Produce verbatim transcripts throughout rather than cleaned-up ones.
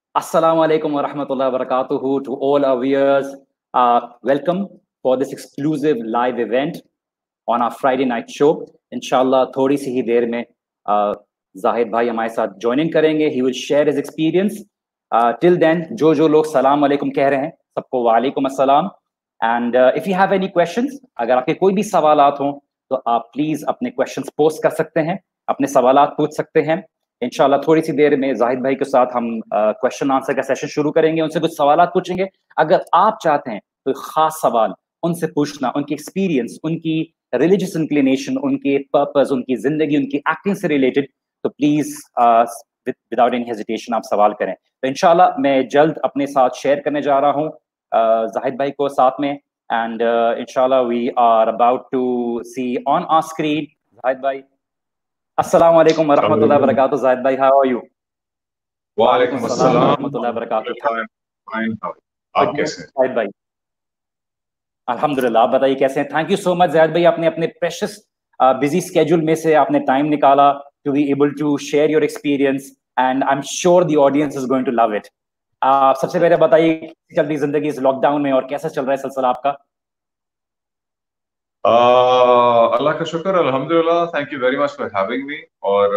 Assalamu alaikum wa rahmatullahi wa barakatuhu to all our viewers. Uh, welcome for this exclusive live event on our Friday night show. Inshallah, थोड़ी सी ही देर में uh, Zahid भाई हमारे साथ joining करेंगे. He will share his experience. Uh, till then, जो जो लोग सलाम अलैकुम कह रहे हैं, सबको वालेकुम अस्सलाम. And uh, if you have any questions, अगर आपके कोई भी सवालात हों, तो आप please अपने questions post कर सकते हैं, अपने सवालात पूछ सकते हैं. इंशाल्लाह थोड़ी सी देर में जाहिद भाई के साथ हम क्वेश्चन आंसर का सेशन शुरू करेंगे, उनसे कुछ सवालात पूछेंगे. अगर आप चाहते हैं कोई खास सवाल उनसे पूछना, उनकी एक्सपीरियंस, उनकी रिलीजियस इंक्लिनेशन, उनके पर्पस, उनकी जिंदगी, उनकी एक्टिंग से रिलेटेड, तो प्लीज विदाउट एनी हेजिटेशन आप सवाल करें. तो इंशाल्लाह मैं जल्द अपने साथ शेयर करने जा रहा हूँ जाहिद भाई को साथ में. एंड इंशाल्लाह we are about to see on our screen Zahid भाई. Assalamu alaikum wa rahmatullahi wa barakatuh. Zahid bhai, how are you? Wa alaikum assalam wa rahmatullahi wa barakatuh. Fine. आप कैसे हैं? Zahid bhai, alhamdulillah. आप बताइए कैसे हैं? Thank you so much Zahid bhai, आपने अपने precious uh, busy schedule में से आपने time निकाला to be able to share your experience, and I'm sure the audience is going to love it. आप uh, सबसे पहले बताइए कैसी चल रही जिंदगी इस लॉकडाउन में और कैसा चल रहा है सिलसिला आपका? अल्लाह का शुक्र, अल्हम्दुलिल्लाह. Thank you very much for having me. और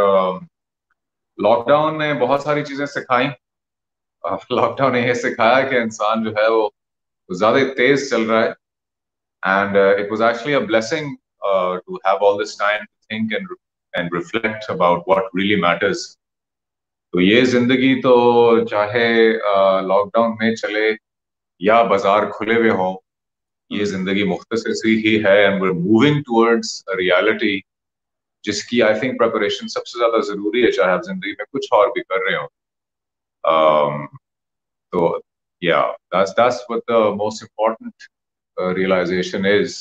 लॉकडाउन ने बहुत सारी चीजें सिखाई. लॉकडाउन ने ये सिखाया कि इंसान जो है वो ज्यादा तेज चल रहा है. And it was actually a blessing to have all this time to think and and reflect about what really matters. तो ये जिंदगी तो चाहे लॉकडाउन में चले या बाजार खुले हुए हों, ये जिंदगी मुख्तसर सी ही है. And we are moving towards a reality जिसकी आई थिंक प्रिपरेशन सबसे ज्यादा जरूरी है, चाहे आप जिंदगी में कुछ और भी कर रहे हो. um, तो या that's that's what the most important realization is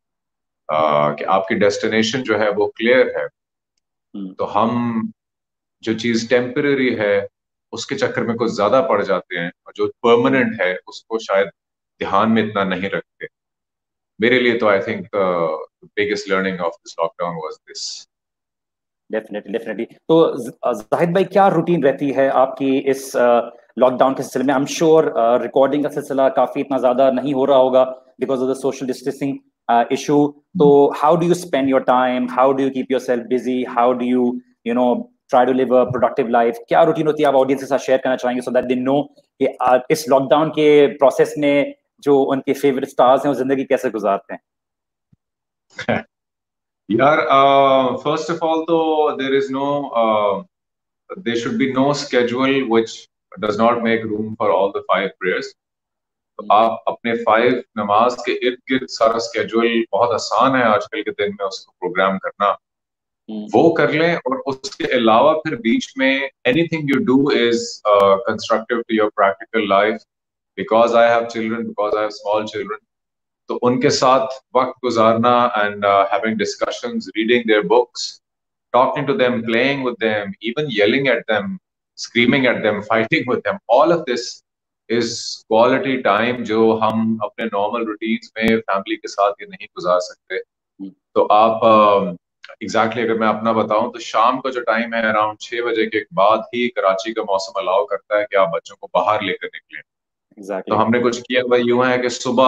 कि आपकी डेस्टिनेशन जो है वो क्लियर है. hmm. तो हम जो चीज टेम्पररी है उसके चक्कर में कुछ ज्यादा पड़ जाते हैं, और जो परमानेंट है उसको शायद ध्यान में इतना नहीं रखते. मेरे लिए तो I think the biggest learning of this lockdown was this. Definitely definitely. तो जाहिद भाई, क्या रूटीन रहती है आपकी इस लॉकडाउन के सिलसिले में? आई एम श्योर रिकॉर्डिंग का सिलसिला काफी इतना ज्यादा नहीं हो रहा होगा because of the social distancing issue. तो how do you spend your time, how do you keep yourself busy, how do you you know try to live a productive life? क्या रूटीन होती है, आप ऑडियंस के साथ share करना चाहेंगे so that they know कि uh, इस लॉकडाउन के प्रोसेस में जो उनके फेवरेट स्टार्स हैं वो जिंदगी कैसे गुजारते हैं? यार, फर्स्ट ऑफ ऑल तो there is no there should be no schedule which does not make room for all the five prayers. तो आप अपने फाइव नमाज के इर्द गिर्द सारा स्केड्यूल, बहुत आसान है आजकल के दिन में उसको प्रोग्राम करना, वो कर लें. और उसके अलावा फिर बीच में anything you do is constructive to your practical life. Because I have children, because I have small children, तो उनके साथ वक्त गुजारना and having discussions, reading their books, talking to them, playing with them, even yelling at them, screaming at them, fighting with them, all of this is quality time जो हम अपने normal routines में family के साथ ये नहीं गुजार सकते. तो आप एग्जैक्टली uh, exactly, अगर मैं अपना बताऊं तो शाम का जो टाइम है अराउंड छह बजे के बाद ही कराची का मौसम अलाउ करता है कि आप बच्चों को बाहर लेकर निकलें. exactly. तो हमने कुछ किया भाई यूं है कि सुबह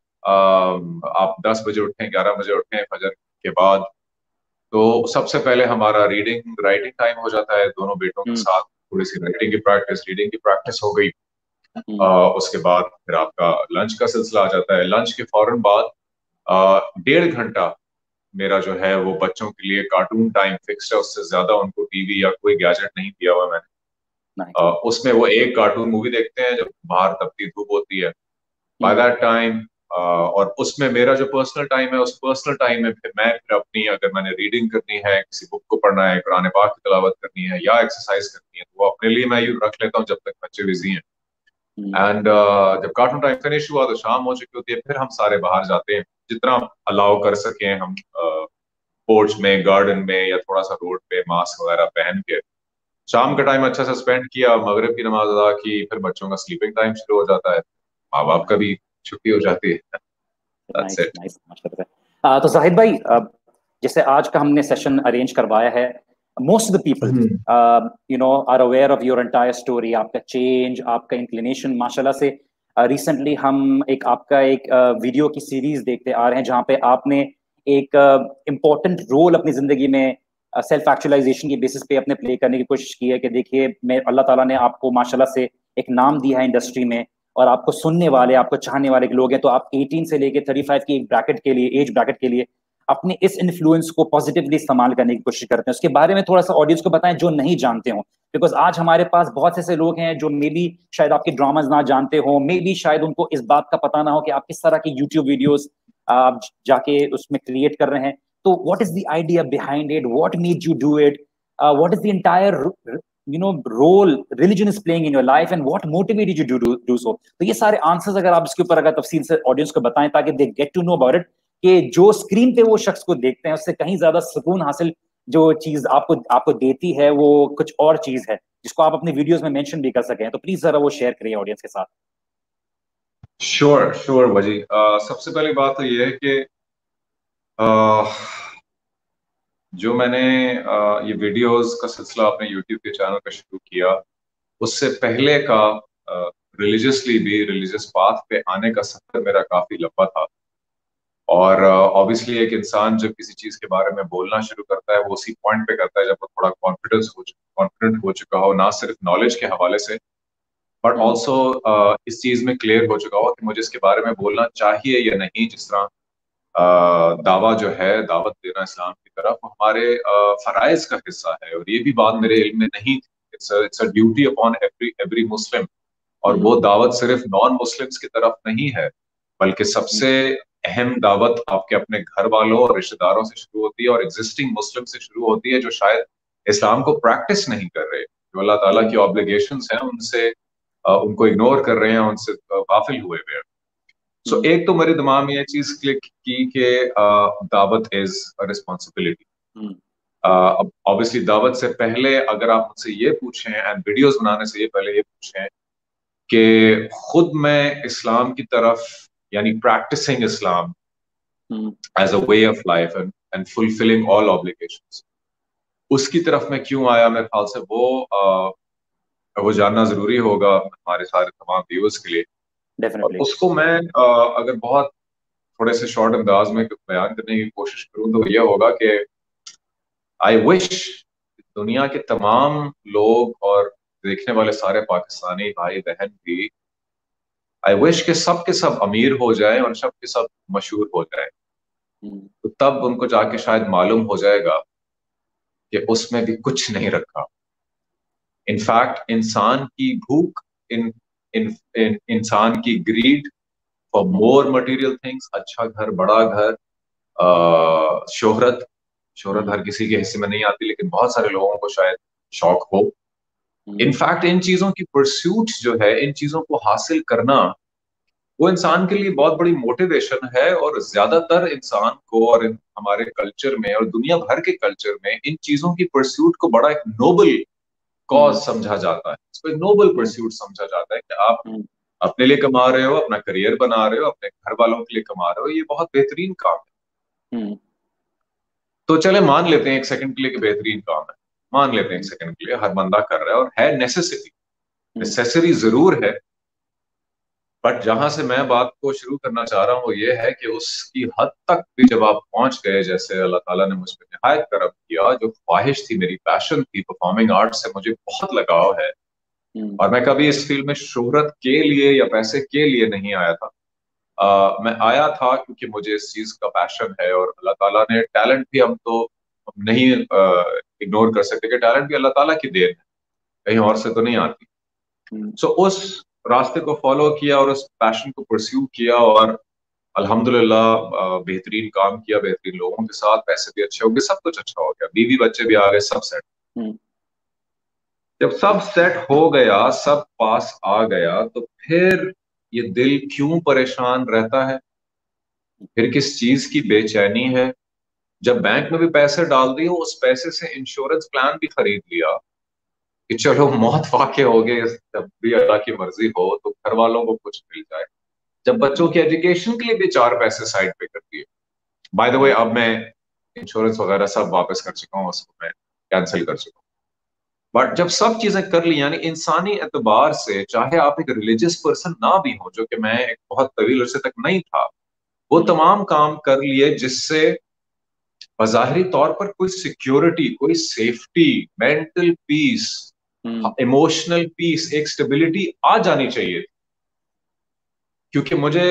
uh, आप दस बजे उठें, ग्यारह बजे उठें फजर के बाद, तो सबसे पहले हमारा रीडिंग राइटिंग टाइम हो जाता है दोनों बेटों के साथ. थोड़ी सी राइटिंग की प्रैक्टिस, रीडिंग की प्रैक्टिस हो गई. uh, उसके बाद फिर आपका लंच का सिलसिला आ जाता है. लंच के फौरन बाद डेढ़ घंटा मेरा जो है वो बच्चों के लिए कार्टून टाइम फिक्स्ड है. उससे ज्यादा उनको टीवी या कोई गैजेट नहीं दिया हुआ मैंने. uh, उसमें वो एक कार्टून मूवी देखते हैं जब बाहर तपती धूप होती है. बाय दैट टाइम और उसमें मेरा जो पर्सनल टाइम है, उस पर्सनल टाइम में फिर मैं फिर अपनी, अगर मैंने रीडिंग करनी है, किसी बुक को पढ़ना है, कुरान पाक की तिलावत करनी है या एक्सरसाइज करनी है, तो वो अपने लिए मैं यूं रख लेता हूँ जब तक बच्चे बिजी हैं. एंड uh, जब कार्टून टाइम फिनिश हुआ तो शाम हो चुकी होती है. फिर हम सारे बाहर जाते हैं जितना अलाउ कर सकें हम, पोर्च uh, में, गार्डन में, या थोड़ा सा रोड पे मास्क वगैरह पहन के शाम का टाइम अच्छा सा स्पेंड किया. मगरिब की नमाज अदा की, फिर बच्चों का स्लीपिंग टाइम शुरू हो जाता है, माँ बाप का भी छुट्टी हो जाती है. That's it. nice, nice. uh, तो जाहिद भाई, uh, जैसे आज का हमने सेशन अरेंज करवाया है, most of the people Mhm. uh, you know are aware of your entire story, आपका change, आपका inclination. माशाल्लाह से रिसेंटली uh, हम एक आपका एक वीडियो uh, की सीरीज देखते आ रहे हैं जहाँ पे आपने एक इम्पोर्टेंट uh, रोल अपनी जिंदगी में सेल्फ एक्चुअलाइजेशन की बेसिस पे अपने प्ले करने की कोशिश की है कि देखिए मैं अल्लाह ताला ने आपको माशाल्लाह से एक नाम दिया है इंडस्ट्री में, और आपको सुनने वाले, आपको चाहने वाले लोग हैं, तो आप अठारह से लेके पैंतीस की एक ब्रैकेट के लिए, एज ब्रैकेट के लिए अपने इस इन्फ्लुएंस को पॉजिटिवली इस्तेमाल करने की कोशिश करते हैं. उसके बारे में थोड़ा सा ऑडियंस को बताएं जो नहीं जानते हो, बिकॉज आज हमारे पास बहुत से ऐसे लोग हैं जो मे बी शायद आपके ड्रामाज ना जानते हो, मे बी शायद उनको इस बात का पता ना हो कि आप किस तरह की यूट्यूब वीडियोस आप जाके उसमें क्रिएट कर रहे हैं. तो what is the idea behind it, what made you do it, what is the entire you know role religion is playing in your life and what motivated you to do, do so. तो ये सारे answers अगर आप इसके ऊपर अगर तफसील से ऑडियंस को बताएं ताकि they get to know about it, कि जो स्क्रीन पे वो शख्स को देखते हैं उससे कहीं ज्यादा सुकून हासिल जो चीज आपको आपको देती है वो कुछ और चीज है जिसको आप अपने वीडियोस में मेंशन भी कर सकें. तो प्लीज जरा वो शेयर करिए ऑडियंस के साथ. श्योर श्योर वजी. सबसे पहली बात तो ये है कि uh, जो मैंने uh, ये वीडियोस का सिलसिला अपने यूट्यूब के चैनल पे शुरू किया, उससे पहले का रिलीजियसली uh, भी रिलीजियस पाथ पे आने का सफर मेरा काफी लंबा था. और ऑब्वियसली uh, एक इंसान जब किसी चीज के बारे में बोलना शुरू करता है वो उसी पॉइंट पे करता है जब वो थोड़ा कॉन्फिडेंस हो कॉन्फिडेंट हो चुका हो, ना सिर्फ नॉलेज के हवाले से बट ऑल्सो uh, इस चीज में क्लियर हो चुका हो कि मुझे इसके बारे में बोलना चाहिए या नहीं. जिस तरह uh, दावा जो है, दावत देना इस्लाम की तरफ हमारे uh, फराइज का हिस्सा है, और ये भी बात मेरे इल्म में नहीं थी. It's it's a duty upon every every Muslim. और वो दावत सिर्फ नॉन मुस्लिम्स की तरफ नहीं है, बल्कि सबसे अहम दावत आपके अपने घर वालों और रिश्तेदारों से शुरू होती है और एग्जिस्टिंग मुस्लिम से शुरू होती है जो शायद इस्लाम को प्रैक्टिस नहीं कर रहे, जो अल्लाह ताला की ऑब्लिगेशंस हैं उनसे uh, उनको इग्नोर कर रहे हैं, उनसे गाफिल हुए हुए हैं. सो so, एक तो मेरे दिमाग में ये चीज क्लिक की कि uh, दावत इज अ रिस्पॉन्सिबिलिटी. अब ऑब्वियसली दावत से पहले अगर आप मुझसे ये पूछें एंड वीडियोस बनाने से ये पहले ये पूछें कि खुद मैं इस्लाम की तरफ यानी practicing Islam as a way of life and and fulfilling all obligations, उसकी तरफ मैं क्यों आया, मेरे ख्याल से वो आ, वो जानना जरूरी होगा हमारे सारे तमाम व्यूअर्स के लिए. Definitely. उसको मैं आ, अगर बहुत थोड़े से शॉर्ट अंदाज में बयान करने की कोशिश करूं तो ये होगा कि आई विश दुनिया के तमाम लोग और देखने वाले सारे पाकिस्तानी भाई बहन भी, आई विश के सब के सब अमीर हो जाए और सब के सब मशहूर हो जाए. तो तब उनको जाके शायद मालूम हो जाएगा कि उसमें भी कुछ नहीं रखा. इनफैक्ट इंसान की भूख, इन, इन, इन इंसान की greed for more material things, अच्छा घर, बड़ा घर, आ, शोहरत शोहरत हर किसी के हिस्से में नहीं आती, लेकिन बहुत सारे लोगों को शायद शौक हो. इनफैक्ट इन चीजों की परस्यूट जो है, इन चीजों को हासिल करना, वो इंसान के लिए बहुत बड़ी मोटिवेशन है. और ज्यादातर इंसान को और हमारे कल्चर में और दुनिया भर के कल्चर में इन चीजों की परस्यूट को बड़ा एक नोबल कॉज समझा जाता है. इसको एक नोबल परस्यूट समझा जाता है कि आप अपने लिए कमा रहे हो, अपना करियर बना रहे हो, अपने घर वालों के लिए कमा रहे हो, ये बहुत बेहतरीन काम है. तो चले मान लेते हैं एक सेकंड के लिए कि बेहतरीन काम है, मान लेते हैं एक सेकंड के लिए हर बंदा कर रहा है और है नेसेसिटी, नेसेसरी जरूर है. बट जहां से मैं बात को शुरू करना चाह रहा हूँ वो ये है कि उसकी हद तक भी जब आप पहुंच गए, जैसे अल्लाह ताला ने मुझ पर निहायत करम किया, जो ख्वाहिश थी, मेरी पैशन थी, परफॉर्मिंग आर्ट से मुझे बहुत लगाव है और मैं कभी इस फील्ड में शोहरत के लिए या पैसे के लिए नहीं आया था. आ, मैं आया था क्योंकि मुझे इस चीज का पैशन है और अल्लाह ताला ने टैलेंट भी, हम तो नहीं इग्नोर कर सकते कि टैलेंट भी अल्लाह ताला की देन है, कहीं और से तो नहीं आती. सो so, उस रास्ते को फॉलो किया और उस पैशन को परस्यू किया और अल्हम्दुलिल्लाह बेहतरीन काम किया, बेहतरीन लोगों के साथ, पैसे भी अच्छे हो गए, सब कुछ अच्छा हो गया, बीवी बच्चे भी आ गए, सब सेट. जब सब सेट हो गया, सब पास आ गया, तो फिर ये दिल क्यों परेशान रहता है, फिर किस चीज की बेचैनी है. जब बैंक में भी पैसे डाल दिए, उस पैसे से इंश्योरेंस प्लान भी खरीद लिया कि चलो मौत वाक़े हो गए, जब भी अल्लाह की मर्जी हो तो घर वालों को कुछ मिल जाए. जब बच्चों की एजुकेशन के लिए भी चार पैसे साइड पे कर दिए. बाय द वे अब मैं इंश्योरेंस वगैरह सब वापस कर चुका हूँ, उसको मैं कैंसिल कर चुका हूँ. बट जब सब चीजें कर ली, यानी इंसानी एतबार से, चाहे आप एक रिलीजियस पर्सन ना भी हो, जो कि मैं एक बहुत तवील अरसे तक नहीं था, वो तमाम काम कर लिए जिससे बज़ाहिरी तौर पर कोई सिक्योरिटी, कोई safety, mental peace, emotional peace, एक स्टेबिलिटी आ जानी चाहिए. क्योंकि मुझे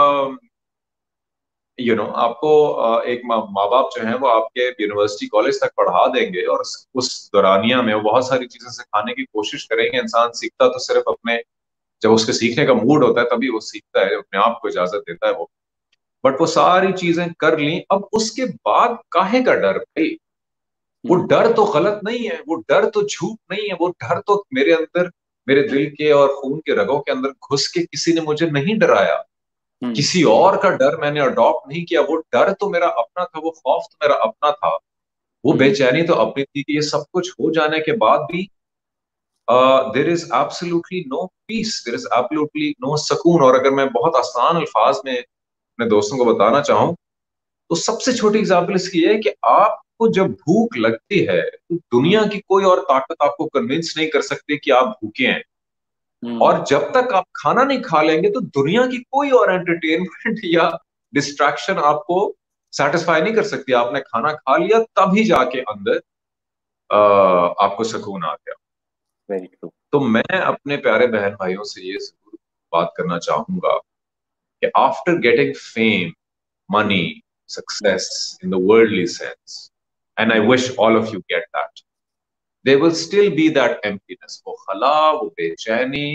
यू you नो know, आपको एक माँ बाप जो है वो आपके यूनिवर्सिटी कॉलेज तक पढ़ा देंगे और उस दौरानिया में वो बहुत सारी चीजें सिखाने की कोशिश करेंगे. इंसान सीखता तो सिर्फ अपने, जब उसके सीखने का मूड होता है तभी वो सीखता है, अपने आप को इजाजत देता है वो. बट वो सारी चीजें कर ली, अब उसके बाद काहे का डर भाई? वो डर तो गलत नहीं है, वो डर तो झूठ नहीं है, वो डर तो मेरे अंदर, मेरे दिल के और खून के रगों के अंदर घुस के किसी ने मुझे नहीं डराया. किसी और का डर मैंने अडॉप्ट नहीं किया. वो डर तो मेरा अपना था, वो खौफ तो मेरा अपना था, वो बेचैनी तो अपनी थी कि ये सब कुछ हो जाने के बाद भी there is absolutely no peace, there is absolutely no सुकून. और अगर मैं बहुत आसान अल्फाज में अपने दोस्तों को बताना चाहूं तो सबसे छोटी एग्जाम्पल इसकी है कि आपको जब भूख लगती है तो दुनिया की कोई और ताकत आपको कन्विंस नहीं कर सकती कि आप भूखे हैं. और जब तक आप खाना नहीं खा लेंगे तो दुनिया की कोई और एंटरटेनमेंट या डिस्ट्रैक्शन आपको सेटिस्फाई नहीं कर सकती. आपने खाना खा लिया तभी जाके अंदर आ, आपको सुकून आ गया. Very true. तो मैं अपने प्यारे बहन भाइयों से ये जरूर बात करना चाहूंगा कि after getting fame, money, success in the worldly sense, and I wish all of you get that, there will still be that emptiness, वो खला, वो बेचैनी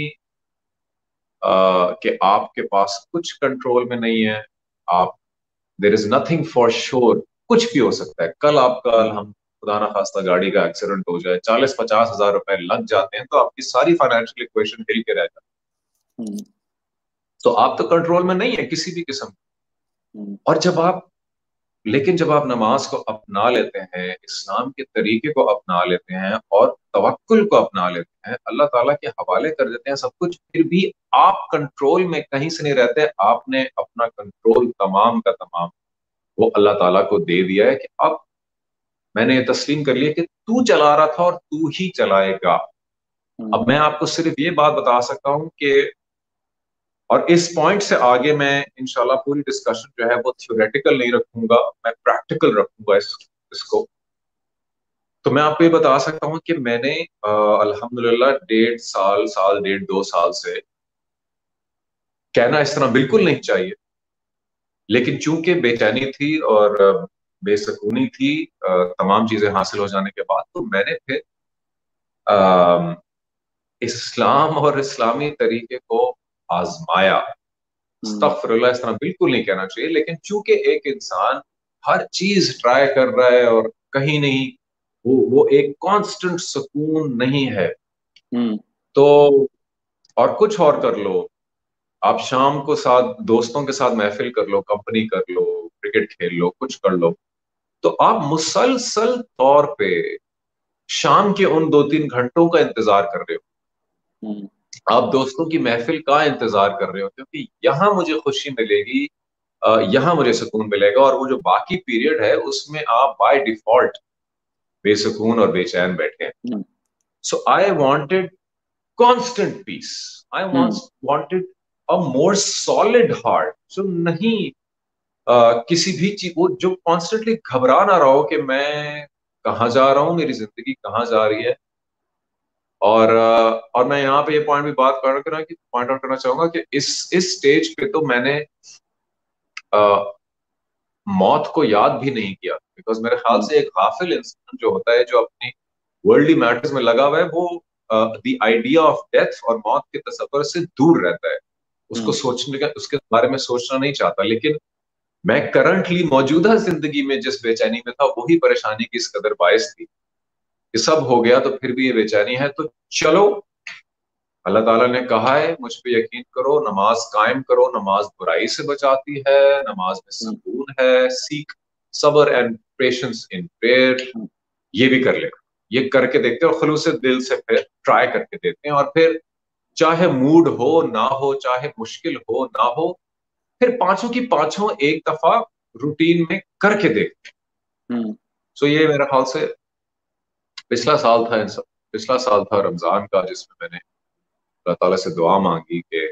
कि आपके पास कुछ कंट्रोल में नहीं है. आप, there is nothing for sure, कुछ भी हो सकता है. कल आपका, हम खुदा ना खास्ता गाड़ी का एक्सीडेंट हो जाए, चालीस पचास हजार रुपए लग जाते हैं तो आपकी सारी फाइनेंशियल इक्वेशन हिल के रह जाती है. तो आप तो कंट्रोल में नहीं है किसी भी किस्म. और जब आप, लेकिन जब आप नमाज को अपना लेते हैं, इस्लाम के तरीके को अपना लेते हैं और तवक्कुल को अपना लेते हैं, अल्लाह ताला के हवाले कर देते हैं सब कुछ, फिर भी आप कंट्रोल में कहीं से नहीं रहते. आपने अपना कंट्रोल तमाम का तमाम वो अल्लाह ताला को दे दिया है कि अब मैंने ये तस्लीम कर लिया कि तू चला रहा था और तू ही चलाएगा. अब मैं आपको सिर्फ ये बात बता सकता हूं कि, और इस पॉइंट से आगे मैं इंशाल्लाह पूरी डिस्कशन जो है वो थ्योरेटिकल नहीं रखूंगा, मैं प्रैक्टिकल रखूंगा इस, इसको. तो मैं आपको ये बता सकता हूँ कि मैंने अल्हम्दुलिल्लाह डेढ़ साल साल डेढ़ दो साल से, कहना इस तरह बिल्कुल नहीं चाहिए, लेकिन चूंकि बेचैनी थी और बेसकूनी थी तमाम चीजें हासिल हो जाने के बाद, तो मैंने फिर आ, इस्लाम और इस्लामी तरीके को आजमाया. अस्तगफिरुल्लाह, इस तरह बिल्कुल नहीं कहना चाहिए, लेकिन चूंकि एक इंसान हर चीज ट्राई कर रहा है और कहीं नहीं वो वो एक कांस्टेंट सुकून नहीं है. तो और कुछ और कर लो, आप शाम को साथ दोस्तों के साथ महफिल कर लो, कंपनी कर लो, क्रिकेट खेल लो, कुछ कर लो, तो आप मुसलसल तौर पे शाम के उन दो तीन घंटों का इंतजार कर रहे हो. आप दोस्तों की महफिल का इंतजार कर रहे हो क्योंकि यहां मुझे खुशी मिलेगी, यहां मुझे सुकून मिलेगा. और वो जो बाकी पीरियड है उसमें आप बाय डिफॉल्ट बेसुकून और बेचैन बैठे हैं. So I wanted constant peace, I wanted a more solid heart. So नहीं uh, किसी भी चीज, वो जो कॉन्स्टेंटली घबरा ना रहा हो कि मैं कहाँ जा रहा हूँ, मेरी जिंदगी कहाँ जा रही है. और और मैं यहाँ पे ये पॉइंट भी बात कर रहा कि पॉइंट आउट करना चाहूंगा कि इस इस स्टेज पे तो मैंने आ, मौत को याद भी नहीं किया, बिकॉज मेरे ख्याल से एक गाफिल इंसान जो होता है, जो अपनी वर्ल्डली मैटर्स में लगा हुआ है, वो द आइडिया ऑफ डेथ और मौत के तस्वर से दूर रहता है. उसको सोचने का, उसके बारे में सोचना नहीं चाहता. लेकिन मैं करंटली मौजूदा जिंदगी में जिस बेचैनी में था, वही परेशानी की इस कदर बायस थी. ये सब हो गया तो फिर भी ये बेचैनी है. तो चलो, अल्लाह ताला ने कहा है मुझ पे यकीन करो, नमाज कायम करो, नमाज बुराई से बचाती है, नमाज में सुकून है, सीख सब्र एंड पेशेंस इन प्रेयर. ये भी कर ले, ये करके देखते हैं और खुलूस दिल से फिर ट्राई करके देखते हैं. और फिर चाहे मूड हो ना हो, चाहे मुश्किल हो ना हो, फिर पांचों की पांचों एक दफा रूटीन में करके देखते हैं. सो so ये मेरा ख्याल से پچھلا سال تھا پچھلا سال تھا رمضان کا، جس میں میں نے اللہ تعالیٰ سے دعا مانگی کہ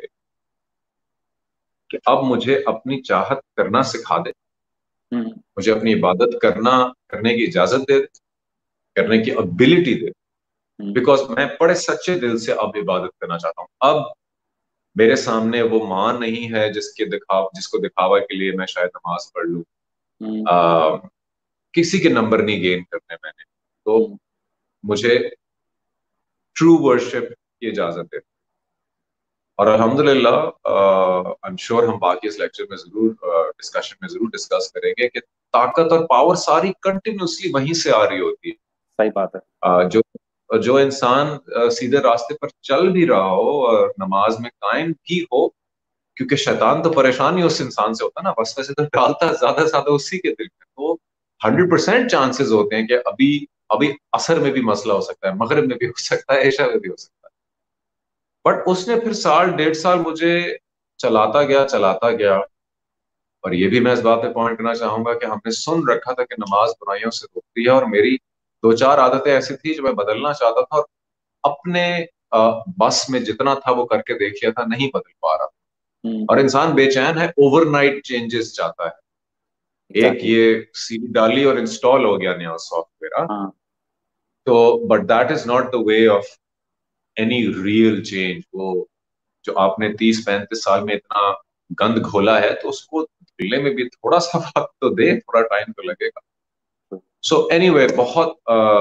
کہ اب مجھے اپنی چاہت کرنا سکھا دے، مجھے اپنی عبادت کرنا کرنے کی اجازت دے، کرنے کی ابیلٹی دے، بیکاز میں بڑے سچے دل سے اب عبادت کرنا چاہتا ہوں. اب میرے سامنے وہ ماں نہیں ہے جس کے دکھاو جس کو دکھاوا کے لیے میں شاید نماز پڑھ لوں، آ, کسی کے نمبر نہیں گین کرنے میں نے، تو مجھے ٹرو ورشپ کی اجازت دے. اور الحمدللہ آئی ایم شیور ہم باقی اس لیکچر میں ضرور ڈسکشن میں ضرور ڈسکس کریں گے کہ طاقت اور پاور ساری کنٹینیوسلی وہیں سے آ رہی ہوتی ہے. صحیح بات ہے. جو جو انسان سیدھے راستے پر چل بھی رہا ہو اور نماز میں قائم بھی ہو، کیونکہ شیطان تو پریشان ہی اس انسان سے ہوتا ہے نا، وسوسے سے تو ڈالتا ہے زیادہ سے زیادہ اسی کے دل میں، تو ہنڈریڈ پرسینٹ چانسز ہوتے ہیں کہ ابھی ابھی عصر میں بھی مسئلہ ہو سکتا ہے، مغرب میں بھی ہو سکتا ہے، عشاء میں بھی ہو سکتا ہے. بٹ اس نے پھر سال ڈیڑھ سال مجھے چلاتا گیا چلاتا گیا. اور یہ بھی میں اس بات پہ پوائنٹ کرنا چاہوں گا کہ ہم نے سن رکھا تھا کہ نماز برائیوں سے روکتی ہے، اور میری دو چار عادتیں ایسی تھی جو میں بدلنا چاہتا تھا، اور اپنے بس میں جتنا تھا وہ کر کے دیکھیا تھا، نہیں بدل پا رہا. اور انسان بے چین ہے، اوور نائٹ چینجز چاہتا ہے. ایک یہ سی ڈی ڈالی اور انسٹال ہو گیا نیا سافٹ ویئر، تو but that is not the way of any real change. وہ جو آپ نے تیس پینتیس سال میں اتنا گند گھولا ہے، تو اس کو دھلنے میں بھی تھوڑا سا وقت تو دے، تھوڑا ٹائم تو لگے گا. سو اینی وے بہت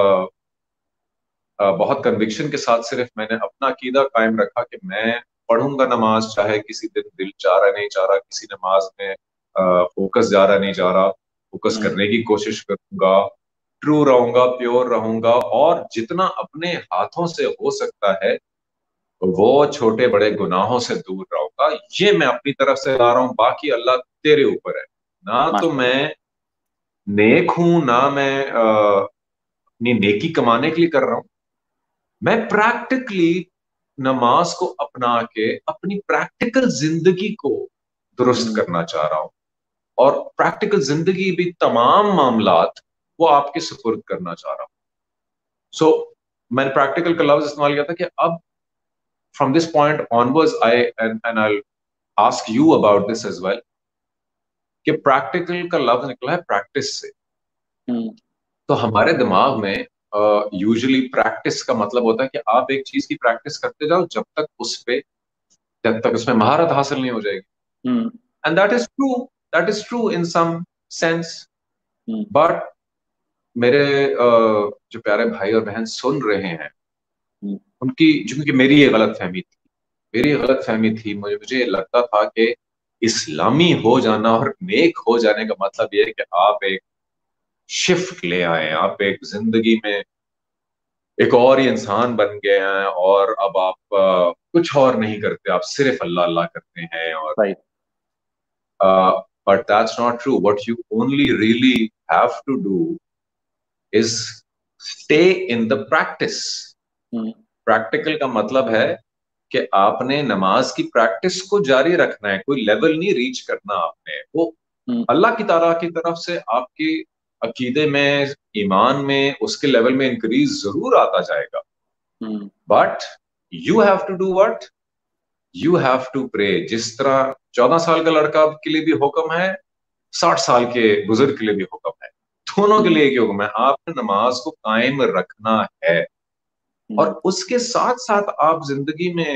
بہت کنوکشن کے ساتھ صرف میں نے اپنا عقیدہ قائم رکھا کہ میں پڑھوں گا نماز، چاہے کسی دن دل چاہ رہا نہیں چاہ رہا، کسی نماز میں فوکس جا رہا نہیں جا رہا، فوکس کرنے کی کوشش کروں گا، ٹرو رہوں گا، پیور رہوں گا، اور جتنا اپنے ہاتھوں سے ہو سکتا ہے وہ چھوٹے بڑے گناہوں سے دور رہوں گا. یہ میں اپنی طرف سے لا رہا ہوں، باقی اللہ تیرے اوپر ہے. نہ تو میں نیک ہوں، نہ میں اپنی نیکی کمانے کے لیے کر رہا ہوں، میں پریکٹیکلی نماز کو اپنا کے اپنی پریکٹیکل زندگی کو درست کرنا چاہ رہا ہوں، اور پریکٹیکل زندگی بھی تمام معاملات وہ آپ کے سپرد کرنا چاہ رہا ہوں. سو میں نے پریکٹیکل کا لفظ استعمال کیا تھا کہ اب from this point onwards I and, and I'll ask you about this as well کہ پریکٹیکل کا لفظ نکلا ہے پریکٹس سے. تو ہمارے دماغ میں یوزلی پریکٹس کا مطلب ہوتا ہے کہ آپ ایک چیز کی پریکٹس کرتے جاؤ جب تک اس پہ جب تک اس میں مہارت حاصل نہیں ہو جائے گی. And that is true that is true in some sense. But میرے جو پیارے بھائی اور بہن سن رہے ہیں، ان کی چونکہ میری یہ غلط فہمی تھی میری غلط فہمی تھی مجھے مجھے لگتا تھا کہ اسلامی ہو جانا اور نیک ہو جانے کا مطلب یہ ہے کہ آپ ایک شفٹ لے آئے، آپ ایک زندگی میں ایک اور ہی انسان بن گئے ہیں، اور اب آپ کچھ اور نہیں کرتے، آپ صرف اللہ اللہ کرتے ہیں. اور but that's not true. What you only really have to do is stay in the practice. Practical کا مطلب ہے کہ آپ نے نماز کی پریکٹس کو جاری رکھنا ہے، کوئی لیول نہیں ریچ کرنا آپ نے. وہ اللہ کی تعالیٰ کی طرف سے آپ کے عقیدے میں، ایمان میں، اس کے لیول میں انکریز ضرور آتا جائے گا. But you have to do what you have to pray. جس طرح چودہ سال کا لڑکا کے لیے بھی حکم ہے، ساٹھ سال کے بزرگ کے لیے بھی حکم ہے، دونوں کے لیے ایک حکم ہے، آپ نے نماز کو قائم رکھنا ہے. اور اس کے ساتھ ساتھ آپ زندگی میں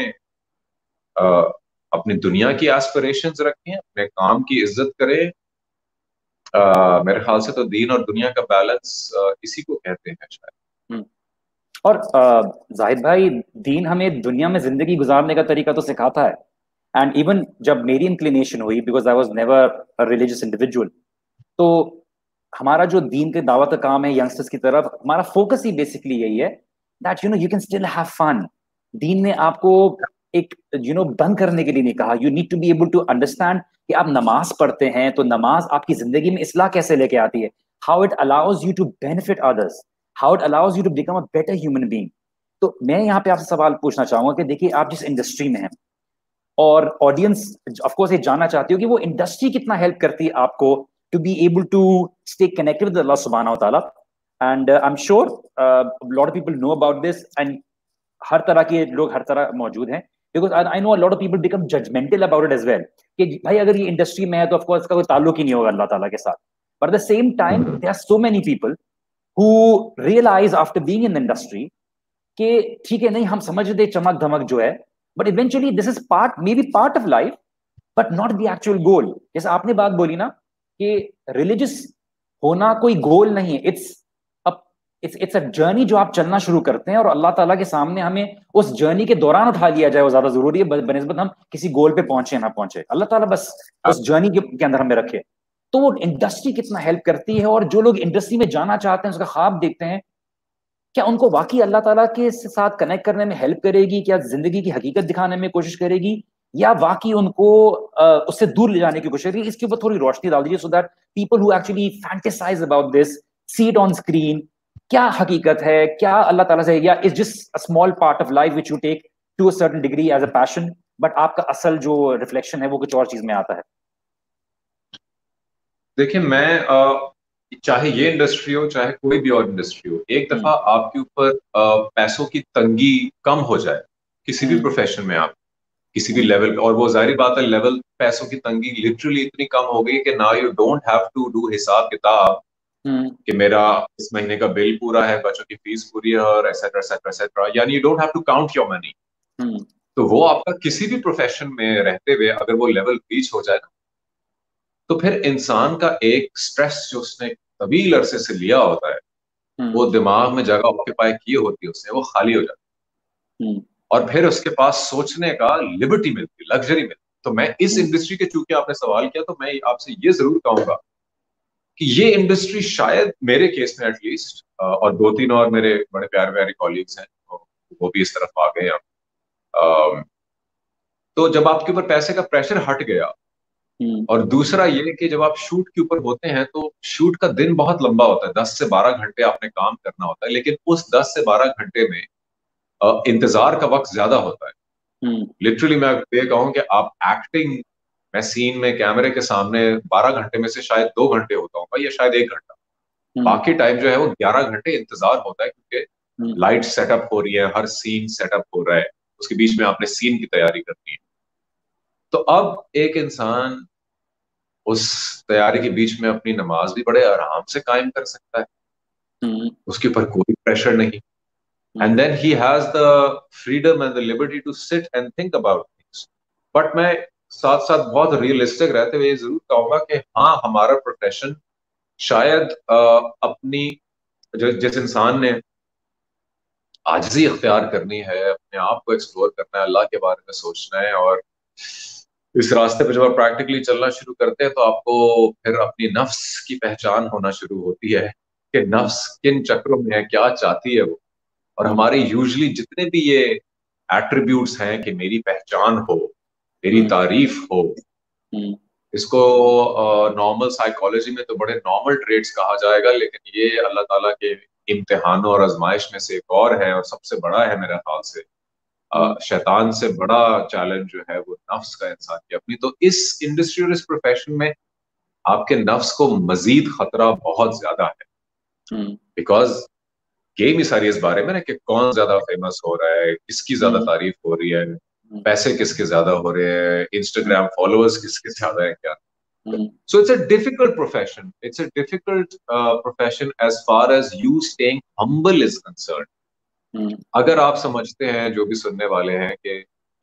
اپنی دنیا کی ایسپریشنز رکھیں، اپنے کام کی عزت کریں. میرے خیال سے تو دین اور دنیا کا بیلنس اسی کو کہتے ہیں شاید. اور زاہد بھائی، دین ہمیں دنیا میں زندگی گزارنے کا طریقہ تو سکھاتا ہے. اینڈ ایون جب میری انکلینیشن ہوئی، because I was never a religious individual, تو ہمارا جو دین کے دعوت کا کام ہے ینگسٹرز کی طرف، ہمارا فوکس ہی بیسکلی یہی ہے that you know you can still have fun. دین نے آپ کو ایک یو نو بند کرنے کے لیے نہیں کہا. You need to be able to understand کہ آپ نماز پڑھتے ہیں تو نماز آپ کی زندگی میں اصلاح کیسے لے کے آتی ہے. How it allows you to benefit others, how it allows you to become a better human being. تو میں یہاں پہ آپ سے سوال پوچھنا چاہوں گا کہ دیکھیے، آپ جس انڈسٹری میں ہیں، اور آڈینس آف کورس یہ جاننا چاہتی ہو کہ وہ انڈسٹری کتنا ہیلپ کرتی ہے آپ کو to be able to stay connected with اللہ سبحانہ و تعالیٰ. And uh, I'm sure uh, a lot of people know about this, and ہر طرح کے لوگ ہر طرح موجود ہیں, because I, I know a lot of people become judgmental about it as well کہ بھائی اگر یہ انڈسٹری میں ہے تو of course اس کا کوئی تعلق ہی نہیں ہوگا اللہ تعالیٰ کے ساتھ. But at the same time there are so many people who realize after being in the industry کہ ٹھیک ہے نہیں ہم سمجھتے چمک دھمک جو ہے, but eventually this is part, maybe part of life but not the actual goal. جیسے آپ نے بات بولی نا کہ ریلیجس ہونا کوئی گول نہیں ہے, اٹس اٹس اے جرنی جو آپ چلنا شروع کرتے ہیں, اور اللہ تعالیٰ کے سامنے ہمیں اس جرنی کے دوران اٹھا لیا جائے وہ زیادہ ضروری ہے بنسبت ہم کسی گول پہ پہنچے نہ پہنچے. اللہ تعالیٰ بس اس جرنی کے اندر ہمیں رکھے. تو وہ انڈسٹری کتنا ہیلپ کرتی ہے, اور جو لوگ انڈسٹری میں جانا چاہتے ہیں اس کا خواب دیکھتے ہیں, کیا ان کو واقعی اللہ تعالیٰ کے ساتھ کنیکٹ کرنے میں ہیلپ کرے گی, کیا زندگی کی حقیقت دکھانے میں کوشش کرے گی, یا واقعی ان کو اس سے دور لے جانے کی کوشش کرے گی؟ اس کے اوپر تھوڑی روشنی ڈال دیجیے, so that people who actually fantasize about this see it on screen. کیا حقیقت ہے, کیا اللہ تعالیٰ سے, یا it's just a small part of life which you take to a certain degree as a passion, but آپ کا اصل جو ریفلیکشن ہے وہ کچھ اور چیز میں آتا ہے؟ دیکھیں میں چاہے یہ انڈسٹری ہو چاہے کوئی بھی اور انڈسٹری ہو, ایک دفعہ آپ کے اوپر پیسوں کی تنگی کم ہو جائے کسی بھی پروفیشن میں, آپ کسی بھی لیول پہ, اور وہ ظاہری بات ہے لیول پیسوں کی تنگی لٹرلی اتنی کم ہو گئی کہ نا you don't have to do حساب کتاب کہ میرا اس مہینے کا بل پورا ہے, بچوں کی فیس پوری ہے, اور ایٹسیٹرا ایٹسیٹرا ایٹسیٹرا, یعنی you don't have to count your money. تو وہ آپ کا کسی بھی پروفیشن میں رہتے ہوئے اگر وہ لیول ریچ ہو جائے نا, تو پھر انسان کا ایک سٹریس جو اس نے طویل عرصے سے لیا ہوتا ہے, وہ دماغ میں جگہ آکوپائی کی ہوتی ہے اس سے, وہ خالی ہو جاتا ہے, اور پھر اس کے پاس سوچنے کا لبرٹی ملتی, لگژری ملتی. تو میں اس انڈسٹری کے, چونکہ آپ نے سوال کیا, تو میں آپ سے یہ ضرور کہوں گا کہ یہ انڈسٹری شاید میرے کیس میں ایٹ لیسٹ, اور دو تین اور میرے بڑے پیارے پیارے کالیگس ہیں وہ بھی اس طرف آ گئے ہیں, تو جب آپ کے اوپر پیسے کا پریشر ہٹ گیا, اور دوسرا یہ کہ جب آپ شوٹ کے اوپر ہوتے ہیں تو شوٹ کا دن بہت لمبا ہوتا ہے, دس سے بارہ گھنٹے آپ نے کام کرنا ہوتا ہے, لیکن اس دس سے بارہ گھنٹے میں انتظار کا وقت زیادہ ہوتا ہے. لٹرلی میں یہ کہوں کہ آپ ایکٹنگ میں سین میں کیمرے کے سامنے بارہ گھنٹے میں سے شاید دو گھنٹے ہوتا ہوں یا شاید ایک گھنٹہ, باقی ٹائم جو ہے وہ گیارہ گھنٹے انتظار ہوتا ہے, کیونکہ لائٹ سیٹ اپ ہو رہی ہے, ہر سین سیٹ اپ ہو رہا ہے, اس کے بیچ میں آپ نے سین کی تیاری کرنی ہے. تو اب ایک انسان اس تیاری کے بیچ میں اپنی نماز بھی بڑے آرام سے قائم کر سکتا ہے, اس کے اوپر کوئی پریشر نہیں, and then he has the freedom and the liberty to sit and think about things. But میں ساتھ ساتھ بہت ریئلسٹک رہتے ہوئے یہ ضرور کہوں گا کہ ہاں ہمارا پروفیشن شاید اپنی جس انسان نے عاجزی اختیار کرنی ہے, اپنے آپ کو ایکسپلور کرنا ہے, اللہ کے بارے میں سوچنا ہے, اور اس راستے پہ جب آپ پریکٹیکلی چلنا شروع کرتے ہیں تو آپ کو پھر اپنی نفس کی پہچان ہونا شروع ہوتی ہے کہ نفس کن چکروں میں ہے, کیا چاہتی ہے وہ. اور ہمارے یوزلی جتنے بھی یہ ایٹریبیوٹس ہیں کہ میری پہچان ہو, میری تعریف ہو, اس کو نارمل سائیکالوجی میں تو بڑے نارمل ٹریٹس کہا جائے گا, لیکن یہ اللہ تعالیٰ کے امتحانوں اور آزمائش میں سے ایک اور ہے, اور سب سے بڑا ہے میرے خیال سے. شیطان سے بڑا چیلنج جو ہے وہ نفس کا انسان کی اپنی. تو اس انڈسٹری اور اس پروفیشن میں آپ کے نفس کو مزید خطرہ بہت زیادہ ہے, بیکاز گیم ہی ساری اس بارے میں نا کہ کون زیادہ فیمس ہو رہا ہے, کس کی زیادہ تعریف ہو رہی ہے, پیسے کس کے زیادہ ہو رہے ہیں, انسٹاگرام فالوورز کس کے زیادہ ہیں, کیا. So it's a difficult profession. It's a difficult uh, profession as far as you staying humble is concerned. اگر آپ سمجھتے ہیں, جو بھی سننے والے ہیں, کہ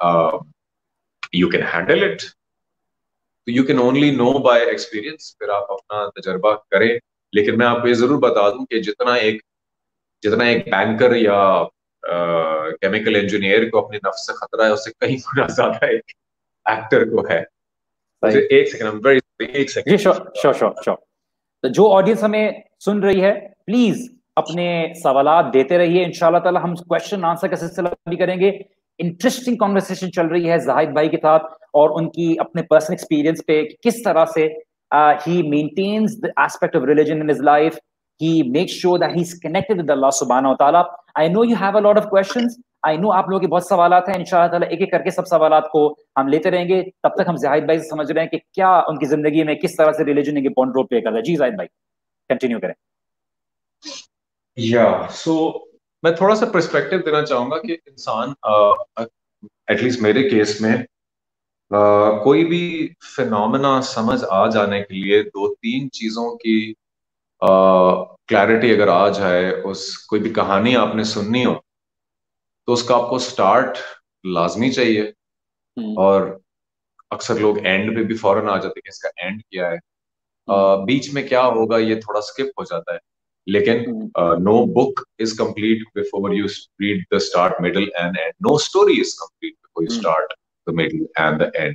you can handle it, you can only know by experience, پھر آپ اپنا تجربہ کریں. لیکن میں آپ کو یہ ضرور بتا دوں کہ جتنا ایک جتنا ایک بینکر یا کیمیکل انجینئر کو اپنی نفس سے خطرہ ہے, اس سے کہیں گنا زیادہ ایک ایکٹر کو ہے. ایک سیکنڈ ایک سیکنڈ شور شور شور شور تو جو آڈینس ہمیں سن رہی ہے, پلیز اپنے سوالات دیتے رہیے. ان شاء اللہ تعالیٰ ہم کوشچن آنسر کا سلسلہ بھی کریں گے. انٹرسٹنگ کانورسیشن چل رہی ہے زاہد بھائی کے ساتھ, اور ان کی اپنے پرسنل ایکسپیرینس پہ کس طرح سے he maintains the aspect of religion in his life. He makes sure that he's connected with Allah subhanahu wa ta'ala. I know you have a lot of questions. I know آپ لوگوں کے بہت سوالات ہیں. انشاءاللہ تعالیٰ ایک ایک کر کے سب سوالات کو ہم لیتے رہیں گے. تب تک ہم زاہد بھائی سے سمجھ رہے ہیں کہ کیا ان کی زندگی میں کس طرح سے ریلیجن ایک امپورٹنٹ رول پلے کر رہا ہے. جی زاہد بھائی کنٹینیو کریں. یا سو میں تھوڑا سا پرسپیکٹو دینا چاہوں گا کہ انسان ایٹ لیسٹ میرے کیس میں Uh, کوئی بھی فینومنا سمجھ آ جانے کے لیے دو تین چیزوں کی کلیرٹی uh, اگر آ جائے، اس کوئی بھی کہانی آپ نے سننی ہو تو اس کا آپ کو سٹارٹ لازمی چاہیے، اور اکثر لوگ اینڈ پہ بھی فوراً آ جاتے کہ اس کا اینڈ کیا ہے، uh, بیچ میں کیا ہوگا یہ تھوڑا سکپ ہو جاتا ہے، لیکن no book is complete before you read the start middle and end, no story is complete before you start the middle and the end.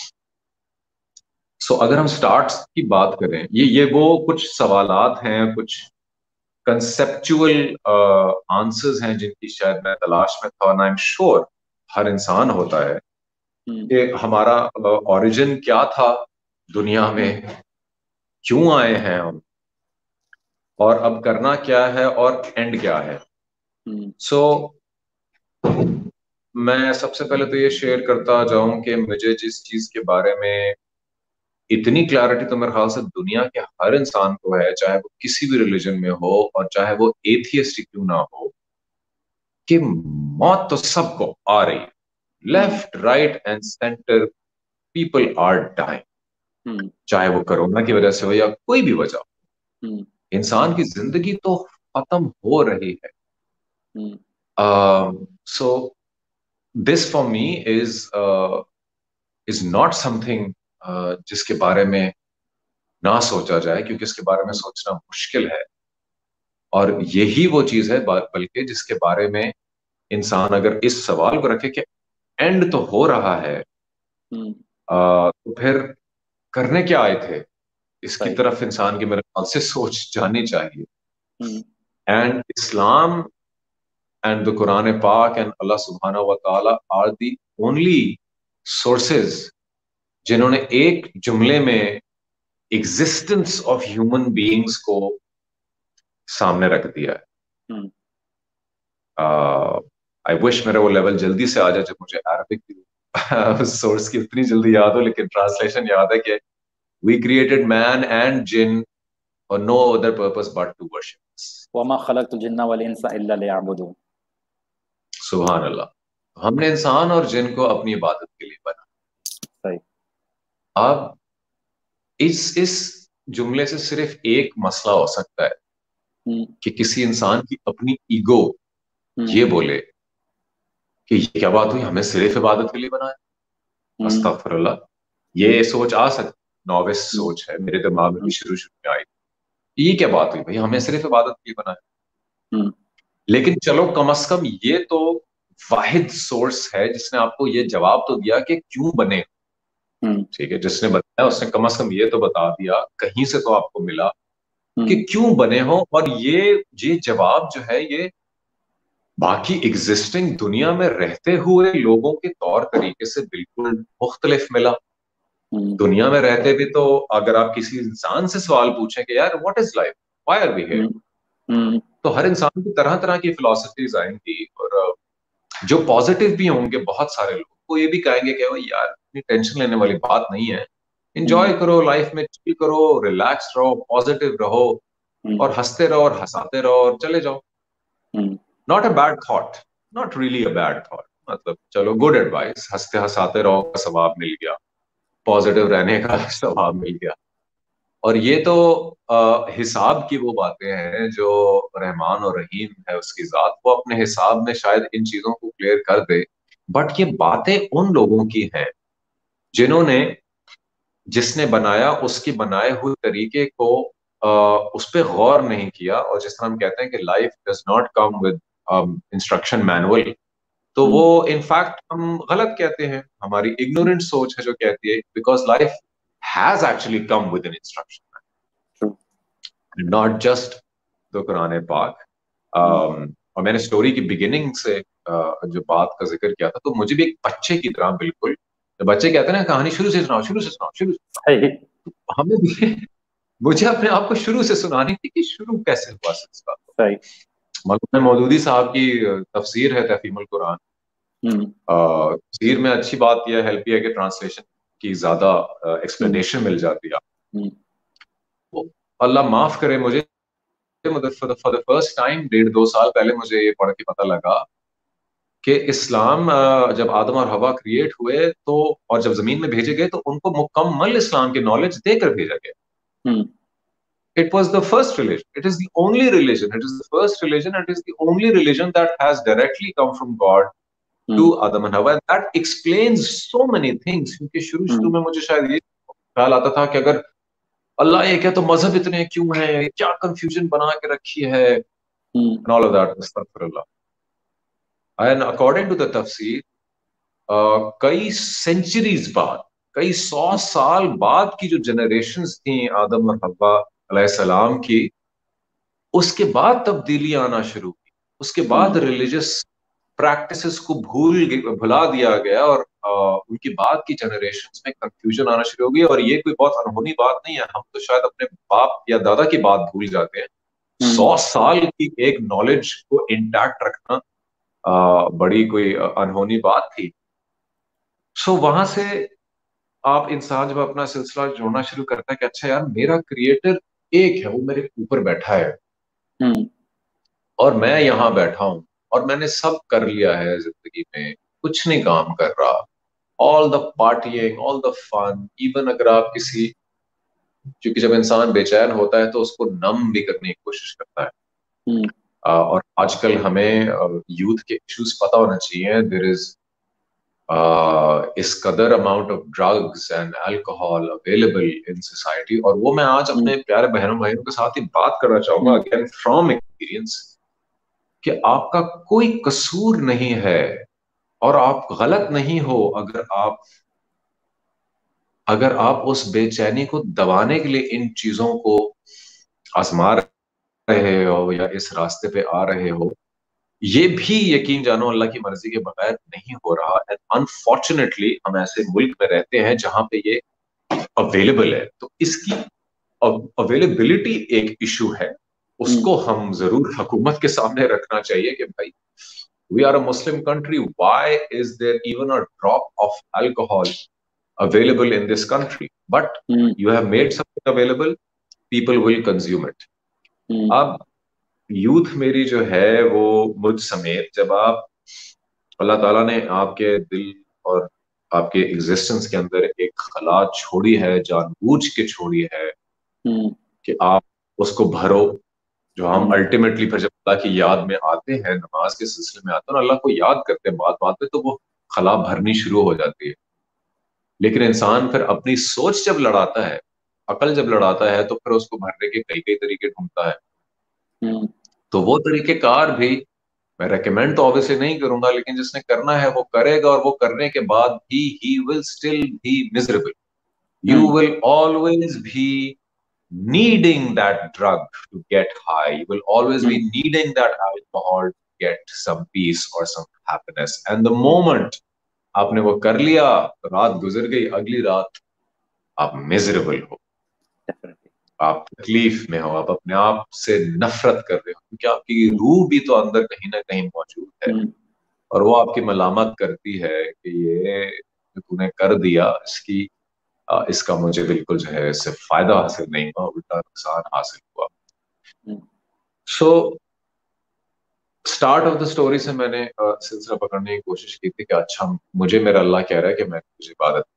So اگر ہم سٹارٹس کی بات کریں، یہ یہ وہ کچھ سوالات ہیں، کچھ کنسپچول آنسرز ہیں جن کی شاید میں تلاش میں تھا، اور آئی ایم شیور ہر انسان ہوتا ہے کہ ہمارا اوریجن کیا تھا دنیا میں، کیوں آئے ہیں ہم، اور اب کرنا کیا ہے، اور اینڈ کیا ہے. سو میں سب سے پہلے تو یہ شیئر کرتا جاؤں کہ مجھے جس چیز کے بارے میں اتنی کلیئرٹی تو میرے خیال سے دنیا کے ہر انسان کو ہے، چاہے وہ کسی بھی ریلیجن میں ہو اور چاہے وہ ایتھیسٹ کیوں نہ ہو، کہ موت تو سب کو آ رہی ہے، left right and center people are dying, چاہے وہ کرونا کی وجہ سے ہو یا کوئی بھی وجہ ہو، انسان کی زندگی تو ختم ہو رہی ہے. So this for me is is not something جس کے بارے میں نہ سوچا جائے، کیونکہ اس کے بارے میں سوچنا مشکل ہے، اور یہی وہ چیز ہے بلکہ جس کے بارے میں انسان اگر اس سوال کو رکھے کہ اینڈ تو ہو رہا ہے، تو پھر کرنے کیا آئے تھے، اس کی طرف انسان کی میرے خیال سے سوچ جانی چاہیے. And Islam and the Quran پاک اینڈ اللہ سبحانہ و تعالی آر دی اونلی سورسز جنہوں نے ایک جملے میں ایگزسٹنس آف ہیومن بینگس کو سامنے رکھ دیا ہے. آئی وش میرا وہ لیول جلدی سے آ جائے جب مجھے عربک سورس کی اتنی جلدی یاد ہو، لیکن ٹرانسلیشن یاد ہے کہ we created man and jinn for no other purpose but to worship us. وَمَا خَلَقْتُ الْجِنَّ وَالْإِنسَ إِلَّا لِيَعْبُدُونِ. سبحان اللہ. ہم نے انسان اور جن کو اپنی عبادت کے لیے بنا. صحیح. اب اس اس جملے سے صرف ایک مسئلہ ہو سکتا ہے کہ کسی انسان کی اپنی ایگو یہ بولے کہ یہ کیا بات ہوئی، ہمیں صرف عبادت کے لیے بنایا. استغفر اللہ. یہ سوچ آ سکتی، نووس سوچ ہے، میرے دماغ میں بھی شروع شروع میں آئی، یہ کیا بات ہوئی بھائی، ہمیں صرف عبادت کے لیے بنایا. لیکن چلو کم از کم یہ تو واحد سورس ہے جس نے آپ کو یہ جواب تو دیا کہ کیوں بنے. ٹھیک ہے، جس نے بتایا اس نے کم از کم یہ تو بتا دیا، کہیں سے تو آپ کو ملا کہ کیوں بنے ہو. اور یہ یہ جواب جو ہے یہ باقی ایگزسٹنگ دنیا میں رہتے ہوئے لوگوں کے طور طریقے سے بالکل مختلف ملا. دنیا میں رہتے بھی تو اگر آپ کسی انسان سے سوال پوچھیں کہ یار what is life, why are we here, تو ہر انسان کی طرح طرح کی فلسفیز آئیں گی، اور جو پازیٹیو بھی ہوں گے بہت سارے لوگ وہ یہ بھی کہیں گے کہ یار اتنی ٹینشن لینے والی بات نہیں ہے، انجوائے کرو لائف میں، چل کرو، ریلیکس رہو، پازیٹیو رہو، اور ہنستے رہو اور ہنساتے رہو اور چلے جاؤ. Not a bad thought, not really a bad thought, مطلب چلو گڈ ایڈوائس، ہنستے ہنساتے رہو کا ثواب مل گیا، پازیٹیو رہنے کا ثواب مل گیا. اور یہ تو حساب کی وہ باتیں ہیں جو رحمان اور رحیم ہے اس کی ذات، وہ اپنے حساب میں شاید ان چیزوں کو کلیئر کر دے. بٹ یہ باتیں ان لوگوں کی ہیں جنہوں نے، جس نے بنایا اس کی بنائے ہوئے طریقے کو اس پہ غور نہیں کیا. اور جس طرح ہم کہتے ہیں کہ life does not come with instruction manual, تو وہ انفیکٹ ہم غلط کہتے ہیں، ہماری اگنورنٹ سوچ ہے جو کہتی ہے because life has actually come with an instruction manual, not just the Quran پاک. اور میں نے سٹوری کی بگننگ سے جو بات کا ذکر کیا تھا، تو مجھے بھی ایک بچے کی طرح، بالکل بچے کہتے ہیں نا کہانی شروع سے سناؤ شروع سے سناؤ شروع سے، ہمیں بھی مجھے اپنے آپ کو شروع سے سنانی تھی کہ شروع کیسے ہوا اس کا. مولانا مودودی صاحب کی تفسیر ہے تفہیم القرآن، تفسیر میں اچھی بات یہ ہیلپ ہے کہ ٹرانسلیشن کی زیادہ ایکسپلینیشن مل جاتی ہے. اللہ معاف کرے مجھے فار دا فرسٹ ٹائم ڈیڑھ دو سال پہلے مجھے یہ پڑھ کے پتہ لگا کہ اسلام جب آدم اور حوا کریٹ ہوئے تو اور جب زمین میں بھیجے گئے تو ان کو مکمل اسلام کی نالج دے کر بھیجا گیا. It was the first religion. It is the only religion. It is the first religion. It is the only religion that has directly come from God to Adam and Hawa. And that explains so many things. کیونکہ شروع شروع میں مجھے شاید یہ خیال آتا تھا کہ اگر اللہ یہ کہے تو مذہب اتنے کیوں ہیں, کیا کنفیوژن بنا کے رکھی ہے, and all of that. Astaghfirullah. And according to the tafsir, uh, کئی سینچریز بعد, کئی سو سال بعد کی جو جنریشنز تھیں آدم اور حوا علیہ السلام کی, اس کے بعد تبدیلی آنا شروع کی, اس کے بعد ریلیجس پریکٹسز کو بھول بھلا دیا گیا اور ان کی بعد کی جنریشنز میں کنفیوژن آنا شروع ہو گئی. اور یہ کوئی بہت انہونی بات نہیں ہے, ہم تو شاید اپنے باپ یا دادا کی بات بھول جاتے ہیں. سو سال کی ایک نالج کو انٹیکٹ رکھنا بڑی کوئی انہونی بات تھی. سو وہاں سے آپ انسان جب اپنا سلسلہ جوڑنا شروع کرتا ہے کہ اچھا یار میرا کریٹر ایک ہے, وہ میرے اوپر بیٹھا ہے اور میں یہاں بیٹھا ہوں اور میں نے سب کر لیا ہے زندگی میں, کچھ نہیں کام کر رہا. all the partying, all the fun, even اگر آپ کسی, کیونکہ جب انسان بے چین ہوتا ہے تو اس کو نم بھی کرنے کی کوشش کرتا ہے. اور آج کل ہمیں یوتھ کے ایشوز پتہ ہونا چاہیے. there is اس قدر amount of drugs and alcohol available in society, اور وہ میں آج اپنے پیارے بہنوں بھائیوں کے ساتھ ہی بات کرنا چاہوں گا اگین فرام ایکسپیرینس, کہ آپ کا کوئی قصور نہیں ہے اور آپ غلط نہیں ہو اگر آپ اگر آپ اس بے چینی کو دبانے کے لیے ان چیزوں کو آزما رہے ہو یا اس راستے پہ آ رہے ہو. یہ بھی یقین جانو اللہ کی مرضی کے بغیر نہیں ہو رہا. انفارچونیٹلی ہم ایسے ملک میں رہتے ہیں جہاں پہ یہ اویلیبل ہے, تو اس کی اویلیبلٹی ایک ایشو ہے, اس کو ہم ضرور حکومت کے سامنے رکھنا چاہیے کہ بھائی we are a Muslim country, why is there even a drop of alcohol available in this country? But mm. you have made something available, people will consume it. mm. اب یوتھ میری جو ہے وہ مجھ سمیت, جب آپ اللہ تعالیٰ نے آپ کے دل اور آپ کے ایگزسٹنس کے اندر ایک خلا چھوڑی ہے, جان بوجھ کے چھوڑی ہے کہ آپ اس کو بھرو, جو ہم الٹیمیٹلی پھر جب اللہ کی یاد میں آتے ہیں, نماز کے سلسلے میں آتے ہیں اور اللہ کو یاد کرتے ہیں بات بات پہ, تو وہ خلا بھرنی شروع ہو جاتی ہے. لیکن انسان پھر اپنی سوچ جب لڑاتا ہے, عقل جب لڑاتا ہے, تو پھر اس کو بھرنے کے کئی کئی طریقے ڈھونڈتا ہے. تو وہ طریقہ کار بھی میں ریکمینڈ تو obviously نہیں کروں گا, لیکن جس نے کرنا ہے وہ کرے گا, اور وہ کرنے کے بعد بھی he will still be miserable. You will always be needing that drug to get high. You will always be needing that alcohol to get some peace or some happiness. And the moment آپ نے وہ کر لیا, رات گزر گئی, اگلی رات آپ miserable ہو, آپ تکلیف میں ہو, آپ اپنے آپ سے نفرت کر رہے ہو, کیونکہ آپ کی روح بھی تو اندر کہیں نہ کہیں موجود ہے, اور وہ آپ کی ملامت کرتی ہے کہ یہ جو تو نے کر دیا, اس کی اس کا مجھے بالکل جو ہے اس سے فائدہ حاصل نہیں ہوا, الٹا نقصان حاصل ہوا. So start of the story سے میں نے سلسلہ پکڑنے کی کوشش کی تھی کہ اچھا مجھے میرا اللہ کہہ رہا ہے کہ میں تجھے عبادت,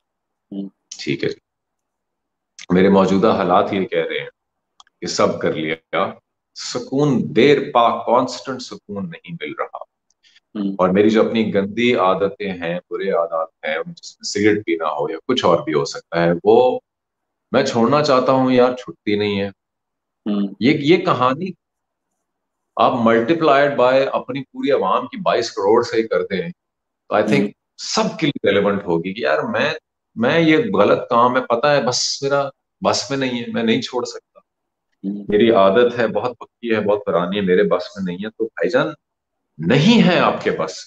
ٹھیک ہے جی, میرے موجودہ حالات یہ کہہ رہے ہیں کہ سب کر لیا, سکون دیر پا کانسٹنٹ سکون نہیں مل رہا, اور میری جو اپنی گندی عادتیں ہیں, برے عادات ہیں, جس میں سگریٹ پینا ہو یا کچھ اور بھی ہو سکتا ہے, وہ میں چھوڑنا چاہتا ہوں یار, چھٹتی نہیں ہے. یہ یہ کہانی آپ ملٹی پلائڈ بائی اپنی پوری عوام کی بائیس کروڑ سے ہی کرتے ہیں, تو آئی تھنک سب کے لیے ریلیونٹ ہوگی کہ یار میں میں یہ غلط کام ہے, پتا ہے, بس میرا بس میں نہیں ہے, میں نہیں چھوڑ سکتا, میری عادت ہے, بہت پکی ہے, بہت پرانی ہے, میرے بس میں نہیں ہے. تو بھائی جان نہیں ہے آپ کے بس,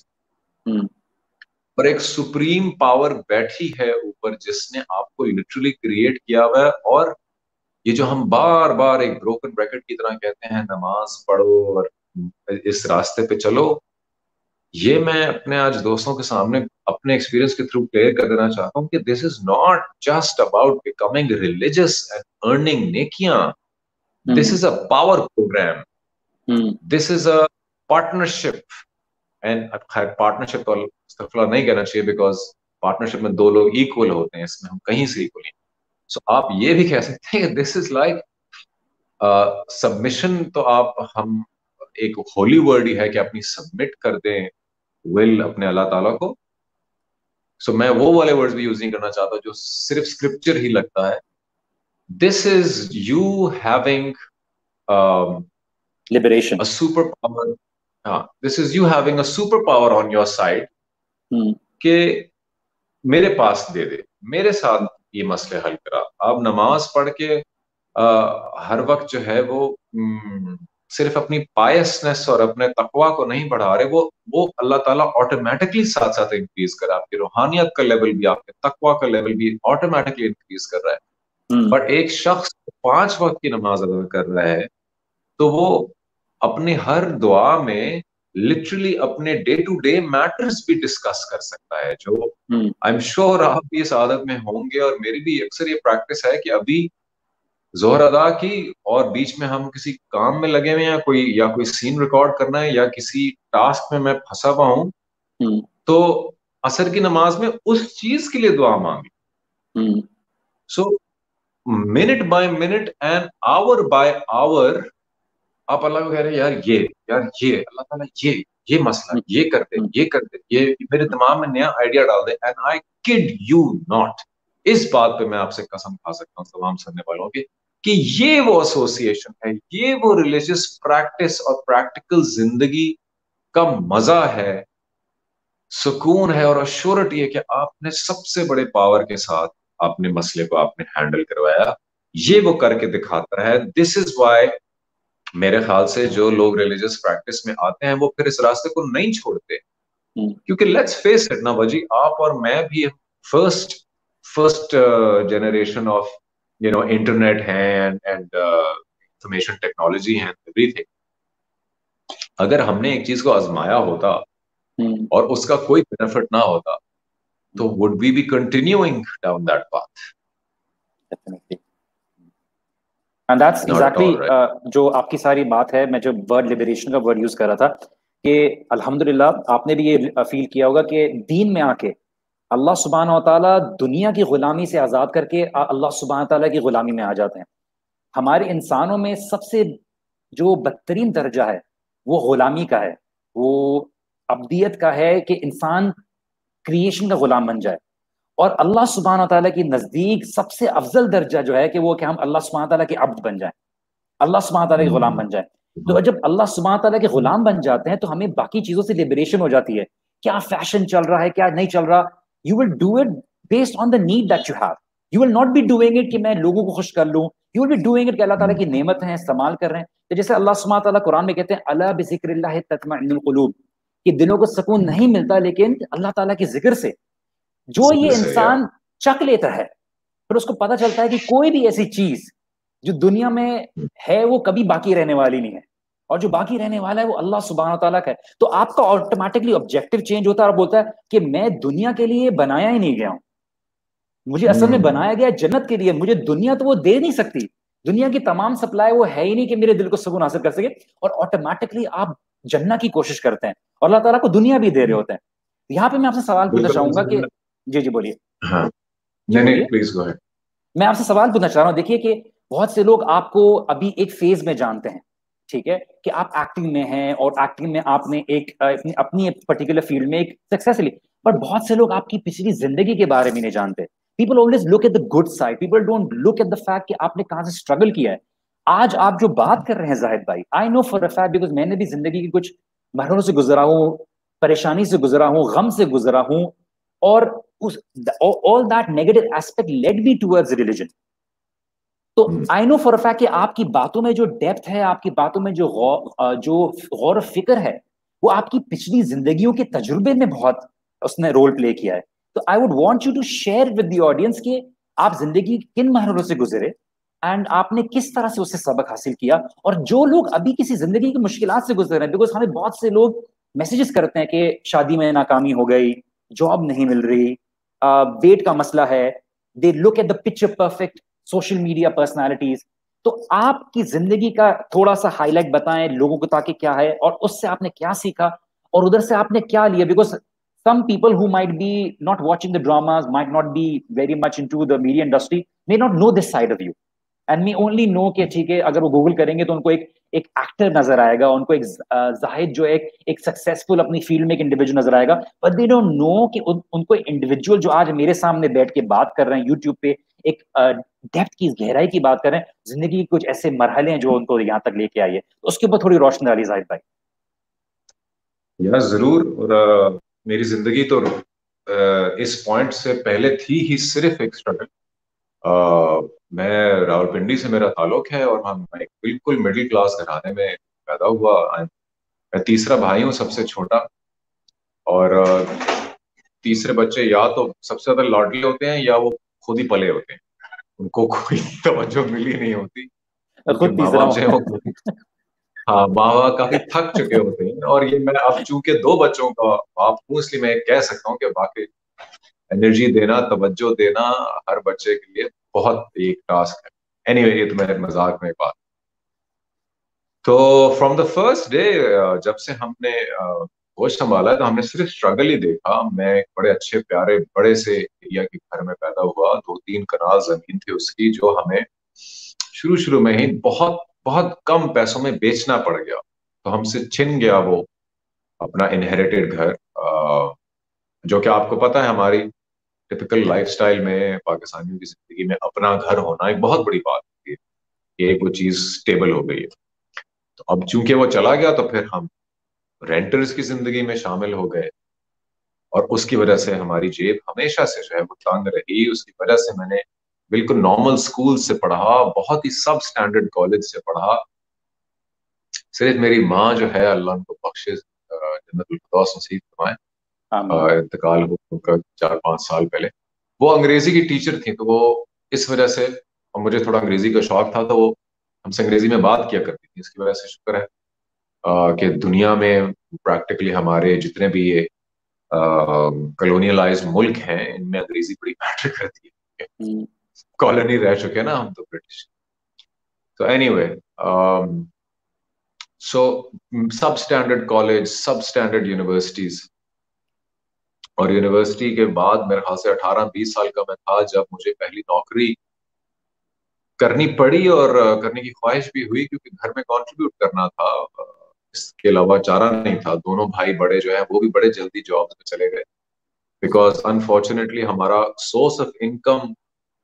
پر ایک سپریم پاور بیٹھی ہے اوپر, جس نے آپ کو لٹرلی کریٹ کیا ہوا ہے. اور یہ جو ہم بار بار ایک بروکن بریکٹ کی طرح کہتے ہیں, نماز پڑھو اور اس راستے پہ چلو, یہ میں اپنے آج دوستوں کے سامنے اپنے ایکسپیرینس کے تھرو کلیئر کر دینا چاہتا ہوں کہ this is not just about becoming religious and earning نیکیاں. Hmm. This is a power program. Hmm. This is a partnership. And partnership तो अस्तगफुरुल्लाह नहीं कहना चाहिए, because partnership में दो लोग equal होते हैं, इसमें हम कहीं से equal नहीं. So आप ये भी कह सकते हैं this is like uh, submission. तो आप हम एक holy word ही है कि अपनी submit कर दें will अपने अल्लाह ताला को. So मैं वो वाले words भी use नहीं करना चाहता जो सिर्फ scripture ही लगता है. This is you having um, liberation, a superpower. हाँ, this is you having a superpower on your side. hmm. कि मेरे पास दे दे, मेरे साथ ये मसले हल करा. आप नमाज पढ़ के आ, हर वक्त जो है वो न, सिर्फ अपनी पायसनेस और अपने तकवा को नहीं बढ़ा रहे, वो वो अल्लाह ताला ऑटोमेटिकली साथ साथ इंक्रीज कर रहा है. आपकी रूहानियत का लेवल भी, आपके तकवा का लेवल भी ऑटोमेटिकली इंक्रीज कर रहा है. hmm. बट एक शख्स पांच वक्त की नमाज अदा कर रहा है तो वो अपने हर दुआ में लिटरली अपने डे टू डे मैटर्स भी डिस्कस कर सकता है, जो आई एम श्योर आप भी इस आदत में होंगे. और मेरी भी अक्सर ये प्रैक्टिस है कि अभी जोहर अदा की और बीच में हम किसी काम में लगे हुए हैं, कोई या कोई सीन रिकॉर्ड करना है या किसी टास्क में मैं फंसा हुआ हूं, hmm. तो असर की नमाज में उस चीज के लिए दुआ मांगी. So minute by minute and hour by hour आप अल्लाह को कह रहे हैं यार ये यार ये अल्लाह ताला ये ये मसला ये कर दे, ये कर दे, ये मेरे दिमाग में नया आइडिया डाल दे. And I kid you not, इस बात पे मैं आपसे कसम खा सकता हूँ तमाम सुनने वालों की कि ये वो एसोसिएशन है, ये वो रिलीजियस प्रैक्टिस और प्रैक्टिकल जिंदगी का मजा है, सुकून है और अश्योरिटी है कि आपने सबसे बड़े पावर के साथ अपने मसले को आपने हैंडल करवाया. ये वो करके दिखाता है. दिस इज वाई मेरे ख्याल से जो लोग रिलीजियस प्रैक्टिस में आते हैं वो फिर इस रास्ते को नहीं छोड़ते. hmm. क्योंकि लेट्स फेस इट ना वजी, आप और मैं भी first first generation of you know internet है एंड एंड इंफॉर्मेशन टेक्नोलॉजी है, एवरीथिंग. अगर हमने एक चीज को आजमाया होता hmm. और उसका कोई बेनिफिट ना होता तो would we be continuing down that path? Definitely. And that's exactly uh, जो आपकी सारी बात है. मैं जो वर्ड लिबरेशन का वर्ड यूज कर रहा था कि अल्हम्दुलिल्लाह आपने भी ये फील किया होगा कि दीन में आके अल्लाह सुब्हानहू व तआला दुनिया की गुलामी से आजाद करके अल्लाह सुब्हानहू व तआला की गुलामी में आ जाते हैं. हमारे इंसानों में सबसे जो बदतरीन दर्जा है वो गुलामी का है, वो अब्दियत का है कि इंसान क्रिएशन का गुलाम बन जाए. और अल्लाह सुब्हानहू व तआला की नजदीक सबसे अफजल दर्जा जो है कि वो कि हम अल्लाह सुब्हानहू व तआला के अब्द बन जाए, अल्लाह सुब्हानहू व तआला के गुलाम बन जाए. तो जब अल्लाह सुब्हानहू व तआला के गुलाम बन जाते हैं तो हमें बाकी चीजों से लिबरेशन हो जाती है. क्या फैशन चल रहा है, क्या नहीं चल रहा, you will do it based on the need that you have. You will not be doing it कि मैं लोगों को खुश कर लूं. You will be doing it कि अल्लाह ताला की नेमत है, इस्तेमाल कर रहे हैं. तो जैसे अल्लाह सुब्हानहू व तआला कुरान में कहते हैं अला बिज़िक्रिल्लाह तत्मइन्नुल कुलूब, कि दिलों को सुकून नहीं मिलता लेकिन अल्लाह ताला के जिक्र से. जो ये इंसान चक लेता है फिर उसको पता चलता है कि कोई भी ऐसी चीज जो दुनिया में है वो कभी बाकी रहने वाली नहीं है, और जो बाकी रहने वाला है वो अल्लाह सुब्हानहू व तआला का है. तो आपका ऑटोमेटिकली ऑब्जेक्टिव चेंज होता है और बोलता है कि मैं दुनिया के लिए बनाया ही नहीं गया हूं, मुझे असल में बनाया गया जन्नत के लिए. मुझे दुनिया तो वो दे नहीं सकती, दुनिया की तमाम सप्लाई वो है ही नहीं कि मेरे दिल को सुकून हासिल कर सके. और ऑटोमेटिकली आप जन्नत की कोशिश करते हैं और अल्लाह ताला को दुनिया भी दे रहे होते हैं. यहाँ पे मैं आपसे सवाल पूछना चाहूंगा कि जी जी बोलिए. हाँ, नहीं नहीं प्लीज गो अहेड. मैं आपसे सवाल पूछना चाह रहा हूँ. देखिए कि बहुत से लोग आपको अभी एक फेज में जानते हैं, ठीक है, कि आप एक्टिंग में हैं और एक्टिंग में आपने एक अपनी अपनी पर्टिकुलर फील्ड में एक सक्सेस ली, पर बहुत से लोग आपकी पिछली जिंदगी के बारे में नहीं जानते. People always look at the good side, people don't look at the fact कि आपने कहां से स्ट्रगल किया है. आज आप जो बात कर रहे हैं जाहिद भाई, I know for a fact because मैंने भी जिंदगी की कुछ मरहलों से गुजरा हूँ, परेशानी से गुजरा हूँ, गम से गुजरा हूँ, और उस all that negative aspect led me towards religion. तो I know for a fact कि आपकी बातों में जो डेप्थ है, आपकी बातों में जो गौर जो गौर फिक्र है, वो आपकी पिछली जिंदगियों के तजुर्बे में बहुत उसने रोल प्ले किया है. तो I would want you to share with the audience कि आप जिंदगी किन मरहलों से गुजरे एंड आपने किस तरह से उससे सबक हासिल किया. और जो लोग अभी किसी जिंदगी की मुश्किलात से गुजर रहे हैं, बिकॉज हमें बहुत से लोग मैसेजेस करते हैं कि शादी में नाकामी हो गई, जॉब नहीं मिल रही, वेट uh, का मसला है, they look at the picture perfect social media personalities. تو آپ کی زندگی کا تھوڑا سا ہائی لائٹ بتائیں لوگوں کو تاکہ کیا ہے اور اس سے آپ نے کیا سیکھا اور ادھر سے آپ نے کیا لیا, because some people who might be not watching the dramas, might not be very much into the media industry, may not know this side of you and may only know کہ ٹھیک ہے اگر وہ گوگل کریں گے تو ان کو ایک ایک ایکٹر نظر آئے گا, ان کو ایک زاہد جو ایک ایک سکسیسفل اپنی فیلڈ میں ایک انڈیویجول نظر آئے گا, بٹ دے ڈونٹ نو کہ ان کو انڈیویجول جو آج میرے سامنے بیٹھ کے بات کر رہے ہیں یوٹیوب پہ, ایک ڈیپتھ کی گہرائی کی بات کر رہے ہیں, زندگی کے کچھ ایسے مرحلے ہیں جو ان کو یہاں تک لے کے آئی ہے, اس کے اوپر تھوڑی روشنی ڈالی زاہد بھائی. یا ضرور, اور میری زندگی تو اس پوائنٹ سے پہلے تھی ہی صرف ایک اسٹرگل. میں راولپنڈی سے میرا تعلق ہے اور ہم بالکل مڈل کلاس گھرانے میں پیدا ہوا. میں تیسرا بھائی ہوں, سب سے چھوٹا, اور تیسرے بچے یا تو سب سے زیادہ لاڈلے ہوتے ہیں یا وہ خود ہی پلے ہوتے ہیں, ان کو کوئی توجہ ملی نہیں ہوتی کیونکہ ماں باپ جو ہے ہاں ماں باپ کافی تھک چکے ہوتے ہیں. اور یہ میں اب چونکہ دو بچوں کا باپ ہوں اس لیے میں کہہ سکتا ہوں کہ باقی انرجی دینا, توجہ دینا ہر بچے کے لیے بہت ایک ٹاسک ہے. اینی وے, یہ تو میرے مذاق میں بات. تو فرام دا فرسٹ ڈے جب سے ہم نے ہوش سنبھالا تو ہم نے صرف اسٹرگل ہی دیکھا. میں ایک بڑے اچھے پیارے بڑے سے ایریا کے گھر میں پیدا ہوا, دو تین کنال زمین تھی اس کی, جو ہمیں شروع شروع میں ہی بہت بہت کم پیسوں میں بیچنا پڑ گیا. تو ہم سے چھن گیا وہ اپنا انہیریٹڈ گھر, جو کہ آپ کو پتا ہے ہماری ٹپیکل لائف سٹائل میں پاکستانیوں کی زندگی میں اپنا گھر ہونا ایک بہت بڑی بات ہوتی ہے کہ ایک وہ چیز سٹیبل ہو گئی ہے. تو اب چونکہ وہ چلا گیا تو پھر ہم رینٹرز کی زندگی میں شامل ہو گئے, اور اس کی وجہ سے ہماری جیب ہمیشہ سے جو ہے وہ تنگ رہی. اس کی وجہ سے میں نے بالکل نارمل اسکول سے پڑھا, بہت ہی سب اسٹینڈرڈ کالج سے پڑھا. صرف میری ماں جو ہے, اللہ ان کو بخشے, جنت الفردوس نصیب فرمائے, انتقال ہو کر چار پانچ سال پہلے, وہ انگریزی کی ٹیچر تھیں. تو وہ اس وجہ سے, اور مجھے تھوڑا انگریزی کا شوق تھا, تو وہ ہم سے انگریزی میں بات کیا کرتی تھی. اس کی وجہ سے شکر ہے کہ دنیا میں پریکٹیکلی ہمارے جتنے بھی یہ کلونیلائز ملک ہیں ان میں انگریزی بڑی میٹر کرتی ہے. کالونی رہ چکے ہیں نا ہم تو برٹش. تو anyway, so sub standard college, sub standard universities, اور یونیورسٹی کے بعد میرے خیال سے اٹھارہ بیس سال کا میں تھا جب مجھے پہلی نوکری کرنی پڑی, اور کرنے کی خواہش بھی ہوئی کیونکہ گھر میں کنٹریبیوٹ کرنا تھا, اس کے علاوہ چارہ نہیں تھا. دونوں بھائی بڑے جو ہیں وہ بھی بڑے جلدی جاب میں چلے گئے, بیکاز انفارچونیٹلی ہمارا سورس آف انکم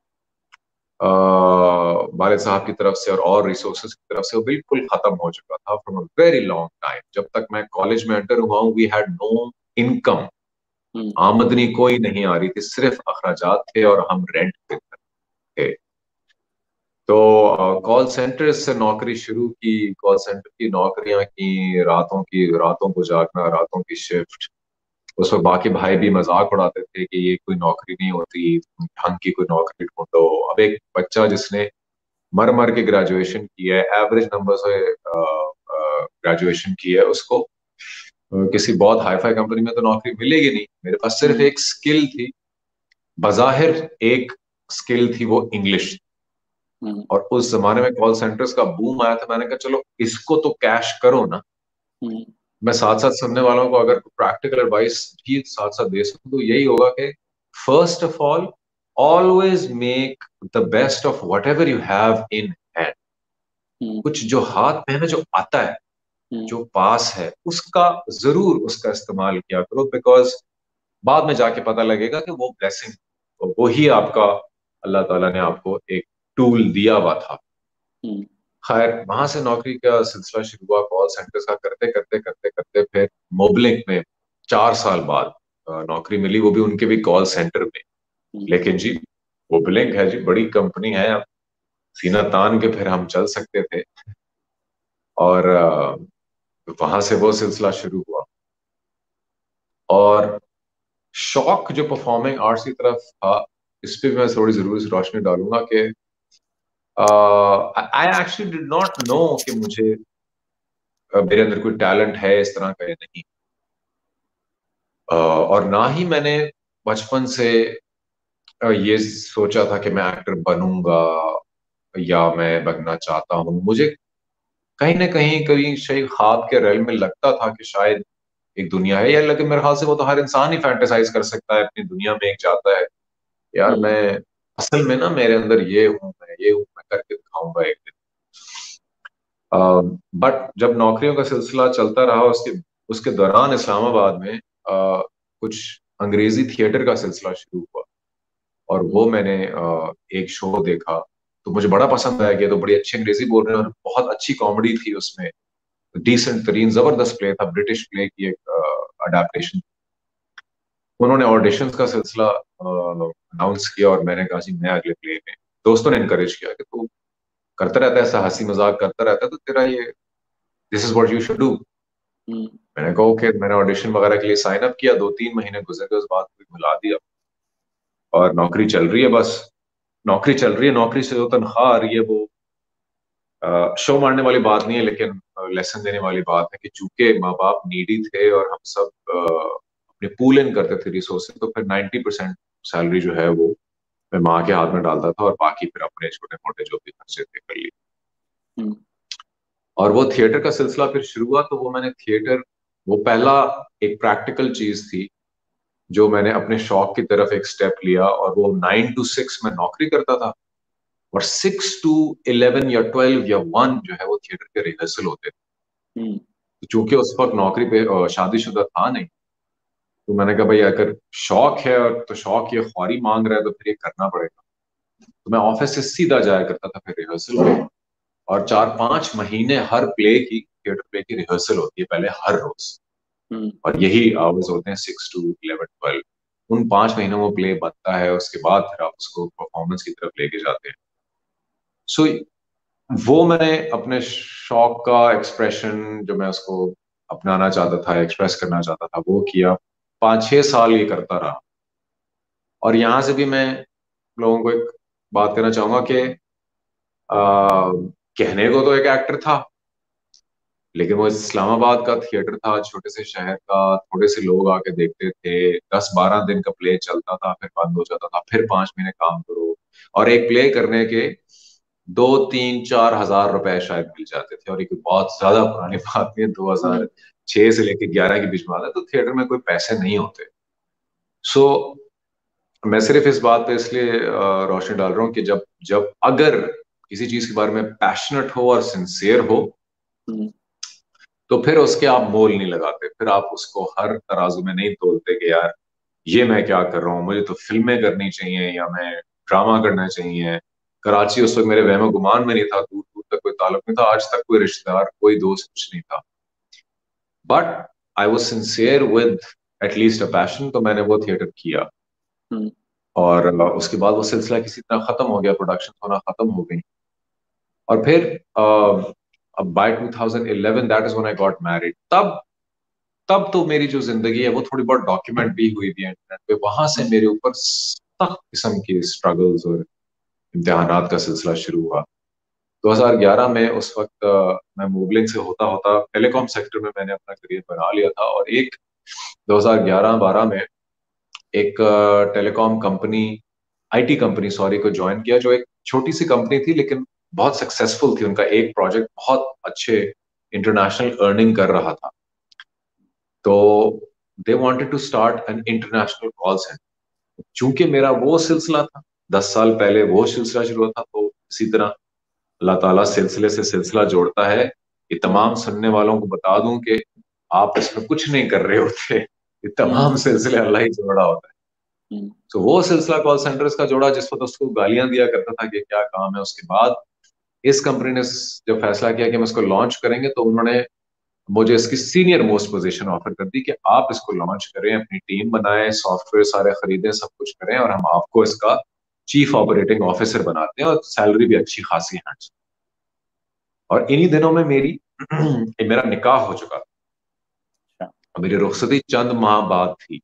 والد صاحب کی طرف سے اور اور ریسورسز کی طرف سے وہ بالکل ختم ہو چکا تھا from a very long time. جب تک میں کالج میں انٹر ہوا ہوں, وی ہیڈ نو انکم, آمدنی کوئی نہیں آ رہی تھی, صرف اخراجات تھے اور ہم رینٹ پہ تھے. تو کال سینٹر سے نوکری شروع کی, کال سینٹر کی نوکریاں کی, راتوں کی راتوں کو جاگنا, راتوں کی شفٹ. اس وقت باقی بھائی بھی مذاق اڑاتے تھے کہ یہ کوئی نوکری نہیں ہوتی, ڈھنگ کی کوئی نوکری ڈھونڈو. اب ایک بچہ جس نے مر مر کے گریجویشن کی ہے, ایوریج نمبر سے گریجویشن کی ہے, اس کو کسی بہت ہائی فائی کمپنی میں تو نوکری ملے گی نہیں. میرے پاس صرف ایک اسکل تھی, بظاہر ایک اسکل تھی, وہ انگلش. اور اس زمانے میں کال سینٹرز کا بوم آیا تھا. میں نے کہا چلو اس کو تو کیش کرو نا. میں ساتھ ساتھ سننے والوں کو اگر پریکٹیکل ایڈوائس بھی ساتھ ساتھ دے سکوں تو یہی ہوگا کہ first of all always make the best of whatever you have in hand. کچھ جو ہاتھ میں ہے, جو آتا ہے, جو پاس ہے, اس کا ضرور اس کا استعمال کیا کرو, بیکاز بعد میں جا کے پتہ لگے گا کہ وہ بلیسنگ, وہی آپ کا اللہ تعالیٰ نے آپ کو ایک ٹول دیا ہوا تھا. خیر, وہاں سے نوکری کا سلسلہ شروع ہوا, کال سینٹرز کا کرتے کرتے کرتے کرتے پھر موبلنک میں چار سال بعد نوکری ملی, وہ بھی ان کے بھی کال سینٹر میں. لیکن جی وہ بلنک ہے جی, بڑی کمپنی ہے, سینہ تان کے پھر ہم چل سکتے تھے, اور وہاں سے وہ سلسلہ شروع ہوا. اور شوق جو پرفارمنگ آرٹس کی طرف تھا, اس پہ میں تھوڑی ضرور سے روشنی ڈالوں گا کہ I actually did not know کہ مجھے میرے اندر کوئی ٹیلنٹ ہے اس طرح کا یا نہیں, اور نہ ہی میں نے بچپن سے یہ سوچا تھا کہ میں ایکٹر بنوں گا یا میں بننا چاہتا ہوں. مجھے کہیں نہ کہیں کبھی شاید خواب کے ریل میں لگتا تھا کہ شاید ایک دنیا ہے, یا لیکن میرے خیال سے وہ تو ہر انسان ہی فینٹیسائز کر سکتا ہے, اپنی دنیا میں ایک چاہتا ہے یار میں اصل میں نا میرے اندر یہ ہوں, میں یہ ہوں, میں کر کے دکھاؤں گا ایک دن. بٹ جب نوکریوں کا سلسلہ چلتا رہا, اس کے اس کے دوران اسلام آباد میں کچھ انگریزی تھیٹر کا سلسلہ شروع ہوا, اور وہ میں نے ایک شو دیکھا تو مجھے بڑا پسند آیا کہ تو بڑی اچھی انگریزی بول رہے ہیں اور بہت اچھی کامیڈی تھی اس میں, ڈیسنٹ ترین زبردست پلے تھا, برٹش پلے کی ایک اڈاپٹیشن. انہوں نے آڈیشنز کا سلسلہ اناؤنس کیا اور میں نے کہا جی میں اگلے پلے میں, دوستوں نے انکریج کیا کہ تو کرتا رہتا ہے ایسا ہنسی مذاق کرتا رہتا ہے تو تیرا یہ this is what you should do. میں نے کہا اوکے, میں نے آڈیشن وغیرہ کے لیے سائن اپ کیا, دو تین مہینے گزر گئے, اس بات کو بھلا دیا اور نوکری چل رہی ہے. بس نوکری چل رہی ہے, نوکری سے جو تنخواہ آ رہی ہے وہ شو مارنے والی بات نہیں ہے, لیکن لیسن دینے والی بات ہے کہ چونکہ ماں باپ نیڈی تھے اور ہم سب اپنے پول ان کرتے تھے ریسورسز, تو پھر نائنٹی پرسینٹ سیلری جو ہے وہ میں ماں کے ہاتھ میں ڈالتا تھا اور باقی پھر اپنے چھوٹے موٹے جو بھی خرچے تھے کر لیے. اور وہ تھیٹر کا سلسلہ پھر شروع ہوا, تو وہ میں نے تھیٹر, وہ پہلا ایک پریکٹیکل چیز تھی جو میں نے اپنے شوق کی طرف ایک سٹیپ لیا, اور وہ نائن ٹو سکس میں نوکری کرتا تھا اور سکس ٹو الیون یا ٹویلو یا ون جو ہے وہ تھیٹر کے ریہرسل ہوتے تھے. چونکہ اس وقت نوکری پہ شادی شدہ تھا نہیں, تو میں نے کہا بھائی اگر شوق ہے اور تو شوق یہ خواری مانگ رہا ہے تو پھر یہ کرنا پڑے گا. تو میں آفس سے سیدھا جایا کرتا تھا پھر ریہرسل میں, اور چار پانچ مہینے ہر پلے کی, تھیٹر پلے کی ریہرسل ہوتی ہے پہلے ہر روز, اور یہی آورز ہوتے ہیں سکس ٹو الیون ٹویلو. ان پانچ مہینوں میں پلے بنتا ہے, اس کے بعد پھر آپ اس کو پرفارمنس کی طرف لے کے جاتے ہیں. سو وہ میں نے اپنے شوق کا ایکسپریشن جو میں اس کو اپنانا چاہتا تھا, ایکسپریس کرنا چاہتا تھا, وہ کیا. پانچ چھ سال یہ کرتا رہا. اور یہاں سے بھی میں لوگوں کو ایک بات کرنا چاہوں گا کہ کہنے کو تو ایک ایکٹر تھا, لیکن وہ اسلام آباد کا تھیٹر تھا, چھوٹے سے شہر کا, تھوڑے سے لوگ آ کے دیکھتے تھے, دس بارہ دن کا پلے چلتا تھا, پھر بند ہو جاتا تھا, پھر پانچ مہینے کام کرو, اور ایک پلے کرنے کے دو تین چار ہزار روپے شاید مل جاتے تھے. اور ایک بہت زیادہ پرانی بات نہیں, دو ہزار چھ سے لے کے گیارہ کے بیچ میں آتا, تو تھیٹر میں کوئی پیسے نہیں ہوتے. سو میں صرف اس بات پہ اس لیے روشنی ڈال رہا ہوں کہ جب جب اگر کسی چیز کے بارے میں پیشنٹ ہو اور سنسیئر ہو تو پھر اس کے آپ مول نہیں لگاتے, پھر آپ اس کو ہر ترازو میں نہیں تولتے کہ یار یہ میں کیا کر رہا ہوں, مجھے تو فلمیں کرنی چاہیے یا میں ڈرامہ کرنا چاہیے. کراچی اس وقت میرے وہم و گمان میں نہیں تھا, دور دور تک کوئی تعلق نہیں تھا, آج تک کوئی رشتے دار کوئی دوست کچھ نہیں تھا, but I was sincere with at least a passion. تو میں نے وہ تھیٹر کیا, اور اس کے بعد وہ سلسلہ کسی طرح ختم ہو گیا, پروڈکشن ہونا ختم ہو گئی. اور پھر by two thousand eleven that is when I got married. تب تب تو میری جو زندگی ہے وہ تھوڑی بہت ڈاکیومنٹ بھی ہوئی تھی انٹرنیٹ پہ, وہاں سے میرے اوپر سخت قسم کی اسٹرگلز اور امتحانات کا سلسلہ شروع ہوا. دو ہزار گیارہ میں اس وقت میں موبلنگ سے ہوتا ہوتا ٹیلی کام سیکٹر میں میں نے اپنا کریئر بنا لیا تھا, اور ایک دو ہزار گیارہ بارہ میں ایک telecom company, I T company sorry کو جوائن کیا, جو ایک چھوٹی سی کمپنی تھی لیکن بہت سکسیسفل تھی. ان کا ایک پروجیکٹ بہت اچھے انٹرنیشنل ارننگ کر رہا تھا, تو they wanted to start an international call centre. چونکہ میرا وہ سلسلہ تھا, دس سال پہلے وہ سلسلہ شروع ہوا تھا, تو اسی طرح اللہ تعالیٰ سلسلے سے سلسلہ جوڑتا ہے. یہ تمام سننے والوں کو بتا دوں کہ آپ اس میں کچھ نہیں کر رہے ہوتے, یہ تمام سلسلے اللہ ہی جوڑا ہوتا ہے. تو وہ سلسلہ کال سینٹرز کا جوڑا, جس وقت اس کو گالیاں دیا کرتا تھا کہ کیا کام ہے. اس کے بعد اس کمپنی نے جب فیصلہ کیا کہ ہم اس کو لانچ کریں گے, تو انہوں نے مجھے اس کی سینئر موسٹ پوزیشن آفر کر دی کہ آپ اس کو لانچ کریں, اپنی ٹیم بنائیں, سافٹ ویئر سارے خریدیں, سب کچھ کریں, اور ہم آپ کو اس کا چیف آپریٹنگ آفیسر بناتے ہیں, اور سیلری بھی اچھی خاصی ہے. اور انہی دنوں میں میری میرا نکاح ہو چکا تھا, میری رخصتی چند ماہ بعد تھی.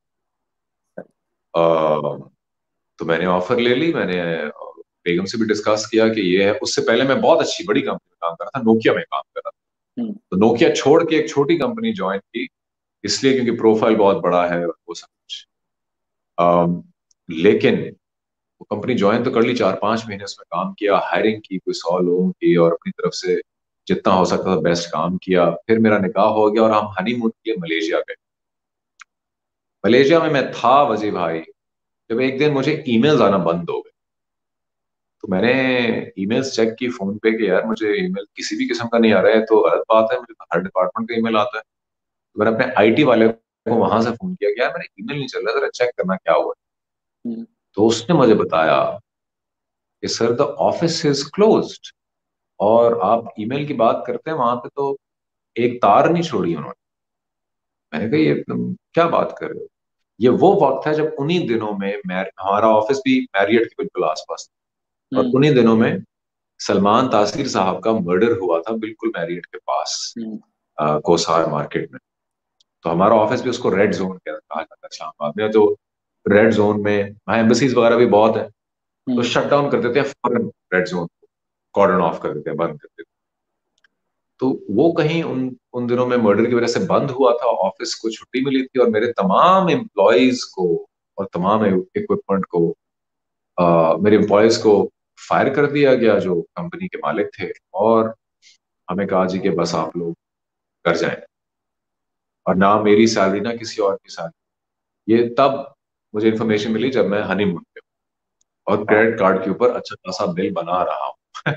تو میں نے آفر لے لی, میں نے بیگم سے بھی ڈسکس کیا کہ یہ ہے. اس سے پہلے میں بہت اچھی بڑی کمپنی میں کام کر رہا تھا, نوکیا میں کام کر رہا تھا. تو نوکیا چھوڑ کے ایک چھوٹی کمپنی جوائن کی, اس لیے کیونکہ پروفائل بہت بڑا ہے وہ سب کچھ. لیکن कंपनी ज्वाइन तो कर ली, चार पांच महीने उसमें काम किया, हायरिंग की कोई सौ लोगों की, और अपनी तरफ से जितना हो सकता था बेस्ट काम किया। फिर मेरा निकाह हो गया और हम हनीमून के लिए मलेशिया गए। मलेशिया में मैं था वजी भाई, जब एक दिन मुझे ईमेल्स आना बंद हो गए। तो मैंने ईमेल्स चेक की फोन पे कि यार मुझे ईमेल किसी भी किस्म का नहीं आ रहा है, तो अलग बात है, मुझे तो हर डिपार्टमेंट का ईमेल आता है। तो मैंने अपने आईटी वाले को वहां से फोन किया कि यार मेरा ईमेल नहीं चल रहा, जरा चेक करना क्या हुआ। हम्म, तो उसने मुझे बताया कि sir the office is closed, और आप ईमेल की बात करते हैं वहां पे तो एक तार नहीं छोड़ी उन्होंने। मैंने कहा ये तुम क्या बात कर रहे हो। ये वो वक्त है जब उन्हीं दिनों में मैं, हमारा ऑफिस भी मैरियट के बिल्कुल आसपास था, और हम्म, उन्हीं दिनों में सलमान तासीर साहब का मर्डर हुआ था बिल्कुल मैरियट के पास, हम्म, अ, कोसार मार्केट में। तो हमारा ऑफिस भी उसको रेड जोन कहा जाता है इस्लामाबाद में। तो रेड जोन में वहाँ एम्बेसीज वगैरह भी बहुत है, तो हम्म, शट डाउन कर देते हैं फौरन, रेड जोन कॉर्डन ऑफ कर देते हैं, बंद कर देते हैं। तो वो कहीं उन उन दिनों में मर्डर की वजह से बंद हुआ था, ऑफिस को छुट्टी मिली थी, और मेरे तमाम एम्प्लॉयज को और तमाम इक्विपमेंट को, अ, मेरे एम्प्लॉयज को फायर कर दिया गया जो कंपनी के मालिक थे, और हमें कहा जी कि बस आप लोग घर जाएं, और ना मेरी सैलरी ना किसी और की सैलरी। ये तब मुझे इन्फॉर्मेशन मिली जब मैं हनीमून पे हूं, और वाह, क्रेडिट कार्ड के ऊपर अच्छा खासा बिल बना रहा हूँ।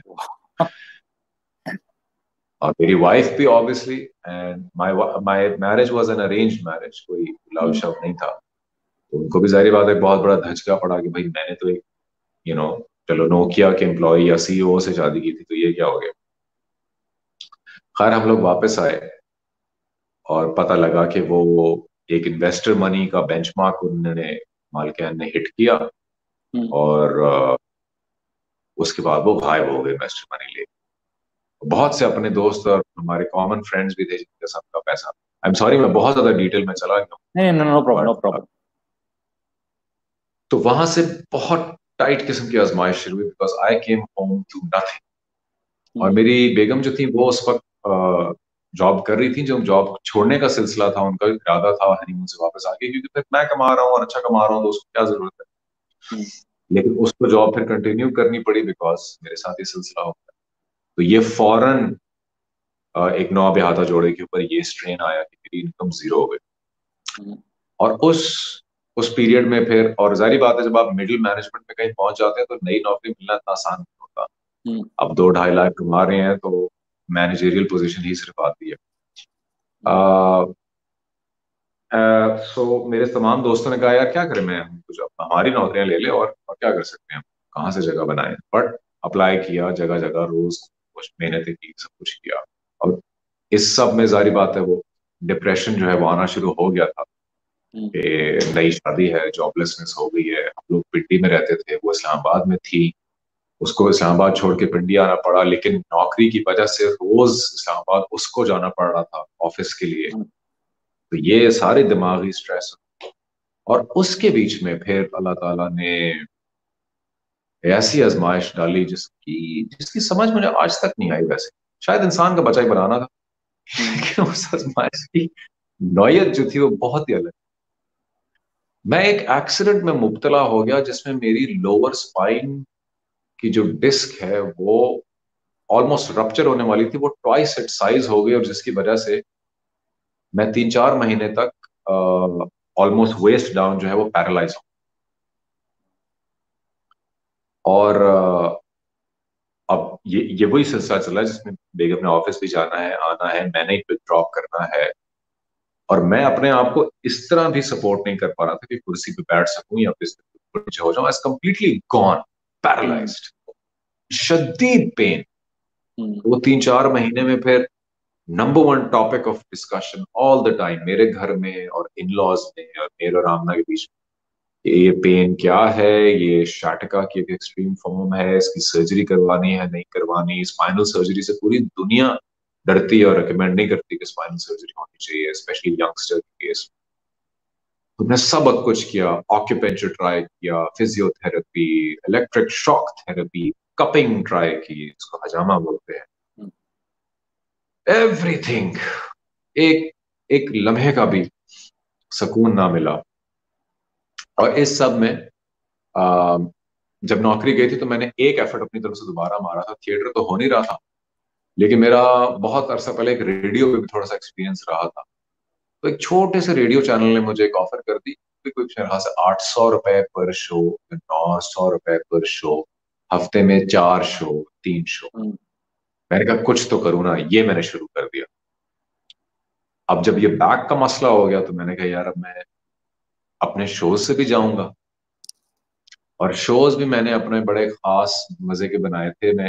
और मेरी वाइफ भी obviously, and my my marriage was an arranged marriage, कोई लव हम्म, शव नहीं था। तो उनको भी जाहिर बात है बहुत बड़ा धचका पड़ा कि भाई मैंने तो एक, यू नो चलो नोकिया के एम्प्लॉय या सीईओ से शादी की थी, तो ये क्या हो गया। खैर हम लोग वापस आए, और पता लगा कि वो एक इन्वेस्टर मनी का बेंचमार्क उन्होंने, मालिकान ने हिट किया, हम्म, और अ, उसके बाद वो गायब हो गए इन्वेस्टर मनी ले। बहुत से अपने दोस्त और हमारे कॉमन फ्रेंड्स भी थे जिनके सबका पैसा, आई एम सॉरी मैं बहुत ज्यादा डिटेल में चला गया नहीं, नो नो हूँ, प्रॉब्लम, नो बट प्रॉब्लम। तो वहां से बहुत टाइट किस्म की आजमाइश शुरू हुई, because I came home to nothing. और हम्म, मेरी बेगम जो थी वो उस वक्त जॉब कर रही थी, जो जॉब छोड़ने का सिलसिला था, उनका इरादा था हनीमून से वापस आके, क्योंकि फिर मैं कमा रहा हूँ और अच्छा कमा रहा हूँ तो उसको क्या जरूरत है। हम्म, लेकिन उसको जॉब फिर कंटिन्यू करनी पड़ी बिकॉज मेरे साथ ये सिलसिला हो गया। तो ये फौरन अ, एक नौ बेहाता जोड़े के ऊपर ये स्ट्रेन आया कि मेरी इनकम जीरो हो गई। हम्म, और उस उस पीरियड में फिर, और जारी बात है जब आप मिडिल मैनेजमेंट में कहीं पहुंच जाते हैं तो नई नौकरी मिलना इतना आसान नहीं होता। हम्म, अब दो ढाई लाख कमा रहे हैं तो मैनेजरियल पोजीशन ही सिर्फ आती है। हम्म, सो मेरे तमाम दोस्तों ने कहा यार क्या करें, मैं हम कुछ अब हमारी नौकरियां ले ले, और, और क्या कर सकते हैं हम, कहाँ से जगह बनाए। बट अप्लाई किया जगह जगह, रोज कुछ मेहनतें की, सब कुछ किया। और इस सब में जारी बात है वो डिप्रेशन जो है वो आना शुरू हो गया था हम्म, कि नई शादी है, जॉबलेसनेस हो गई है। हम लोग पिंडी में रहते थे, वो इस्लामाबाद में थी, उसको इस्लामाबाद छोड़ के पिंडी आना पड़ा, लेकिन नौकरी की वजह से रोज इस्लामाबाद उसको जाना पड़ रहा था ऑफिस के लिए। हम्म, तो ये सारे दिमागी स्ट्रेस, और उसके बीच में फिर अल्लाह ताला ने ऐसी आजमाइश डाली जिसकी जिसकी समझ मुझे आज तक नहीं आई। वैसे शायद इंसान का बचा ही बनाना था, हम्म, लेकिन उस आजमाइश की नौयत जो थी वो बहुत ही अलग। मैं एक एक्सीडेंट में मुब्तला हो गया जिसमें मेरी लोअर स्पाइन की जो डिस्क है वो ऑलमोस्ट रप्चर होने वाली थी, वो ट्वाइस इट साइज हो गई, और जिसकी वजह से मैं तीन चार महीने तक ऑलमोस्ट वेस्ट डाउन जो है वो पैरालाइज हो। और अ, अब ये ये वही सिलसिला चल रहा है जिसमें बेगम ने ऑफिस भी जाना है, आना है, मैंने ही ड्रॉप करना है, और मैं अपने आप को इस तरह भी सपोर्ट नहीं कर पा रहा था कि कुर्सी पे बैठ सकूं या बिस्तर पे नीचे हो जाऊं। कंप्लीटली गॉन, हम्म, पैरालाइज्ड, शदीद पेन। हम्म, वो तीन चार महीने में फिर number one topic of discussion all the time मेरे घर में और इन लॉज में और मेरे और आमना के बीच में, ये पेन क्या है, ये शाटका की एक एक्सट्रीम फॉर्म है, इसकी सर्जरी करवानी है नहीं करवानी। स्पाइनल सर्जरी से पूरी दुनिया डरती है और रिकमेंड नहीं करती कि स्पाइनल सर्जरी होनी चाहिए, स्पेशली यंगस्टर के केस। तो मैं सब कुछ किया, ऑक्यूपेंचर ट्राई किया, physiotherapy, electric shock therapy, cupping try की, इसको हजामा बोलते हैं, हम्म, एवरीथिंग। एक एक लम्हे का भी सुकून ना मिला। और इस सब में आ, جب نوکری گئی تھی تو میں نے ایک ایفرٹ اپنی طرف سے دوبارہ مارا تھا. تھیٹر تو ہو نہیں رہا تھا, لیکن میرا بہت عرصہ پہلے ایک ریڈیو پہ بھی تھوڑا سا ایکسپیرینس رہا تھا. تو ایک چھوٹے سے ریڈیو چینل نے مجھے ایک آفر کر دی, کوئی میرے سے آٹھ سو روپے پر شو, نو سو روپے پر شو, ہفتے میں چار شو, تین شو. میں نے کہا کچھ تو کروں نا, یہ میں نے شروع کر دیا. اب جب یہ بیک کا مسئلہ ہو گیا تو میں نے کہا یار اب میں اپنے شوز سے بھی جاؤں گا, اور شوز بھی میں نے اپنے بڑے خاص مزے کے بنائے تھے. میں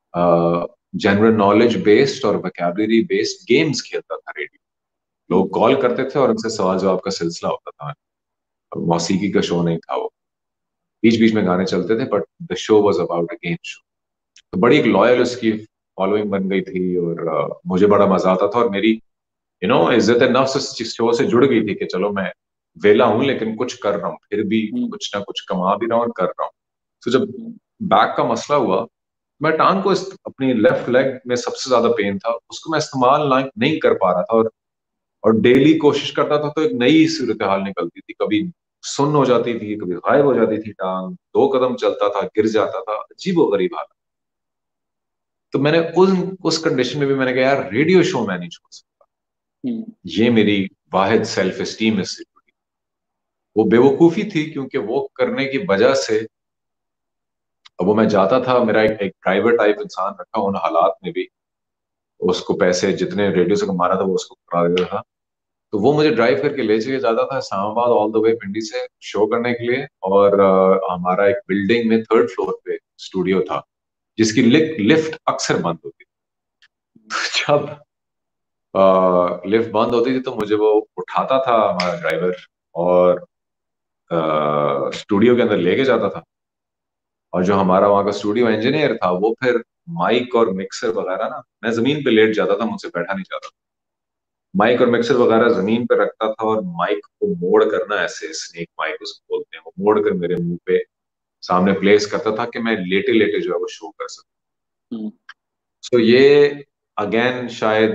جنرل نالج بیسڈ اور ویکیبلری بیسڈ گیمز کھیلتا تھا. ریڈیو لوگ کال کرتے تھے اور ان سے سوال جواب کا سلسلہ ہوتا تھا. موسیقی کا شو نہیں تھا وہ, بیچ بیچ میں گانے چلتے تھے, but the show was about a game show. تو بڑی ایک لوئل اس کی فالوئنگ بن گئی تھی, اور مجھے بڑا مزہ آتا تھا, اور میری یو نو عزت نفس اس شو سے جڑ گئی تھی کہ چلو میں ویلا ہوں لیکن کچھ کر رہا ہوں, پھر بھی کچھ نہ کچھ کما بھی رہا ہوں اور کر رہا ہوں. تو جب بیک کا مسئلہ ہوا, میں ٹانگ کو اپنی لیفٹ لیگ میں سب سے زیادہ پین تھا, اس کو میں استعمال نہیں کر پا رہا تھا, اور اور ڈیلی کوشش کرتا تھا تو ایک نئی صورتحال نکلتی تھی. کبھی سن ہو جاتی تھی, کبھی غائب ہو جاتی تھی ٹانگ, دو قدم چلتا تھا گر جاتا تھا, عجیب و غریب حالت. تو میں نے اس کنڈیشن میں بھی میں نے کہا یار ریڈیو شو میں نہیں چھوڑ سکتا, یہ میری واحد سیلف اسٹیم اس سے جڑی. وہ بے وقوفی تھی, کیونکہ وہ کرنے کی وجہ سے اب وہ میں جاتا تھا, میرا ایک ڈرائیور ٹائپ انسان رکھا ان حالات میں بھی, اس کو پیسے جتنے ریڈیو سے کمانا تھا وہ اس کو کرا دیتا تھا. تو وہ مجھے ڈرائیو کر کے لے چلے جاتا تھا اسلام آباد آل دا وے پنڈی سے شو کرنے کے لیے. اور ہمارا ایک بلڈنگ میں تھرڈ فلور پہ اسٹوڈیو تھا جس کی لفٹ اکثر بند ہوتی تھی. جب لفٹ بند ہوتی تھی تو مجھے وہ اٹھاتا تھا ہمارا ڈرائیور, اور اسٹوڈیو کے اندر لے کے جاتا تھا. اور جو ہمارا وہاں کا اسٹوڈیو انجینئر تھا وہ پھر مائک اور مکسر وغیرہ نا, میں زمین پہ لیٹ جاتا تھا, مجھ سے بیٹھا نہیں جاتا تھا, مائک اور مکسر وغیرہ زمین پہ رکھتا تھا, اور مائک کو موڑ کرنا ایسے اسنیک مائک اس کو بولتے ہیں, وہ موڑ کر میرے منہ پہ سامنے پلیس کرتا تھا کہ میں لیٹے لیٹے جو ہے وہ شو کر سکتا. سو یہ اگین شاید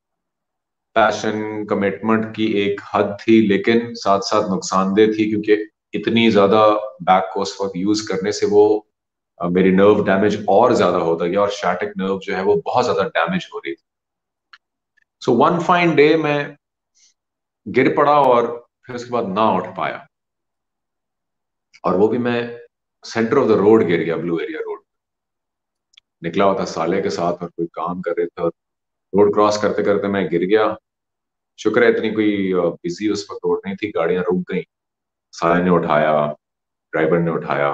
پیشن کمٹمنٹ کی ایک حد تھی, لیکن ساتھ ساتھ نقصان دہ تھی, کیونکہ اتنی زیادہ بیک کو اس وقت یوز کرنے سے وہ میری نرو ڈیمیج اور زیادہ ہوتا گیا, اور شیٹک نرو جو ہے وہ بہت زیادہ ڈیمیج ہو رہی تھی. سو ون فائن ڈے میں گر پڑا, اور پھر اس کے بعد نہ اٹھ پایا, اور وہ بھی میں سینٹر آف دا روڈ گر گیا, بلو ایریا روڈ نکلا ہوا تھا سالے کے ساتھ, اور کوئی کام کر رہے تھے, اور روڈ کراس کرتے کرتے میں گر گیا. شکر ہے اتنی کوئی بزی اس وقت روڈ نہیں تھی, گاڑیاں رک گئیں, سالے نے اٹھایا, ڈرائیور نے اٹھایا.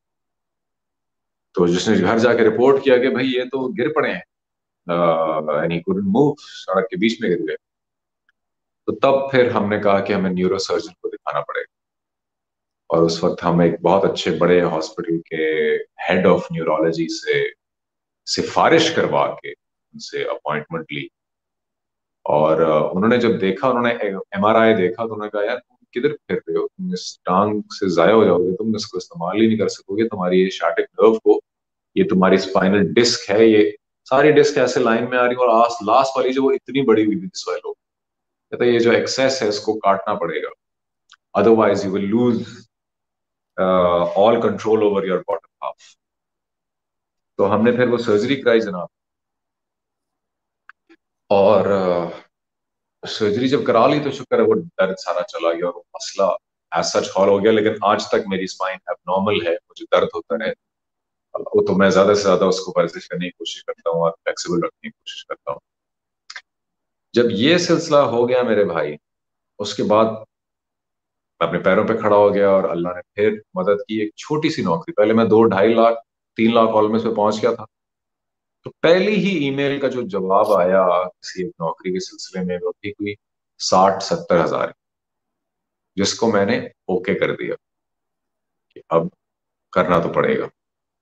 تو جس نے گھر جا کے رپورٹ کیا کہ بھائی یہ تو گر پڑے ہیں, یعنی couldn't move, سڑک کے بیچ میں گر گئے. تو تب پھر ہم نے کہا کہ ہمیں نیورو سرجن کو دکھانا پڑے گا, اور اس وقت ہم ایک بہت اچھے بڑے ہاسپٹل کے ہیڈ آف نیورولوجی سے سفارش کروا کے ان سے اپوائنٹمنٹ لی. اور انہوں نے جب دیکھا, انہوں نے ایم آر آئی دیکھا, تو انہوں نے کہا یار تم کدھر پھر رہے ہو, تم اس ٹانگ سے ضائع ہو جاؤ گے, تم اس کو استعمال ہی نہیں کر سکو گے, تمہاری یہ شیٹک نرو کو, یہ تمہاری اسپائنل ڈسک ہے, یہ ساری ڈسک ایسے لائن میں آ رہی ہے, اور لاسٹ والی جو وہ اتنی بڑی ہوئی تھی سوائل ہو, کہتا ہے یہ جو ایکسیس ہے اس کو کاٹنا پڑے گا, otherwise you will lose all control over your bottom half. تو ہم نے پھر وہ سرجری کرائی جناب, اور سرجری جب کرا لی تو شکر ہے وہ درد سارا چلا گیا, اور وہ مسئلہ ایز سچ حل ہو گیا. لیکن آج تک میری اسپائن اب نارمل ہے, مجھے درد ہوتا رہے, وہ تو میں زیادہ سے زیادہ اس کو ورزش کرنے کی کوشش کرتا ہوں اور فلیکسیبل رکھنے کی کوشش کرتا ہوں. جب یہ سلسلہ ہو گیا میرے بھائی, اس کے بعد میں اپنے پیروں پہ کھڑا ہو گیا, اور اللہ نے پھر مدد کی. ایک چھوٹی سی نوکری, پہلے میں دو ڈھائی لاکھ تین لاکھ آلموسٹ پہ پہنچ گیا تھا. تو پہلی ہی ای میل کا جو جواب آیا کسی ایک نوکری کے سلسلے میں, وہ تھی کوئی ساٹھ ستر ہزار, جس کو میں نے اوکے کر دیا کہ اب کرنا تو پڑے گا.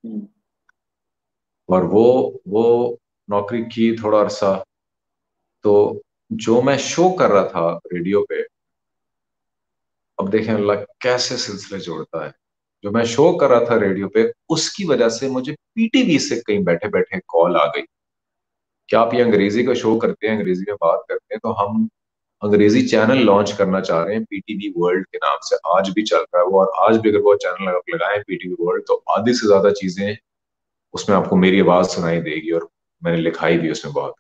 اور وہ وہ نوکری کی تھوڑا عرصہ, تو جو میں شو کر رہا تھا ریڈیو پہ, اب دیکھیں اللہ کیسے سلسلے جوڑتا ہے, جو میں شو کر رہا تھا ریڈیو پہ, اس کی وجہ سے مجھے پی ٹی وی سے کہیں بیٹھے بیٹھے کال آ گئی کہ آپ یہ انگریزی کا شو کرتے ہیں, انگریزی میں بات کرتے ہیں, تو ہم انگریزی چینل لانچ کرنا چاہ رہے ہیں پی ٹی وی ورلڈ کے نام سے, آج بھی چل رہا ہے وہ, اور آج بھی اگر وہ چینل آپ لگائیں پی ٹی وی ورلڈ تو آدھی سے زیادہ چیزیں اس میں آپ کو میری آواز سنائی دے گی, اور میں نے لکھائی بھی اس میں بہت.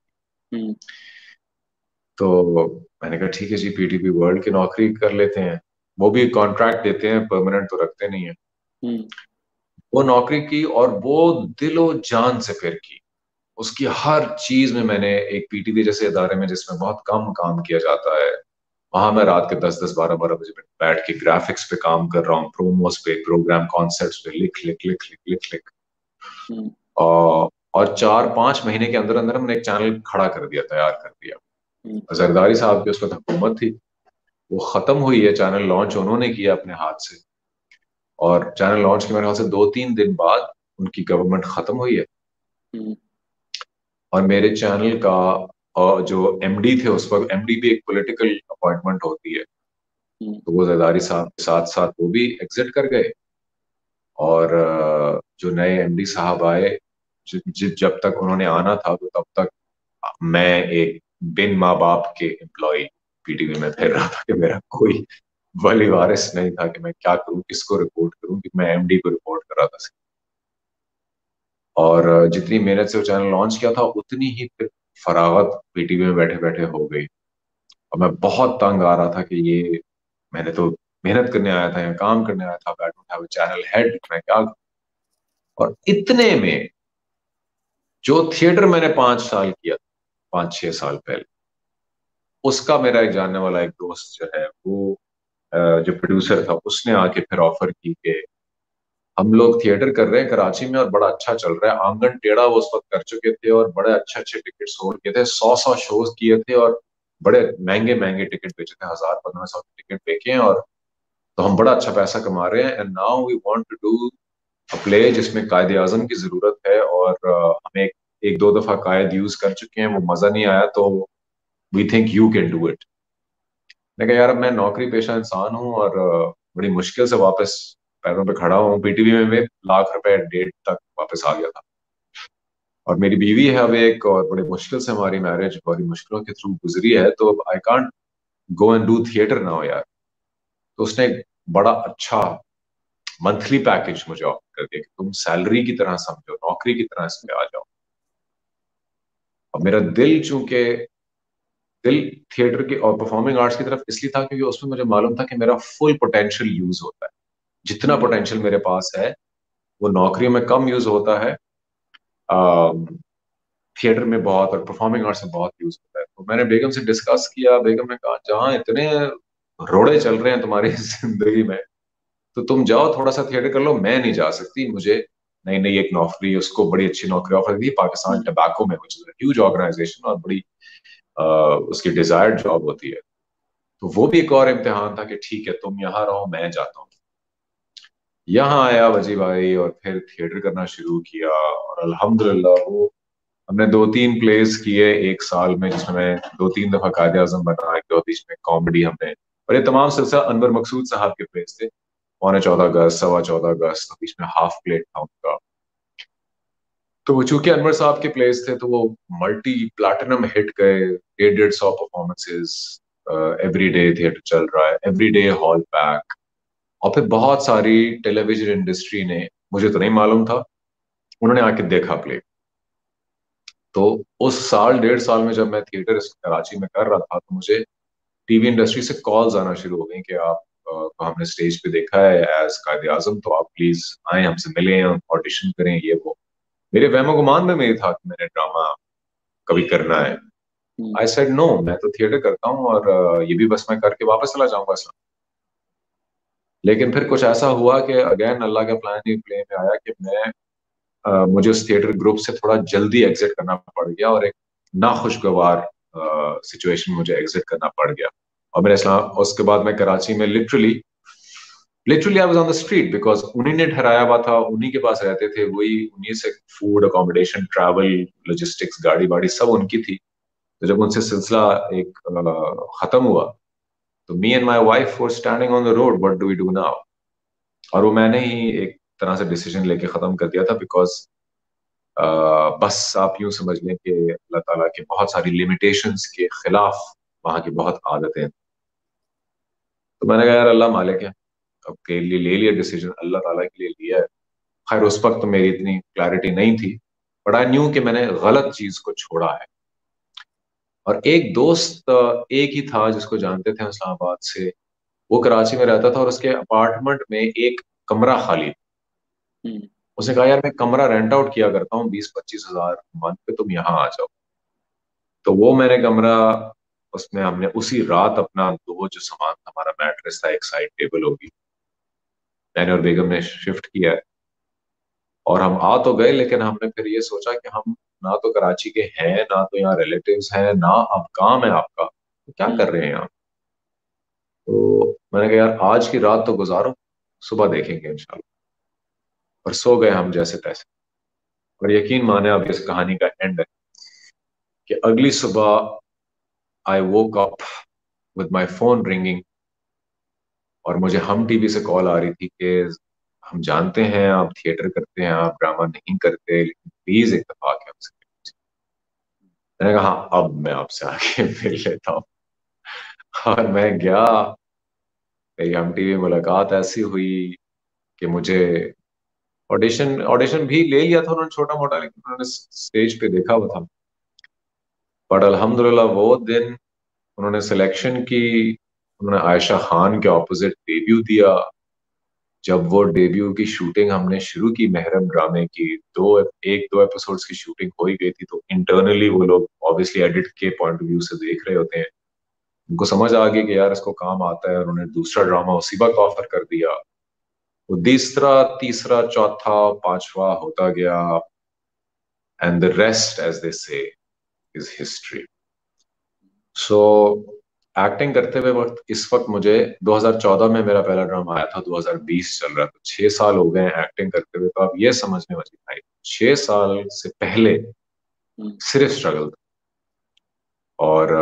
تو میں نے کہا ٹھیک ہے جی پی ٹی وی ورلڈ کی نوکری کر لیتے ہیں, وہ بھی کانٹریکٹ دیتے ہیں, پرماننٹ تو رکھتے نہیں ہیں. وہ نوکری کی اور وہ دل و جان سے پھر کی, اس کی ہر چیز میں میں نے ایک پی ٹی وی جیسے ادارے میں جس میں بہت کم کام کیا جاتا ہے, وہاں میں رات کے دس دس بارہ بارہ بجے بیٹھ کے گرافکس پہ کام کر رہا ہوں, پروموز پہ, پروگرام کانسیپٹس پہ لکھ لکھ لکھ لکھ لکھ لکھ اور چار پانچ مہینے کے اندر اندر ہم نے ایک چینل کھڑا کر دیا, تیار کر دیا. زرداری صاحب کی اس وقت حکومت تھی, وہ ختم ہوئی ہے, چینل لانچ انہوں نے کیا اپنے ہاتھ سے, اور چینل لانچ کے میرے خیال سے دو تین دن بعد ان کی گورنمنٹ ختم ہوئی ہے, اور میرے چینل کا جو ایم ڈی تھے اس وقت, ایم ڈی بھی ایک پولیٹیکل اپوائنٹمنٹ ہوتی ہے, تو وہ زرداری صاحب کے ساتھ ساتھ وہ بھی ایگزٹ کر گئے, اور جو نئے ایم ڈی صاحب آئے, جب تک انہوں نے آنا تھا تو تب تک میں ایک بن ماں باپ کے امپلائی پی ٹی وی میں پھر رہا تھا کہ میرا کوئی ولی وارث نہیں تھا کہ میں کیا کروں, کس کو رپورٹ کروں, کہ میں ایم ڈی کو رپورٹ کر رہا تھا. اور جتنی محنت سے وہ چینل لانچ کیا تھا اتنی ہی پھر فراغت پی ٹی وی میں بیٹھے بیٹھے ہو گئی, اور میں بہت تنگ آ رہا تھا کہ یہ میں نے تو محنت کرنے آیا تھا یا کام کرنے آیا تھا, بیٹھا چینل ہیڈ میں کیا. اور اتنے میں جو تھیٹر میں نے پانچ سال کیا, پانچ چھ سال پہلے, اس کا میرا ایک جاننے والا ایک دوست جو ہے وہ جو پروڈیوسر تھا, اس نے آ کے پھر آفر کی کہ ہم لوگ تھیٹر کر رہے ہیں کراچی میں اور بڑا اچھا چل رہا ہے, آنگن ٹیڑھا وہ اس وقت کر چکے تھے اور بڑے اچھے اچھے ٹکٹ ہولڈ کیے تھے, سو سو شوز کیے تھے اور بڑے مہنگے مہنگے ٹکٹ بیچے تھے, ہزار پندرہ سو ٹکٹ بیچے ہیں, اور تو ہم بڑا اچھا پیسہ کما رہے ہیں. And now we want to do a play جس میں قائد اعظم کی ضرورت ہے, اور ہمیں ایک دو دفعہ قائد یوز کر چکے ہیں, وہ مزہ نہیں آیا, تو we think you can do it. میں کہا یار اب میں نوکری پیشہ انسان ہوں اور بڑی مشکل سے واپس پیروں پہ کھڑا ہوں, پی ٹی وی میں لاکھ روپے ڈیٹ تک واپس آ گیا تھا, اور میری بیوی ہے اب ایک, اور بڑی مشکل سے ہماری میرج بڑی مشکلوں کے تھرو گزری ہے, تو I can't go and do theatre now یار. تو اس نے ایک بڑا اچھا منتھلی پیکج مجھے آفر کر دیا کہ تم سیلری کی طرح سمجھو, نوکری کی طرح اس پہ آ جاؤ. اور میرا دل چونکہ دل تھیٹر کی اور پرفارمنگ آرٹس کی طرف اس لیے تھا کیونکہ اس میں مجھے معلوم تھا کہ میرا فل پوٹینشیل یوز ہوتا ہے, جتنا پوٹینشیل میرے پاس ہے وہ نوکریوں میں کم یوز ہوتا ہے, تھیٹر میں بہت اور پرفارمنگ آرٹس میں بہت یوز ہوتا ہے. تو میں نے بیگم سے ڈسکس کیا, بیگم نے کہا جہاں اتنے روڑے چل رہے ہیں تمہاری زندگی میں تو تم جاؤ تھوڑا سا تھیٹر کر لو, میں نہیں جا سکتی, مجھے نئی نئی ایک نوکری, اس کو بڑی اچھی نوکری آفر دی پاکستان ٹبیکو میں, which is a huge organization اور بڑی اس کی ڈیزائرڈ جاب ہوتی ہے. تو وہ بھی ایک اور امتحان تھا کہ ٹھیک ہے تم یہاں رہو, میں جاتا ہوں. یہاں آیا وجی بھائی اور پھر تھیٹر کرنا شروع کیا, اور الحمدللہ وہ ہم نے دو تین پلیز کیے ایک سال میں, جس میں دو تین دفعہ قائد اعظم بنا, ایک بیچ میں کامیڈی ہم نے, اور یہ تمام سلسلہ انور مقصود صاحب کے پلیز تھے, پونے چودہ اگست, سوا چودہ اگست, بیچ میں ہاف پلیٹ تھا ان کا. تو وہ چونکہ انور صاحب کے پلیز تھے تو وہ ملٹی پلاٹینم ہٹ گئے, ڈیڑھ ڈیڑھ سو پرفارمنسز, ایوری ڈے تھیٹر چل رہا ہے, ایوری ڈے ہال پیک. اور پھر بہت ساری ٹیلی ویژن انڈسٹری نے, مجھے تو نہیں معلوم تھا, انہوں نے آ کے دیکھا پلے. تو اس سال ڈیڑھ سال میں جب میں تھیٹر کراچی میں کر رہا تھا تو مجھے ٹی وی انڈسٹری سے کالز آنا شروع ہو گئیں کہ آپ کو ہم نے اسٹیج پہ دیکھا ہے ایز قائد اعظم, تو آپ پلیز آئیں ہم سے ملیں, آڈیشن کریں, یہ وہ. میرے وہم و گمان میں میری تھا کہ میں نے ڈرامہ کبھی کرنا ہے. I said no, میں تو تھیٹر کرتا ہوں اور یہ بھی بس میں کر کے واپس چلا جاؤں گا اسلام. لیکن پھر کچھ ایسا ہوا کہ اگین اللہ کا پلان ہی پلے میں آیا کہ میں مجھے اس تھیٹر گروپ سے تھوڑا جلدی ایگزٹ کرنا پڑ گیا, اور ایک ناخوشگوار سچویشن مجھے ایگزٹ کرنا پڑ گیا. اور میرے اسلام اس کے بعد میں کراچی میں literally literally I was on the street, because انہیں نے ٹھہرایا ہوا تھا, انہیں کے پاس رہتے تھے, وہی انہیں سے فوڈ, اکوموڈیشن, ٹریول, لاجسٹکس, گاڑی باڑی سب ان کی تھی. تو جب ان سے سلسلہ ایک ختم ہوا تو me and my wife were standing on the road, what do we do now. اور وہ میں نے ہی ایک طرح سے ڈیسیجن لے کے ختم کر دیا تھا, بیکاز بس آپ یوں سمجھ لیں کہ اللہ تعالیٰ کے بہت ساری لمیٹیشنز کے خلاف وہاں کی بہت عادتیں. تو میں نے کہا یار اللہ مالک ہے, اب کے لیے لے لیا ڈیسیجن, اللہ تعالیٰ کے لیے لیا ہے. خیر اس وقت تو میری اتنی کلیئرٹی نہیں تھی, بٹ آئی نیو کہ میں نے غلط چیز کو چھوڑا ہے. اور ایک دوست ایک ہی تھا جس کو جانتے تھے اسلام آباد سے, وہ کراچی میں رہتا تھا اور اس کے اپارٹمنٹ میں ایک کمرہ خالی تھا. اس نے کہا یار میں کمرہ رینٹ آؤٹ کیا کرتا ہوں بیس پچیس ہزار منتھ پہ, تم یہاں آ جاؤ. تو وہ میں نے کمرہ, اس میں ہم نے اسی رات اپنا دو جو سامان تھا, ہمارا میٹریس تھا, ایک سائڈ ٹیبل ہوگی, میں نے اور بیگم نے شفٹ کیا ہے. اور ہم آ تو گئے, لیکن ہم نے پھر یہ سوچا کہ ہم نہ تو کراچی کے ہیں, نہ تو یہاں ریلیٹیوز ہیں, نہ اب کام ہے آپ کا, تو کیا کر رہے ہیں آپ. تو میں نے کہا یار آج کی رات تو گزارو, صبح دیکھیں گے انشاءاللہ. اور سو گئے ہم جیسے تیسے. اور یقین مانے اب اس کہانی کا اینڈ ہے کہ اگلی صبح I woke up with my phone ringing, اور مجھے ہم ٹی وی سے کال آ رہی تھی کہ ہم جانتے ہیں آپ تھیٹر کرتے ہیں, آپ ڈرامہ نہیں کرتے, لیکن پلیز اتفاق ہے ہم سے. میں نے کہا ہاں اب میں آپ سے آگے مل لیتا ہوں. اور میں گیا, میری ہم ٹی وی ملاقات ایسی ہوئی کہ مجھے آڈیشن آڈیشن بھی لے لیا تھا انہوں نے چھوٹا موٹا, لیکن انہوں نے اسٹیج پہ دیکھا ہوا تھا. بٹ الحمدللہ وہ دن انہوں نے سلیکشن کی, انہوں نے عائشہ خان کے اپوزٹ ڈیبیو دیا. جب وہ ڈیبیو کی شوٹنگ ہم نے شروع کی, محرم ڈرامے کی دو ایک دو ایپیسوڈز کی شوٹنگ ہو ہی گئی تھی, تو انٹرنلی وہ لوگ obviously ایڈٹ کے پوائنٹ آف ویو سے دیکھ رہے ہوتے ہیں, ان کو سمجھ آ گئی کہ یار اس کو کام آتا ہے, اور انہوں نے دوسرا ڈرامہ اسی وقت آفر کر دیا. وہ تیسرا تیسرا چوتھا پانچواں ہوتا گیا, and the rest as they say is history. So acting کرتے ہوئے وقت اس وقت مجھے دو ہزار چودہ میں میرا پہلا ڈرامہ آیا تھا, دو ہزار بیس چل رہا تھا, چھ سال ہو گئے ایکٹنگ کرتے ہوئے. تو آپ یہ سمجھنے والی بھائی چھ سال سے پہلے صرف اسٹرگل تھا, اور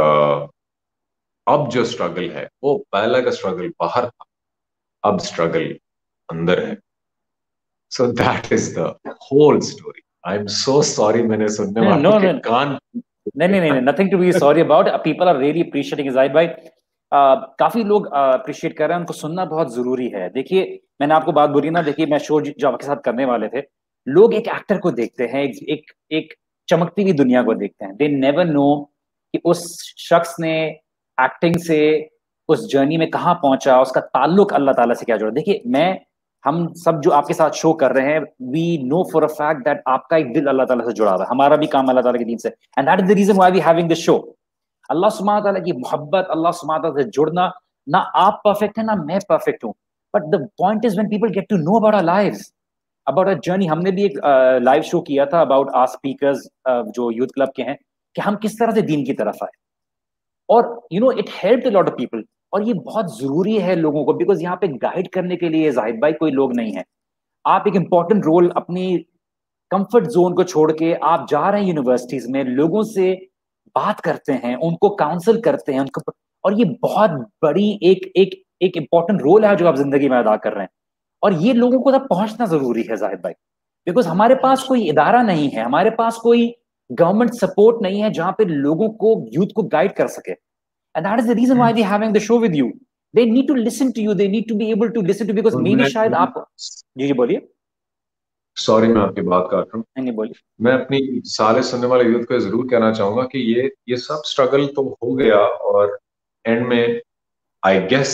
اب جو اسٹرگل ہے وہ پہلا کا اسٹرگل باہر تھا, اب اسٹرگل اندر ہے. So that is the whole story. I am so sorry, میں نے سننے والوں کے کان نہیں نہیں نہیں nothing to be sorry about. People are really appreciating زاہد بھائی, کافی لوگ اپریشیٹ کر رہے ہیں, ان کو سننا بہت ضروری ہے. دیکھیے میں نے آپ کو بات بولی نا, دیکھیے میں شو جو آپ کے ساتھ کرنے والے تھے, لوگ ایک ایکٹر کو دیکھتے ہیں, ایک ایک چمکتی ہوئی دنیا کو دیکھتے ہیں. دے نیور نو کہ اس شخص نے ایکٹنگ سے اس جرنی میں کہاں پہنچا, اس کا تعلق اللہ تعالیٰ سے کیا جڑا. دیکھیے میں ہم سب جو آپ کے ساتھ شو کر رہے ہیں, we know for a fact that آپ کا ایک دل اللہ تعالیٰ سے جڑا ہوا ہے, ہمارا بھی کام اللہ تعالیٰ کے دین سے, and that is the reason why we having this show. اللہ سبحانہ تعالیٰ کی محبت, اللہ سبحانہ تعالیٰ سے جڑنا, نہ آپ پرفیکٹ ہیں نہ میں پرفیکٹ ہوں, but the point is when people get to know about our lives, about our journey. ہم نے بھی ایک لائیو شو کیا تھا اباؤٹ آر اسپیکرز جو یوتھ کلب کے ہیں, کہ ہم کس طرح سے دین کی طرف آئے, اور you know it helped a lot of people. اور یہ بہت ضروری ہے لوگوں کو, بیکاز یہاں پہ گائیڈ کرنے کے لیے زاہد بھائی کوئی لوگ نہیں ہے. آپ ایک امپورٹنٹ رول, اپنی کمفرٹ زون کو چھوڑ کے آپ جا رہے ہیں یونیورسٹیز میں, لوگوں سے بات کرتے ہیں, ان کو کاؤنسل کرتے ہیں, ان کو, اور یہ بہت بڑی ایک ایک ایک امپورٹنٹ رول ہے جو آپ زندگی میں ادا کر رہے ہیں. اور یہ لوگوں کو تب پہنچنا ضروری ہے زاہد بھائی, بیکاز ہمارے پاس کوئی ادارہ نہیں ہے, ہمارے پاس کوئی گورنمنٹ سپورٹ نہیں ہے جہاں پہ لوگوں کو, یوتھ کو گائیڈ کر سکے. And that is the reason why we are having the show with you. They need to listen to you. They need to be able to listen to, because me bhi shayad aap ji ji boliye. Sorry میں آپ کی بات کر رہا ہوں. نہیں بولیے. میں اپنی سارے سننے والے یوتھ کو ضرور کہنا چاہوں گا کہ یہ یہ سب اسٹرگل تو ہو گیا, اور اینڈ میں آئی گیس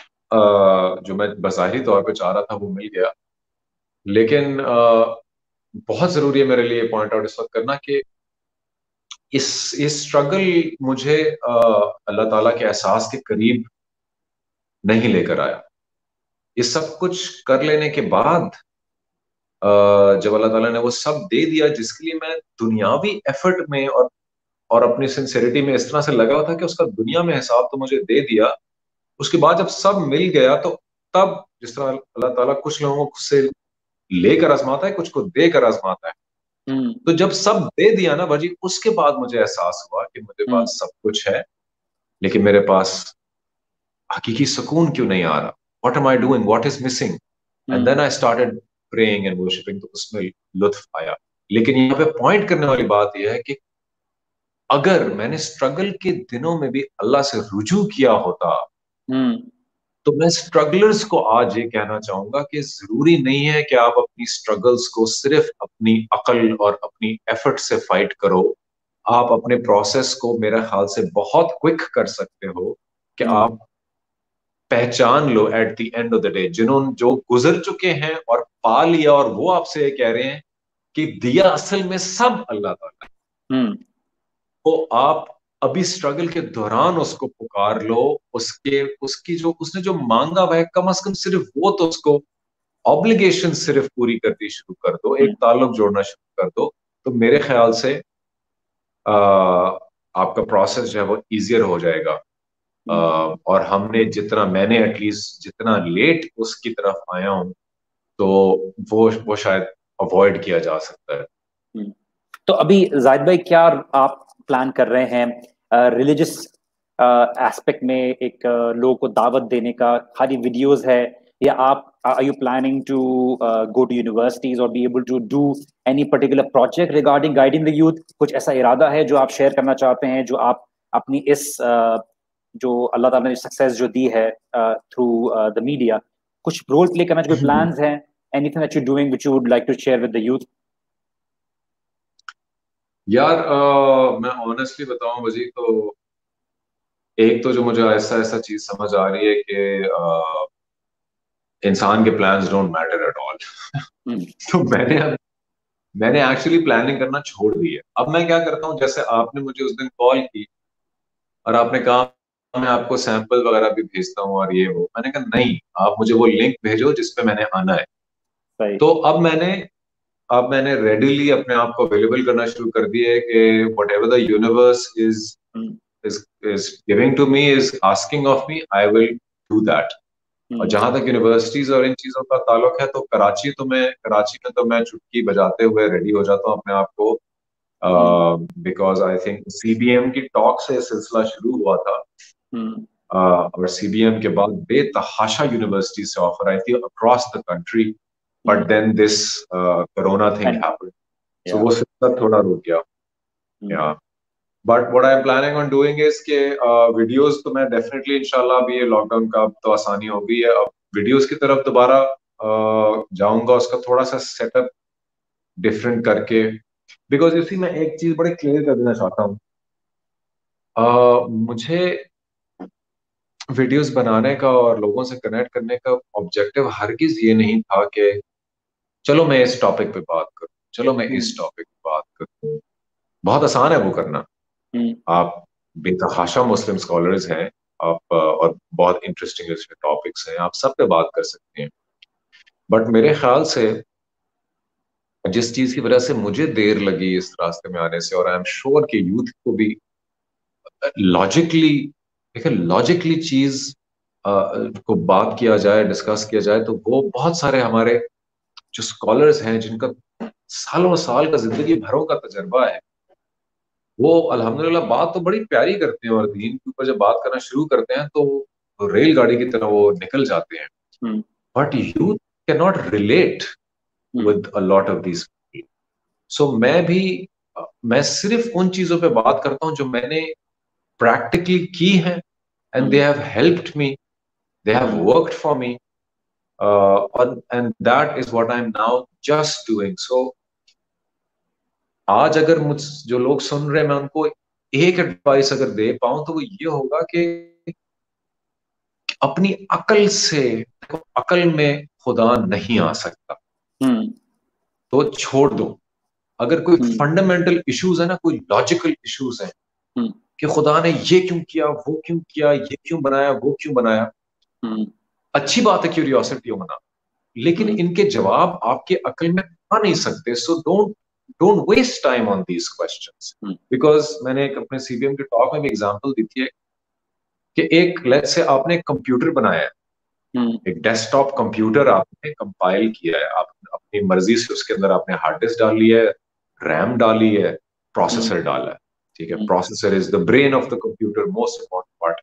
جو میں بظاہری طور پہ چاہ رہا تھا وہ مل گیا. لیکن بہت ضروری ہے میرے لیے پوائنٹ آؤٹ اس وقت کرنا کہ اس اسٹرگل مجھے اللہ تعالیٰ کے احساس کے قریب نہیں لے کر آیا. یہ سب کچھ کر لینے کے بعد جب اللہ تعالیٰ نے وہ سب دے دیا جس کے لیے میں دنیاوی ایفرٹ میں اور اور اپنی سنسیریٹی میں اس طرح سے لگا تھا کہ اس کا دنیا میں حساب تو مجھے دے دیا, اس کے بعد جب سب مل گیا تو تب جس طرح اللہ تعالیٰ کچھ لوگوں کو سے لے کر آزماتا ہے, کچھ کو دے کر آزماتا ہے, تو جب سب دے دیا نا بھاجی, اس کے بعد مجھے احساس ہوا کہ میرے پاس سب کچھ ہے لیکن میرے پاس حقیقی سکون کیوں نہیں آ رہا. What am I doing? What is missing? And then I started praying and worshiping. تو اس میں لطف آیا. لیکن یہاں پہ پوائنٹ کرنے والی بات یہ ہے کہ اگر میں نے اسٹرگل کے دنوں میں بھی اللہ سے رجوع کیا ہوتا تو میں اسٹرگلرز کو آج یہ کہنا چاہوں گا کہ ضروری نہیں ہے کہ آپ اپنی اسٹرگلز کو صرف اپنی عقل اور اپنی ایفرٹ سے فائٹ کرو. آپ اپنے پروسیس کو میرے خیال سے بہت کوئک کر سکتے ہو کہ آپ پہچان لو at the end of the day جنہوں جو گزر چکے ہیں اور پا لیا, اور وہ آپ سے کہہ رہے ہیں کہ دیا اصل میں سب اللہ تعالیٰ ہے. تو آپ ابھی اسٹرگل کے دوران اس کو پکار لو, اس کے اس کی جو اس نے جو مانگا ہوا ہے کم از کم صرف وہ تو اس کو آبلیگیشن صرف پوری کرتی شروع کر دو, ایک تعلق جوڑنا شروع کر دو, تو میرے خیال سے آپ کا پروسیس جو ہے وہ ایزیئر ہو جائے گا. اور ہم نے جتنا میں نے ایٹ لیسٹ جتنا لیٹ اس کی طرف آیا ہوں تو وہ وہ شاید اوائڈ کیا جا سکتا ہے. تو ابھی زاہد بھائی کیا آپ پلان کر رہے ہیں ریلیجس ایسپیکٹ میں ایک لوگوں کو دعوت دینے کا, خالی ویڈیوز ہے, یا آپ are you planning to uh, go to universities or be able to do any particular project regarding guiding the youth? کچھ ایسا ارادہ ہے جو آپ شیئر کرنا چاہتے ہیں, جو آپ اپنی اس جو اللہ تعالیٰ نے سکسیس جو دی ہے تھرو دا میڈیا, کچھ رول پلے کرنا, کوئی پلانز ہیں, anything that you're doing which you would like to share with the youth? یار میں آنیسٹلی بتاؤں وجی, تو ایک تو جو مجھے ایسا ایسا چیز سمجھ آ رہی ہے کہ انسان کے plans don't matter at all. تو میں نے اب میں نے ایکچولی پلاننگ کرنا چھوڑ دی ہے. اب میں کیا کرتا ہوں, جیسے آپ نے مجھے اس دن کال کی اور آپ نے کہا میں آپ کو سیمپل وغیرہ بھی بھیجتا ہوں اور یہ وہ, میں نے کہا نہیں, آپ مجھے وہ لنک بھیجو جس پہ میں نے آنا ہے. تو اب میں نے اب میں نے ریڈیلی اپنے آپ کو اویلیبل کرنا شروع کر دیا ہے کہ whatever the universe is is giving to me, is asking of me, I will do that. اور جہاں تک یونیورسٹیز اور ان چیزوں کا تعلق ہے تو کراچی تو میں کراچی میں تو میں چٹکی بجاتے ہوئے ریڈی ہو جاتا ہوں اپنے آپ کو, because I think C B M کی ٹاک سے سلسلہ شروع ہوا تھا اور سی بی ایم کے بعد بے تحاشا یونیورسٹی سے آفر آئی تھی across the country, but then this corona thing happen, so وہ سلسلہ تھوڑا رک گیا. But what I am planning on doing is کہ ویڈیوز تو میں ڈیفینیٹلی انشاءاللہ ابھی یہ لاک ڈاؤن کا تو آسانی ہو گئی ہے, اب ویڈیوز کی طرف دوبارہ جاؤں گا, اس کا تھوڑا سا سیٹ اپ ڈفرینٹ کر کے, بیکاز اسی میں ایک چیز بڑے کلیئر کر دینا چاہتا ہوں, مجھے ویڈیوز بنانے کا اور لوگوں سے کنیکٹ کرنے کا آبجیکٹو ہرگز یہ نہیں تھا کہ چلو میں اس ٹاپک پہ بات کروں, چلو میں اس ٹاپک پہ بات کروں. بہت آسان ہے وہ کرنا, آپ بے تحاشا مسلم اسکالرز ہیں آپ, اور بہت انٹرسٹنگ ٹاپکس ہیں, آپ سب پہ بات کر سکتے ہیں. بٹ میرے خیال سے جس چیز کی وجہ سے مجھے دیر لگی اس راستے میں آنے سے, اور آئی ایم شیور کہ یوتھ کو بھی لاجکلی دیکھیں لاجکلی چیز کو بات کیا جائے, ڈسکس کیا جائے, تو وہ بہت سارے ہمارے جو اسکالرز ہیں جن کا سالوں سال کا زندگی بھروں کا تجربہ ہے, وہ الحمدللہ بات تو بڑی پیاری کرتے ہیں, اور دین کے اوپر جب بات کرنا شروع کرتے ہیں تو ریل گاڑی کی طرح وہ نکل جاتے ہیں. But youth cannot relate with a lot of these people. So میں بھی میں صرف ان چیزوں پہ بات کرتا ہوں جو میں نے پریکٹیکلی کی ہیں, and they have helped me, they have worked for me, and that is what I am now just doing. So آج اگر مجھ جو لوگ سن رہے ہیں میں ان کو ایک ایڈوائس اگر دے پاؤں تو وہ یہ ہوگا کہ اپنی عقل سے, عقل میں خدا نہیں آ سکتا تو چھوڑ دو. اگر کوئی فنڈامنٹل ایشوز ہے نا, کوئی لاجیکل ایشوز ہیں کہ خدا نے یہ کیوں کیا, وہ کیوں کیا, یہ کیوں بنایا, وہ کیوں بنایا, اچھی بات ہے کیوریوسٹی ہونا, لیکن ان کے جواب آپ کے عقل میں آ نہیں سکتے. So don't Don't waste time on these questions. Hmm. Because میں نے ایک اپنے سی بی ایم کے ٹاک میں بھی ایگزامپل دی تھی کہ ایک لیٹس سے آپ نے ایک کمپیوٹر بنایا ہے, hmm. ایک ڈیسک ٹاپ کمپیوٹر آپ نے کمپائل کیا ہے, آپ اپنی مرضی سے اس کے اندر آپ نے ہارڈ ڈسک ڈالی ہے, ریم ڈالی ہے, پروسیسر hmm. ڈالا ہے, ٹھیک ہے, processor is the brain of the computer, most important part.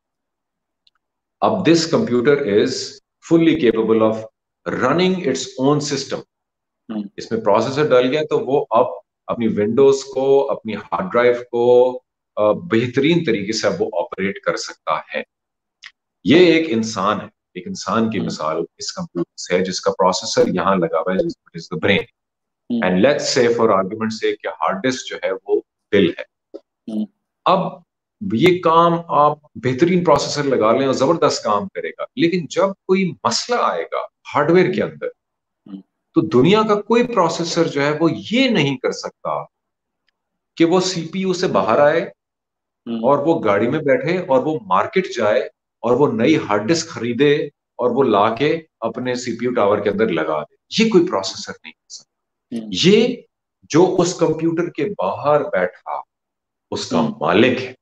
اب this computer is fully capable of running its own system. اس میں پروسیسر ڈل گیا تو وہ اب اپنی ونڈوز کو, اپنی ہارڈ ڈرائیو کو بہترین طریقے سے اب وہ آپریٹ کر سکتا ہے. یہ ایک انسان ہے, ایک انسان کی مثال اس کمپیوٹر سے ہے جس کا پروسیسر یہاں لگا ہوا ہے, brain. And let's say for argument say کہ ہارڈ ڈسک جو ہے وہ دل ہے. اب یہ کام آپ بہترین پروسیسر لگا لیں اور زبردست کام کرے گا, لیکن جب کوئی مسئلہ آئے گا ہارڈ ویئر کے اندر تو دنیا کا کوئی پروسیسر جو ہے وہ یہ نہیں کر سکتا کہ وہ سی پی یو سے باہر آئے اور وہ گاڑی میں بیٹھے اور وہ مارکیٹ جائے اور وہ نئی ہارڈ ڈسک خریدے اور وہ لا کے اپنے سی پی یو ٹاور کے اندر لگا دے. یہ کوئی پروسیسر نہیں کر سکتا. یہ جو اس کمپیوٹر کے باہر بیٹھا اس کا مالک ہے,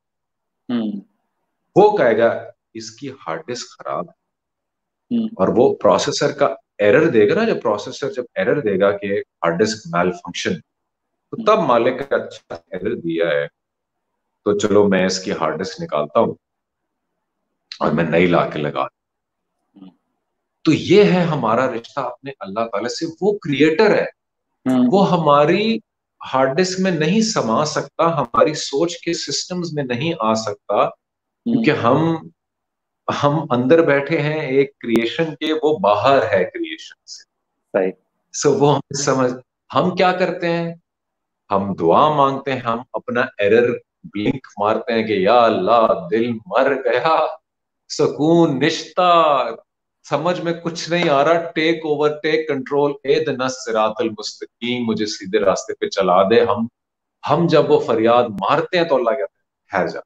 وہ کہے گا اس کی ہارڈ ڈسک خراب ہے, اور وہ پروسیسر کا ایرر دے گا نا. جب پروسیسر جب ایرر دے گا کہ ہارڈ ڈسک میل فنکشن, تو تب مالک کا اچھا ایرر دیا ہے تو چلو میں اس کی ہارڈ ڈسک نکالتا ہوں اور میں نئی لا کے لگا. تو یہ ہے ہمارا رشتہ اپنے اللہ تعالی سے. وہ کریٹر ہے, وہ ہماری ہارڈ ڈسک میں نہیں سما سکتا, ہماری سوچ کے سسٹمز میں نہیں آ سکتا, کیونکہ ہم ہم اندر بیٹھے ہیں ایک کریشن کے, وہ باہر ہے کریشن سے. سو so, وہ ہم سمجھ, ہم کیا کرتے ہیں, ہم دعا مانگتے ہیں, ہم اپنا ایرر بلنک مارتے ہیں کہ یا اللہ دل مر گیا, سکون نشتا, سمجھ میں کچھ نہیں آ رہا, ٹیک اوور, ٹیک کنٹرول, اہدنا الصراط المستقیم, مجھے سیدھے راستے پہ چلا دے. ہم ہم جب وہ فریاد مارتے ہیں تو اللہ کہتا ہے ٹھہر جا,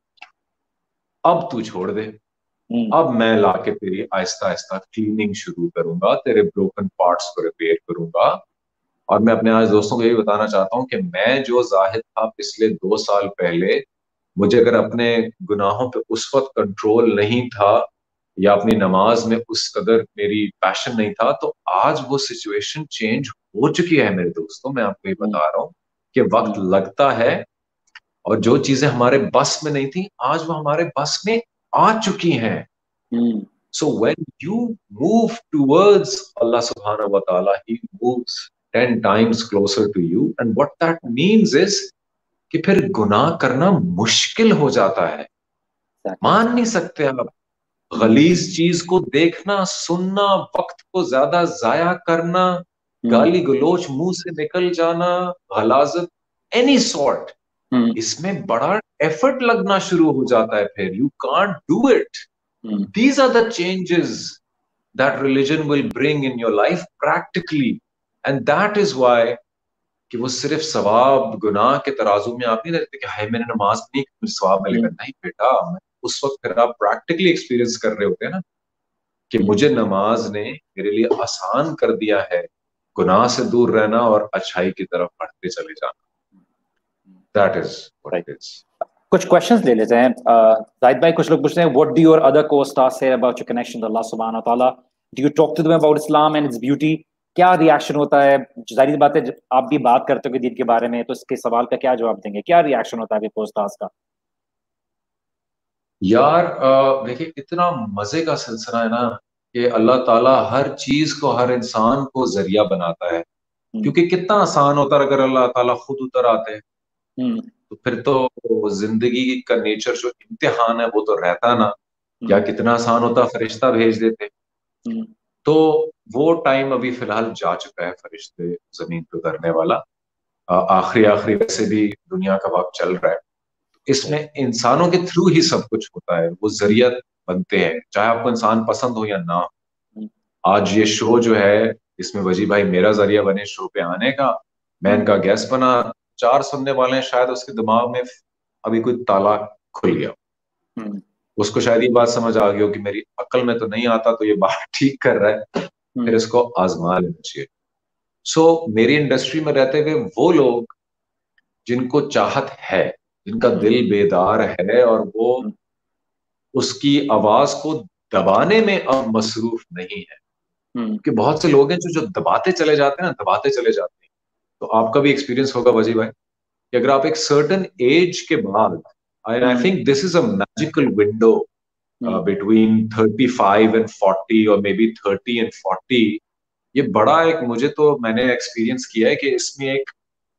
اب تو چھوڑ دے, اب میں لا کے تیری آہستہ آہستہ کلیننگ شروع کروں گا, تیرے بروکن پارٹس کو ریپیئر کروں گا. اور میں اپنے آج دوستوں کو یہی بتانا چاہتا ہوں کہ میں جو زاہد تھا پچھلے دو سال پہلے, مجھے اگر اپنے گناہوں پہ اس وقت کنٹرول نہیں تھا یا اپنی نماز میں اس قدر میری پیشن نہیں تھا, تو آج وہ سچویشن چینج ہو چکی ہے میرے دوستوں. میں آپ کو یہ بتا رہا ہوں کہ وقت لگتا ہے, اور جو چیزیں ہمارے بس میں نہیں تھیں آج وہ ہمارے بس میں آ چکی ہیں. So when you move towards Allah subhanahu wa ta'ala, he moves ten times closer to you, and what that means is کہ پھر گناہ کرنا مشکل ہو جاتا ہے. مان نہیں سکتے آپ, غلیظ چیز کو دیکھنا, سننا, وقت کو زیادہ ضائع کرنا, گالی گلوچ منہ سے نکل جانا, غلاظت اینی سارٹ, اس میں بڑا ایفرٹ لگنا شروع ہو جاتا ہے. پھر you can't do it. These are the changes that religion will bring in your life practically, and that is why کہ وہ صرف ثواب گناہ کے ترازو میں آپ نہیں رہتے کہ ہائے میں نے نماز نہیں کی ثواب ملے گا. نہیں بیٹا, اس وقت پھر آپ پریکٹیکلی ایکسپیرینس کر رہے ہوتے ہیں نا کہ مجھے نماز نے میرے لیے آسان کر دیا ہے گناہ سے دور رہنا اور اچھائی کی طرف بڑھتے چلے جانا. That is what it is. کچھ کوشچنز لے لیتے ہیں. زاہد بھائی کچھ لوگ پوچھتے ہیں what do your other co-stars say about your connection to Allah subhanahu wa ta'ala? Do you talk to them about Islam and its beauty? کیا ریاکشن ہوتا ہے؟ ظاہر بات ہے آپ بھی بات کرتے ہو کہ دین کے بارے میں, تو اس کے سوال کا کیا جواب دیں گے؟ کیا ریاکشن ہوتا ہے آپ کے co-stars کا؟ یار دیکھیں اتنا مزے کا سلسلہ ہے نا کہ اللہ تعالیٰ ہر چیز کو, ہر انسان کو ذریعہ بناتا ہے. کیونکہ کتنا آسان ہوتا ہے اگر اللہ تعالیٰ خود اتر آتے تو پھر تو زندگی کا نیچر جو امتحان ہے وہ تو رہتا نا. یا کتنا آسان ہوتا فرشتہ بھیج دیتے. تو وہ ٹائم ابھی فی الحال جا چکا ہے فرشتے زمین پہ اترنے والا. آخری آخری ویسے بھی دنیا کا وقت چل رہا ہے. اس میں انسانوں کے تھرو ہی سب کچھ ہوتا ہے, وہ ذریعہ بنتے ہیں چاہے آپ کو انسان پسند ہو یا نہ. آج یہ شو جو ہے اس میں وجی بھائی میرا ذریعہ بنے شو پہ آنے کا, میں ان کا گیسٹ بنا, چار سننے والے ہیں, شاید اس کے دماغ میں ابھی کوئی تالا کھل گیا, اس کو شاید یہ بات سمجھ آ گئی ہو کہ میری عقل میں تو نہیں آتا تو یہ بات ٹھیک کر رہا ہے, پھر اس کو آزما لینا چاہیے. سو میری انڈسٹری میں رہتے ہوئے وہ لوگ جن کو چاہت ہے, جن کا دل بیدار ہے اور وہ اس کی آواز کو دبانے میں اب مصروف نہیں ہے, کہ بہت سے لوگ ہیں جو جو دباتے چلے جاتے ہیں نا, دباتے چلے جاتے ہیں. تو آپ کا بھی ایکسپیرینس ہوگا وجی بھائی کہ اگر آپ ایک سرٹن ایج کے بعد, and I think this is a magical window uh, between thirty-five and forty or maybe thirty and forty, یہ بڑا ایک, مجھے تو میں نے ایکسپیرینس کیا ہے کہ اس میں ایک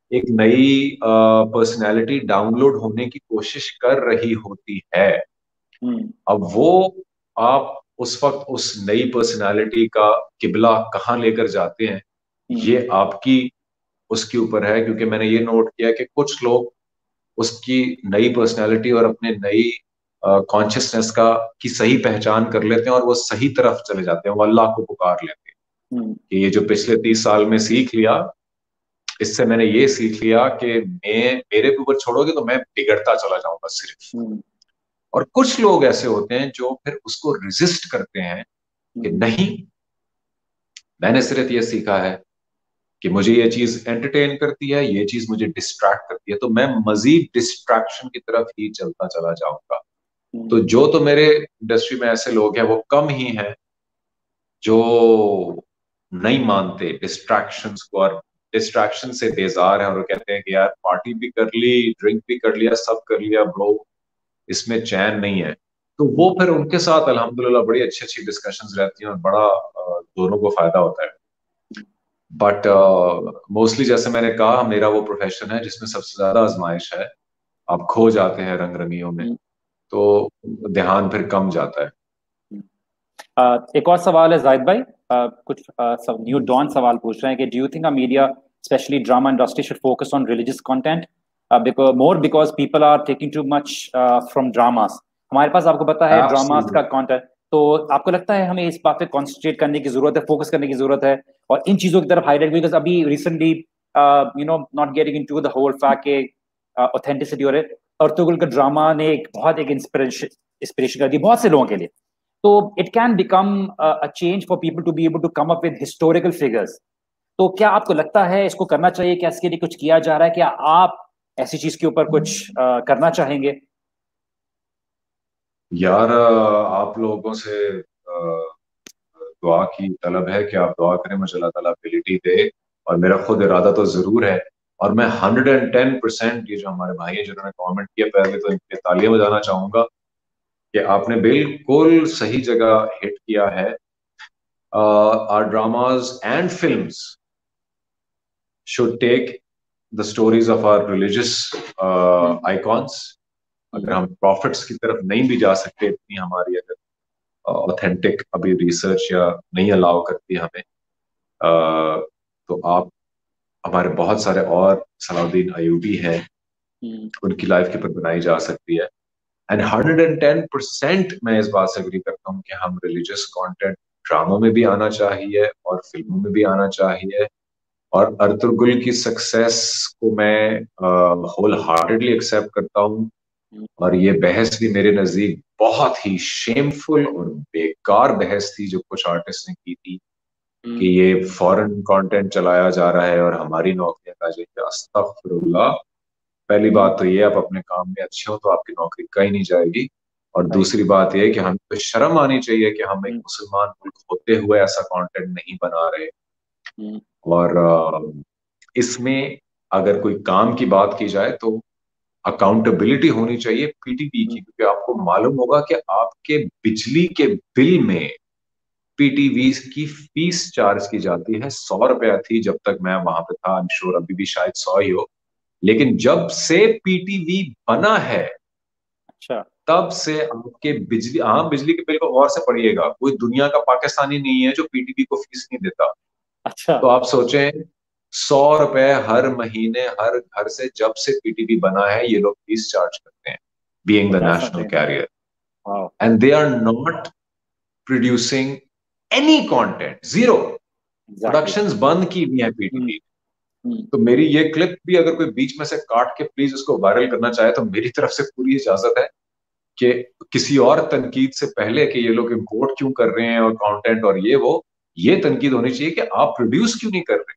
ایک نئی پرسنالٹی ڈاؤن لوڈ ہونے کی کوشش کر رہی ہوتی ہے. اب وہ آپ اس وقت اس نئی پرسنالٹی کا قبلہ کہاں لے کر جاتے ہیں یہ آپ کی اس کے اوپر ہے. کیونکہ میں نے یہ نوٹ کیا کہ کچھ لوگ اس کی نئی پرسنالٹی اور اپنے نئی کانشیسنیس کا کی صحیح پہچان کر لیتے ہیں اور وہ صحیح طرف چلے جاتے ہیں, وہ اللہ کو پکار لیتے ہیں کہ یہ جو پچھلے تیس سال میں سیکھ لیا, اس سے میں نے یہ سیکھ لیا کہ میں میرے اوپر چھوڑو گے تو میں بگڑتا چلا جاؤں گا صرف. اور کچھ لوگ ایسے ہوتے ہیں جو پھر اس کو ریزسٹ کرتے ہیں کہ نہیں, میں نے صرف یہ سیکھا ہے کہ مجھے یہ چیز انٹرٹین کرتی ہے, یہ چیز مجھے ڈسٹریکٹ کرتی ہے, تو میں مزید ڈسٹریکشن کی طرف ہی چلتا چلا جاؤں گا. تو جو تو میرے انڈسٹری میں ایسے لوگ ہیں وہ کم ہی ہیں جو نہیں مانتے ڈسٹریکشنز کو اور ڈسٹریکشن سے بیزار ہیں, اور وہ کہتے ہیں کہ یار پارٹی بھی کر لی, ڈرنک بھی کر لیا, سب کر لیا برو, اس میں چین نہیں ہے. تو وہ پھر ان کے ساتھ الحمدللہ بڑی اچھی اچھی ڈسکشنز رہتی ہیں اور بڑا دونوں کو فائدہ ہوتا ہے. بٹ موسٹلی جیسے میں نے کہا میرا وہ پروفیشن ہے جس میں سب سے زیادہ آزمائش ہے, آپ کھو جاتے ہیں رنگ رنگیوں میں, تو دھیان پھر کم جاتا ہے. ایک اور سوال ہے زاہد بھائی, کچھ نیو ڈان سوال پوچھ رہے ہیں کہ do you think a media especially drama industry should focus on religious content more because people are taking too much from dramas. ہمارے پاس آپ کو پتا ہے ڈراماز کا کانٹینٹ, تو آپ کو لگتا ہے ہمیں اس بات پہ کانسنٹریٹ کرنے کی ضرورت ہے, فوکس کرنے کی ضرورت ہے اور ان چیزوں کی طرف ہائی لائٹ, بیکاز ابھی recently you know not getting into the whole fact کہ اوتھینٹسٹی اور ارطغرل کا ڈراما نے ایک بہت ایک انسپریشن انسپریشن کر دی بہت سے لوگوں کے لیے. تو it can become a change for people to be able to come up with historical figures. تو کیا آپ کو لگتا ہے اس کو کرنا چاہیے, کیا اس کے لیے کچھ کیا جا رہا ہے, کیا آپ ایسی چیز کے اوپر کچھ کرنا چاہیں گے؟ یار آپ لوگوں سے دعا کی طلب ہے کہ آپ دعا کریں, مجھے اللہ تعالیٰ ابیلٹی دے, اور میرا خود ارادہ تو ضرور ہے, اور میں ہنڈریڈ اینڈ ٹین پرسینٹ یہ جو ہمارے بھائی ہیں جنہوں نے کامنٹ کیا, پہلے تو ان کے تالیاں بجانا چاہوں گا کہ آپ نے بالکل صحیح جگہ ہٹ کیا ہے. our dramas and films should take the stories of our religious uh, icons. اگر ہم پروفٹس کی طرف نہیں بھی جا سکتے اتنی ہماری اگر اوتھینٹک ابھی ریسرچ یا نہیں الاؤ کرتی ہمیں, تو آپ ہمارے بہت سارے اور صلاح الدین ایوبی ہیں, ان کی لائف کے اوپر بنائی جا سکتی ہے. And hundred and ten percent میں اس بات سے اگری کرتا ہوں کہ ہم ریلیجیس کانٹینٹ ڈراموں میں بھی آنا چاہیے اور فلموں میں بھی آنا چاہیے. اور ارطغرل کی سکسیس کو میں ہول ہارٹیڈلی ایکسیپٹ کرتا ہوں, اور یہ بحث بھی میرے نزدیک بہت ہی شیم فل اور بیکار بحث تھی جو کچھ آرٹسٹ نے کی تھی کہ یہ فورن کانٹینٹ چلایا جا رہا ہے اور ہماری نوکریاں کا جائے. استغفر اللہ. پہلی بات تو یہ, آپ اپنے کام میں اچھے ہو تو آپ کی نوکری کہیں نہیں جائے گی, اور دوسری بات یہ کہ ہمیں تو شرم آنی چاہیے کہ ہم ایک مسلمان ملک ہوتے ہوئے ایسا کانٹینٹ نہیں بنا رہے. اور اس میں اگر کوئی کام کی بات کی جائے تو اکاؤنٹیبلٹی ہونی چاہیے پی ٹی وی کی, کیونکہ آپ کو معلوم ہوگا کہ آپ کے بجلی کے بل میں پی ٹی وی کی فیس چارج کی جاتی ہے. سو روپیہ تھی جب تک میں وہاں پہ تھا, I'm sure ابھی بھی شاید سو ہی ہو, لیکن جب سے پی ٹی وی بنا ہے اچھا تب سے آپ کے بجلی, ہاں بجلی کے بل کو غور سے پڑھیے گا, کوئی دنیا کا پاکستانی نہیں ہے جو پی ٹی وی کو فیس نہیں دیتا. اچھا تو آپ سوچیں سو روپے ہر مہینے ہر گھر سے جب سے پی ٹی وی بنا ہے یہ لوگ فیس چارج کرتے ہیں, being the national carrier. And they are not producing any content, zero. Productions بند کی ہوئی ہیں پی ٹی وی. تو میری یہ کلپ بھی اگر کوئی بیچ میں سے کاٹ کے پلیز اس کو وائرل کرنا چاہے تو میری طرف سے پوری اجازت ہے کہ کسی اور تنقید سے پہلے کہ یہ لوگ امپورٹ کیوں کر رہے ہیں اور کانٹینٹ اور یہ وہ, یہ تنقید ہونی چاہیے کہ آپ پروڈیوس کیوں نہیں کر رہے.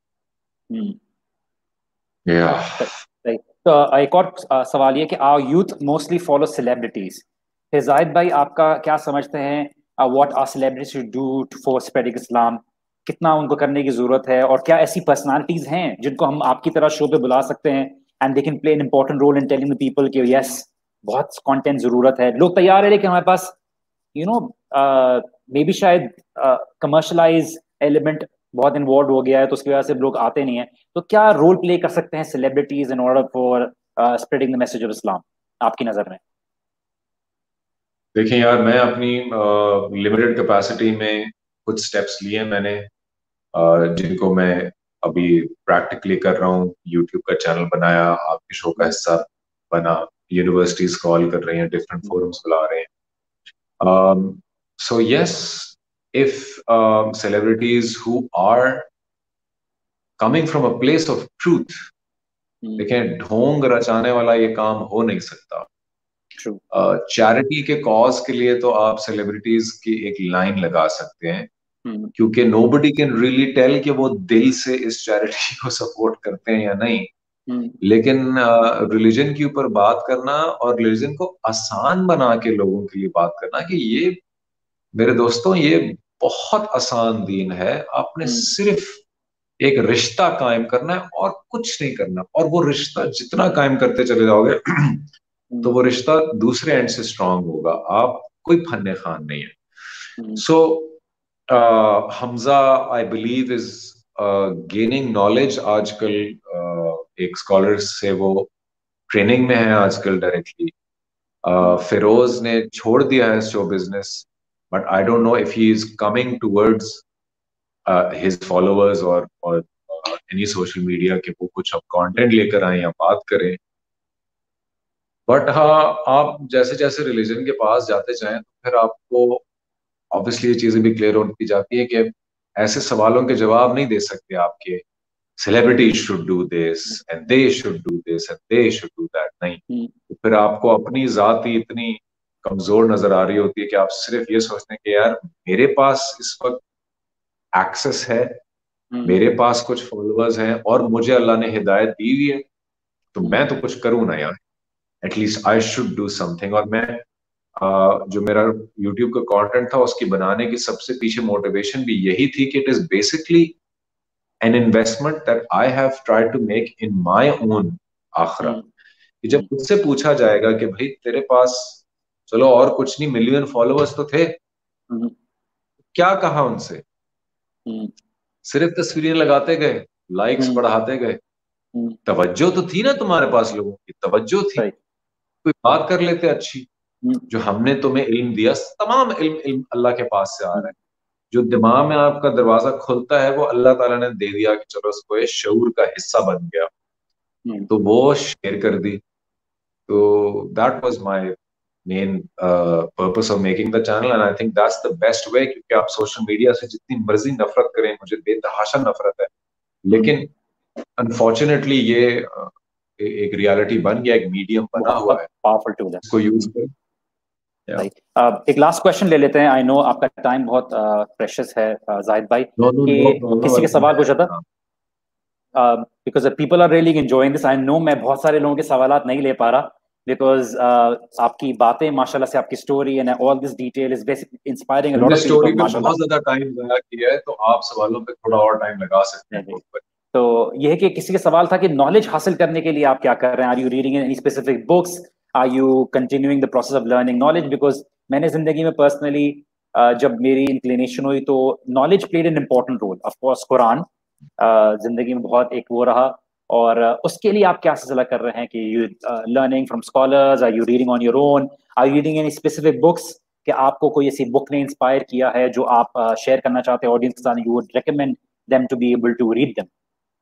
تو ایک اور سوال یہ کہ are youth mostly follow celebrities. Zahid بھائی آپ کا کیا سمجھتے ہیں, what are celebrities should do for spreading Islam, کتنا ان کو کرنے کی ضرورت ہے, اور کیا ایسی پرسنالٹیز ہیں جن کو ہم آپ کی طرح شو پہ بلا سکتے ہیں and they can play an important role in telling the people کہ یس بہت کانٹینٹ ضرورت ہے, لوگ تیار ہے لیکن ہمارے پاس یو نو مے بی شاید کمرشلائز ایلیمنٹ بہت انوالوڈ ہو گیا ہے تو اس کی وجہ سے لوگ آتے نہیں ہیں. تو کیا رول پلے کر سکتے ہیں celebrities in order for spreading the message of Islam آپ کی نظر میں؟ دیکھیں یار, میں اپنی لمیٹڈ کیپیسٹی میں کچھ سٹیپس لیے میں نے, جن کو میں ابھی پریکٹیکلی کر رہا ہوں. یوٹیوب کا چینل بنایا, آپ کے شو کا حصہ بنا, یونیورسٹیز کال کر رہی ہیں, ڈفرینٹ فورمز بلا رہے ہیں. سو یس, if um, celebrities who are coming from a place of truth, دیکھیں ڈھونگ رچانے والا یہ کام ہو نہیں سکتا. چیریٹی کے کاز کے لیے تو آپ سیلیبریٹیز کی ایک لائن لگا سکتے ہیں, کیونکہ nobody can really tell کہ وہ دل سے اس چیریٹی کو سپورٹ کرتے ہیں یا نہیں. لیکن ریلیجن کے اوپر بات کرنا اور ریلیجن کو آسان بنا کے لوگوں کے لیے بات کرنا کہ یہ میرے دوستوں یہ بہت آسان دین ہے, آپ نے صرف ایک رشتہ قائم کرنا ہے اور کچھ نہیں کرنا, اور وہ رشتہ جتنا قائم کرتے چلے جاؤ گے تو وہ رشتہ دوسرے اینڈ سے اسٹرانگ ہوگا, آپ کوئی فن خان نہیں ہے. So Hamza I believe is gaining knowledge. آج کل ایک اسکالر سے وہ ٹریننگ میں ہے آج کل ڈائریکٹلی. فیروز نے چھوڑ دیا ہے show business, but I don't know if he is coming towards uh, his followers or or uh, any social media کہ وہ کچھ اب content لے کر آئیں یا بات کریں. بٹ ہاں, آپ جیسے جیسے ریلیجن کے پاس جاتے جائیں تو پھر آپ کو obviously یہ چیزیں بھی کلیئر ہوتی جاتی ہے کہ ایسے سوالوں کے جواب نہیں دے سکتے آپ کے celebrities should do this and they should do this and they should do that. نہیں, تو پھر آپ کو اپنی ذات ہی اتنی کمزور نظر آ رہی ہوتی ہے کہ آپ صرف یہ سوچتے ہیں کہ یار میرے پاس اس وقت ایکسس ہے, میرے پاس کچھ فالوورز ہیں اور مجھے اللہ نے ہدایت دی ہوئی ہے, تو میں تو کچھ کروں نا یار, at least I should do something. اور میں جو میرا یوٹیوب کا کانٹینٹ تھا اس کی بنانے کی سب سے پیچھے موٹیویشن بھی یہی تھی کہ it is basically an investment that I have tried to make in my own آخرہ. جب مجھ سے پوچھا جائے گا کہ بھائی تیرے پاس چلو اور کچھ نہیں, ملین فالوورز تو تھے, کیا کہا ان سے؟ صرف تصویریں لگاتے گئے, لائکس بڑھاتے گئے. توجہ تو تھی نا تمہارے پاس, لوگوں کی توجہ تھی, کوئی بات کر لیتے اچھی. جو ہم نے تمہیں علم دیا, تمام علم علم اللہ کے پاس سے آ رہا ہے. جو دماغ میں آپ کا دروازہ کھلتا ہے وہ اللہ تعالیٰ نے دے دیا کہ چلو اس کو یہ شعور کا حصہ بن گیا, تو وہ شیئر کر دی. تو that was my main uh, purpose of making the channel, and I think that's the best way. کیونکہ آپ سوشل میڈیا سے جتنی مرضی نفرت کریں, مجھے بے تحاشا نفرت ہے, لیکن انفارچونیٹلی یہ ایک ریالٹی بن گیا, ایک میڈیم بنا ہوا ہے, پاورفل ٹول ہے, اس کو یوز کریں. ایک لاسٹ کوشچن لے لیتے ہیں. آئی نو آپ کا ٹائم بہت پریشیس ہے زاہد بھائی, کہ کسی کے سوال پوچھا تھا because people are really enjoying this. I know میں بہت سارے لوگوں کے سوالات نہیں لے پا رہا بیکاز آپ کی باتیں ماشاء اللہ سے, آپ کی story and all this detail is basically inspiring. Story پہ بہت زیادہ ٹائم ضائع کیا ہے, تو آپ سوالوں پہ تھوڑا اور ٹائم لگا سکتے ہیں. تو یہ ہے کہ کسی کا سوال تھا کہ نالج حاصل کرنے کے لیے آپ کیا کر رہے ہیں؟ Are you reading any specific books, are you continuing the process of learning knowledge? Because میں نے زندگی میں پرسنلی جب میری انکلینیشن ہوئی تو knowledge played an important role. Of course قرآن زندگی میں بہت ایک وہ رہا, اور اس کے لیے آپ کیا سلسلہ کر رہے ہیں کہ you learning from scholars, are you reading on your own, are you reading any specific books کہ آپ کو کوئی ایسی بک نے انسپائر کیا ہے جو آپ شیئر کرنا چاہتے ہیں آڈینس کے ساتھ, you would recommend them to be able to read them?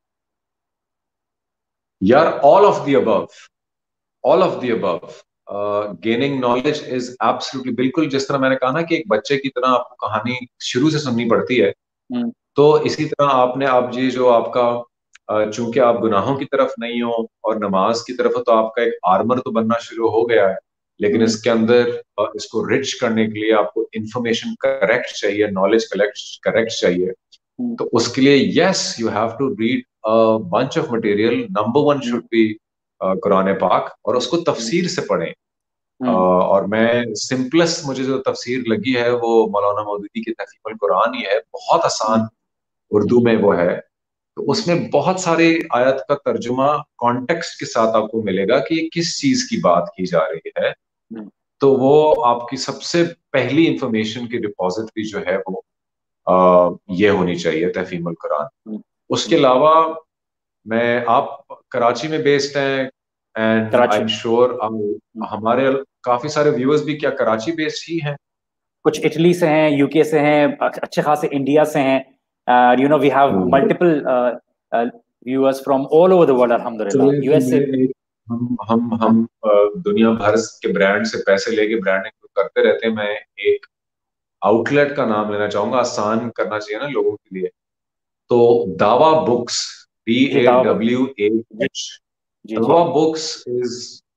یار all of the above, all of the above. uh, gaining knowledge is absolutely, بالکل جس طرح میں نے کہا نا کہ ایک بچے کی طرح آپ کو کہانی شروع سے سننی پڑتی ہے, تو اسی طرح آپ نے آپ جی جو آپ کا چونکہ آپ گناہوں کی طرف نہیں ہو اور نماز کی طرف ہو, تو آپ کا ایک آرمر تو بننا شروع ہو گیا ہے, لیکن اس کے اندر اس کو رچ کرنے کے لیے آپ کو انفارمیشن کریکٹ چاہیے, نالج کریکٹ چاہیے. تو اس کے لیے yes you have to read bunch of material. Number one should be قرآن پاک, اور اس کو تفسیر سے پڑھیں. اور میں سمپلسٹ مجھے جو تفسیر لگی ہے وہ مولانا مودودی کی تحفیظ القرآن ہی ہے, بہت آسان اردو میں وہ ہے. تو اس میں بہت سارے آیت کا ترجمہ کانٹیکسٹ کے ساتھ آپ کو ملے گا کہ یہ کس چیز کی بات کی جا رہی ہے. تو وہ آپ کی سب سے پہلی انفارمیشن کی ڈپازٹری جو ہے وہ یہ ہونی چاہیے تحفیم القرآن. اس کے علاوہ میں آپ کراچی میں بیسڈ ہیں اینڈ آئی ایم شیور ہمارے کافی سارے ویورز بھی کیا کراچی بیسڈ ہی ہیں؟ کچھ اٹلی سے ہیں, یو کے سے ہیں, اچھے خاصے انڈیا سے ہیں. You know we have multiple viewers from all over the world الحمدللہ. یو ایس سے ہم ہم ہم دنیا بھر کے برانڈ سے پیسے لے کے برانڈنگ کرتے رہتے ہیں. میں ایک آؤٹ لیٹ کا نام لینا چاہوں گا, آسان کرنا چاہیے نا لوگوں کے لیے. تو Dawah books, D A W A H, Dawah books is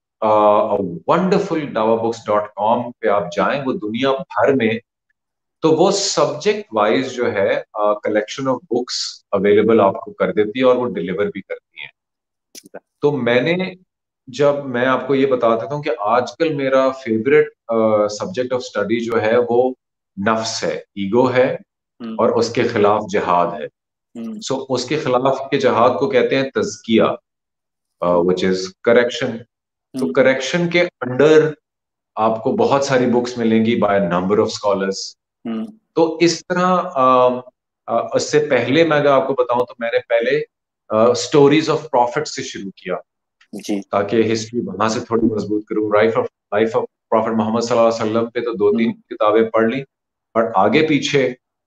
wonderful. Dawah books dot com پہ آپ جائیں, وہ دنیا بھر میں تو وہ سبجیکٹ وائز جو ہے کلیکشن آف بکس اویلیبل آپ کو کر دیتی ہے اور وہ ڈلیور بھی کرتی ہیں. تو میں نے جب میں آپ کو یہ بتا دیتا ہوں کہ آج کل میرا فیوریٹ سبجیکٹ آف اسٹڈی جو ہے وہ نفس ہے, ایگو ہے, اور اس کے خلاف جہاد ہے. سو so, اس کے خلاف کے جہاد کو کہتے ہیں تزکیہ, وچ از کریکشن. تو کریکشن کے انڈر آپ کو بہت ساری بکس ملیں گی بائی نمبر آف اسکالرس. تو اس طرح اس سے پہلے میں اگر آپ کو بتاؤں تو میں نے پہلے اسٹوریز آف پروفٹ سے شروع کیا جی, تاکہ ہسٹری وہاں سے تھوڑی مضبوط کروں. Life of life of prophet Muhammad صلی اللہ علیہ وسلم پہ تو دو تین کتابیں پڑھ لی, اور آگے پیچھے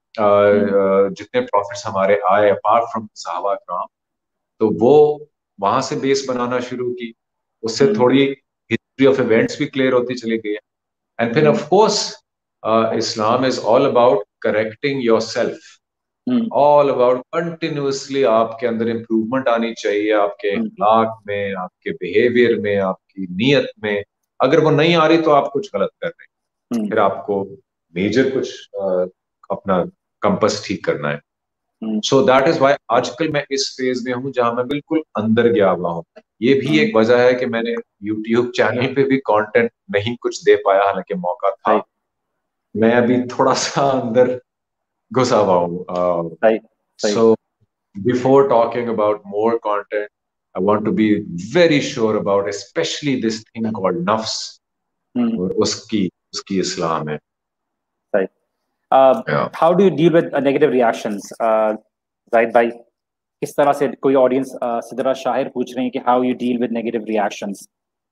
جتنے پروفٹس ہمارے آئے اپارٹ فرام صحابہ کرام, تو وہ وہاں سے بیس بنانا شروع کی. اس سے تھوڑی ہسٹری آف ایونٹس بھی کلیئر ہوتی چلی گئی. اینڈ پھر of course Islam is all about correcting yourself, all about continuously آپ کے اندر امپروومنٹ آنی چاہیے, آپ کے اخلاق میں, آپ کے بیہیویئر میں, آپ کی نیت میں. اگر وہ نہیں آ رہی تو آپ کچھ غلط کر رہے ہیں, پھر آپ کو میجر کچھ اپنا کمپس ٹھیک کرنا ہے. سو دیٹ از وائی آج کل میں اس فیز میں ہوں جہاں میں بالکل اندر گیا ہوا ہوں. یہ بھی ایک وجہ ہے کہ میں نے یوٹیوب چینل پہ بھی کانٹینٹ نہیں کچھ دے پایا, حالانکہ موقع تھا. میں ابھی تھوڑا سا اندر گھسا ہوا ہوں. So before talking about more content, I want to be very sure about especially this thing called nafs, اور اس کی اس کی اصلاح میں. Right. Uh, yeah. How do you deal with uh, negative reactions? Zahid bhai, کس طرح سے کوئی audience Sidra شاہر پوچھ رہے ہیں کہ how you deal with negative reactions?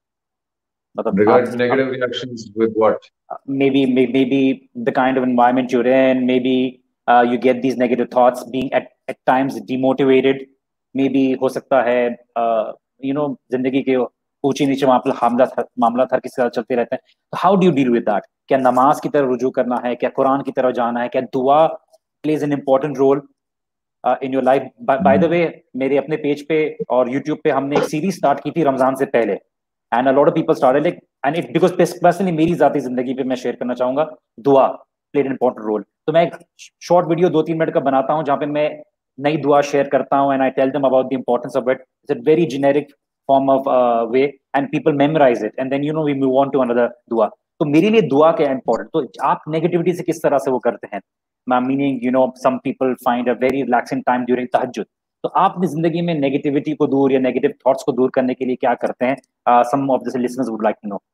Regard negative reactions with what? Uh, maybe, maybe maybe the kind of environment you're in, maybe uh, you get these negative thoughts, being at at times demotivated. Maybe ہو سکتا ہے you know زندگی کے اونچی نیچے معاملات معاملات ہر کسی کا چلتے رہتے ہیں. تو how do you deal with that? کیا نماز کی طرف رجوع کرنا ہے, کیا قرآن کی طرف جانا ہے, کیا دعا plays an important role uh, in your life? by, by the way, میرے اپنے پیج پہ اور یوٹیوب پہ ہم نے ایک سیریز اسٹارٹ کی تھی رمضان سے پہلے, and a lot of people started like, and it because personally میری ذاتی زندگی پہ میں شیئر کرنا چاہوں گا, دعا played an important role. تو میں ایک شارٹ ویڈیو دو تین منٹ کا بناتا ہوں جہاں پہ میں نئی دعا شیئر کرتا ہوں, and I tell them about the importance of it. It's a very generic form of uh, way, and people memorize it, and then you know we move on to another dua. تو میرے لیے دعا کیا important. تو آپ negativity سے کس طرح سے وہ کرتے ہیں؟ Meaning you know some people find a very relaxing time during تہجد. تو آپ اپنی زندگی میں نیگیٹیوٹی کو دور یا نیگیٹو تھاٹس کو دور کرنے کے لیے کیا کرتے ہیں؟ Some of the listeners would like to know.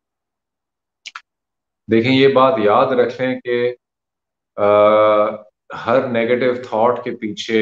دیکھیں یہ بات یاد رکھیں کہ ہر نیگیٹو تھاٹ کے پیچھے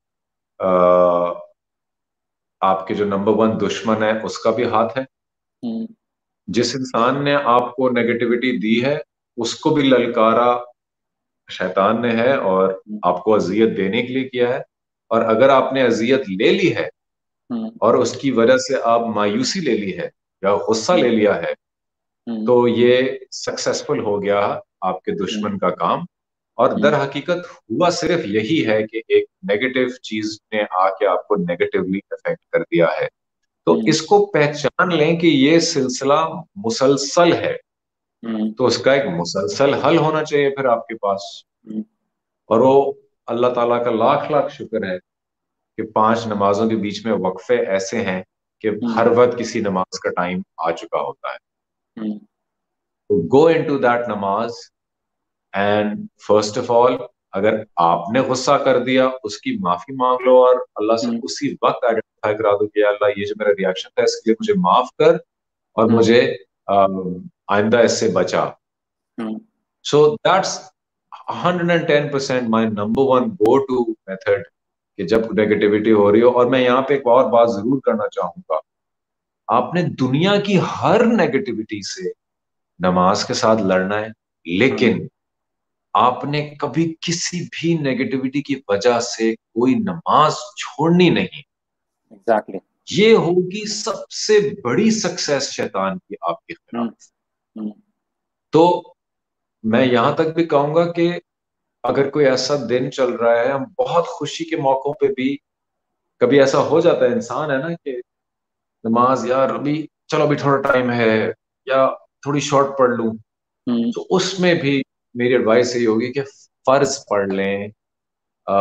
آپ کے جو نمبر ون دشمن ہے اس کا بھی ہاتھ ہے. جس انسان نے آپ کو نیگیٹیوٹی دی ہے اس کو بھی للکارا شیطان نے ہے اور آپ کو اذیت دینے کے لیے کیا ہے. اور اگر آپ نے اذیت لے لی ہے اور اس کی وجہ سے آپ مایوسی لے لی ہے یا غصہ لے لیا ہے, تو یہ سکسیسفل ہو گیا آپ کے دشمن کا کام. اور در حقیقت ہوا صرف یہی ہے کہ ایک نیگیٹو چیز نے آ کے آپ کو نیگیٹولی افیکٹ کر دیا ہے. تو اس کو پہچان لیں کہ یہ سلسلہ مسلسل ہے, تو اس کا ایک مسلسل حل ہونا چاہیے پھر آپ کے پاس. اور وہ اللہ تعالیٰ کا لاکھ لاکھ شکر ہے کہ پانچ نمازوں کے بیچ میں وقفے ایسے ہیں کہ ہر وقت کسی نماز کا ٹائم آ چکا ہوتا ہے. تو گو انٹو دیٹ نماز, اینڈ فرسٹ آف آل اگر آپ نے غصہ کر دیا اس کی معافی مانگ لو اور اللہ سے اسی وقت آئیڈینٹیفائی کرا دو کہ اللہ یہ جو میرا ریئیکشن تھا اس کے لیے مجھے معاف کر اور مجھے آئندہ اس سے بچا. So that's hundred and ten percent my number one go to method कि जब नेगेटिविटी हो रही हो. और मैं यहाँ पे एक और बात जरूर करना चाहूंगा, आपने दुनिया की हर नेगेटिविटी से नमाज के साथ लड़ना है, लेकिन आपने कभी किसी भी नेगेटिविटी की वजह से कोई नमाज छोड़नी नहीं. एग्जैक्टली. ये होगी सबसे बड़ी सक्सेस शैतान की आपके खिलाफ. तो मैं यहां तक भी कहूंगा कि अगर कोई ऐसा दिन चल रहा है, हम बहुत खुशी के मौकों पे भी कभी ऐसा हो जाता है, इंसान है ना कि नमाज यार अभी चलो अभी थोड़ा टाइम है या थोड़ी शॉर्ट पढ़ लूं, तो उसमें भी मेरी एडवाइस यही होगी कि फर्ज पढ़ लें. आ,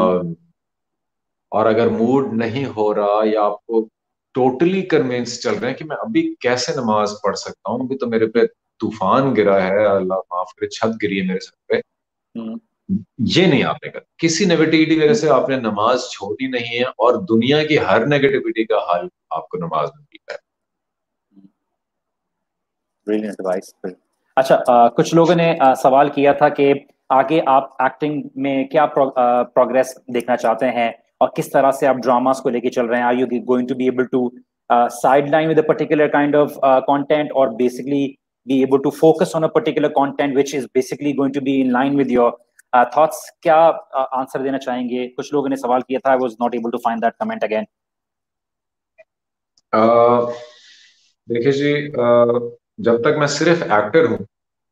और अगर मूड नहीं हो रहा या आपको टोटली कन्विंस चल रहे हैं कि मैं अभी कैसे नमाज पढ़ सकता हूँ, अभी तो मेरे पे तूफान गिरा है, अल्लाह माफ करे, छत गिरी है मेरे सर पे, ये नहीं आपने कर. किसी नेगेटिविटी वजह से आपने नमाज छोड़ी नहीं है, और दुनिया की हर नेगेटिविटी का हल आपको नमाज में मिलता है. Brilliant advice. अच्छा, uh, कुछ लोगों ने uh, सवाल किया था कि आगे आप एक्टिंग में क्या प्रोग्रेस uh, देखना चाहते हैं और किस तरह से आप ड्रामास को लेके चल रहे हैं. Are you going to be able to sideline with a particular kind of uh, content or basically be able to focus on a particular content which is basically going to be in line with your uh, thoughts? क्या answer uh, देना चाहेंगे? कुछ लोगों ने सवाल किया था. I was not able to find that comment again. uh, देखिए जी, uh, जब तक मैं सिर्फ एक्टर हूं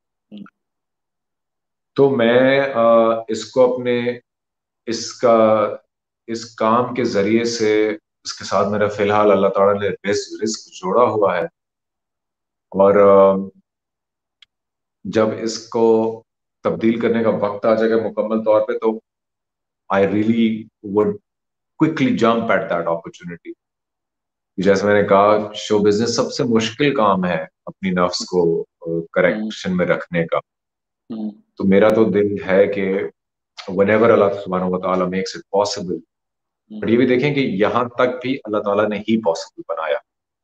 तो मैं uh, इसको अपने इसका इस काम के जरिए से इसके साथ मेरा फिलहाल अल्लाह ताला ने रिस्क रिस्क जोड़ा हुआ है. और जब इसको तब्दील करने का वक्त आ जाएगा मुकम्मल तौर पे, तो I really would quickly jump at that opportunity. जैसे मैंने कहा, शो बिजनेस सबसे मुश्किल काम है अपनी नफ्स को करेक्शन में रखने का. तो मेरा तो दिल है कि whenever अल्लाह सुब्हानहू व तआला makes it possible, बट ये भी देखें कि यहाँ तक भी अल्लाह ताला ने ही पॉसिबल बनाया.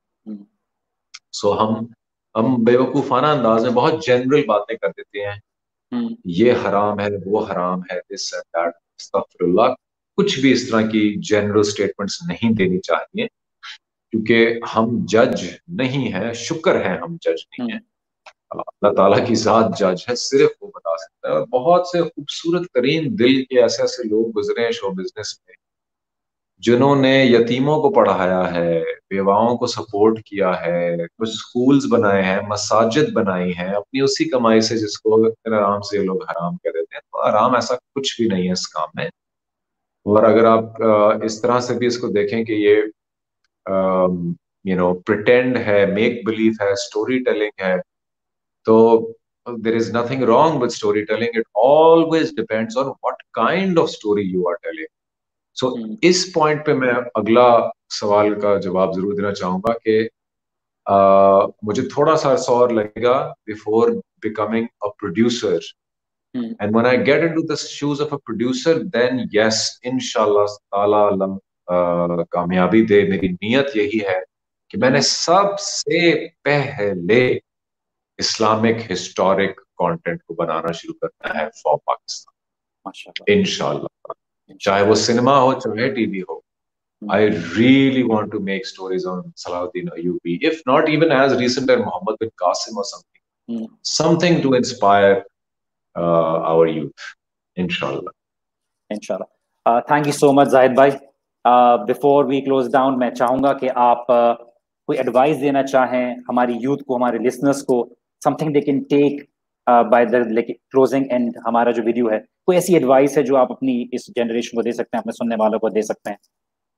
सो so, हम हम बेवकूफाना अंदाज में बहुत जनरल बातें कर देते हैं, ये हराम है, वो हराम है, दिस एंड दैट. अस्तगफिरुल्लाह. कुछ भी इस तरह की जनरल स्टेटमेंट्स नहीं देनी चाहिए, क्योंकि हम जज नहीं है. शुक्र है हम जज नहीं है. अल्लाह ताला की जात जज है, सिर्फ वो बता सकता है. और बहुत से खूबसूरत तरीन दिल के ऐसे ऐसे लोग गुजरे हैं शो बिजनेस में, जिन्होंने यतीमों को पढ़ाया है, बेवाओं को सपोर्ट किया है, कुछ स्कूल्स बनाए हैं, मसाजिद बनाई हैं अपनी उसी कमाई से, जिसको आराम से ये लोग हराम कह देते हैं. तो आराम ऐसा कुछ भी नहीं है इस काम में. और अगर आप इस तरह से भी इसको देखें कि ये यू नो प्रिटेंड है, मेक बिलीव है, स्टोरी टेलिंग है, तो there is nothing wrong with storytelling. It always depends on what kind of story you are telling. So hmm. इस पॉइंट पे मैं अगला सवाल का जवाब जरूर देना चाहूंगा कि uh, मुझे थोड़ा सा अर्सा और लगेगा before becoming a producer. hmm. And when I get into the shoes of a producer, then yes, inshallah ताला uh, कामयाबी दे. मेरी नीयत यही है कि मैंने सबसे पहले इस्लामिक हिस्टोरिक कंटेंट को बनाना शुरू करना है फॉर पाकिस्तान, इंशाल्लाह. चाहे वो सिनेमा हो, चाहे टीवी हो. I really want to make stories on Salahuddin Ayyubi, if not even as recent as Muhammad bin Qasim और something something to inspire our youth, इंशाल्लाह इंशाल्लाह. Thank you so much Zahid भाई. बिफोर वी क्लोज डाउन, मैं चाहूंगा कि आप uh, कोई advice देना चाहें हमारी यूथ को, हमारे लिसनर्स को, something they can take uh, by the like closing end हमारा जो वीडियो है. कोई ऐसी एडवाइस है जो आप अपनी इस जनरेशन को दे सकते हैं, अपने सुनने वालों को दे सकते हैं?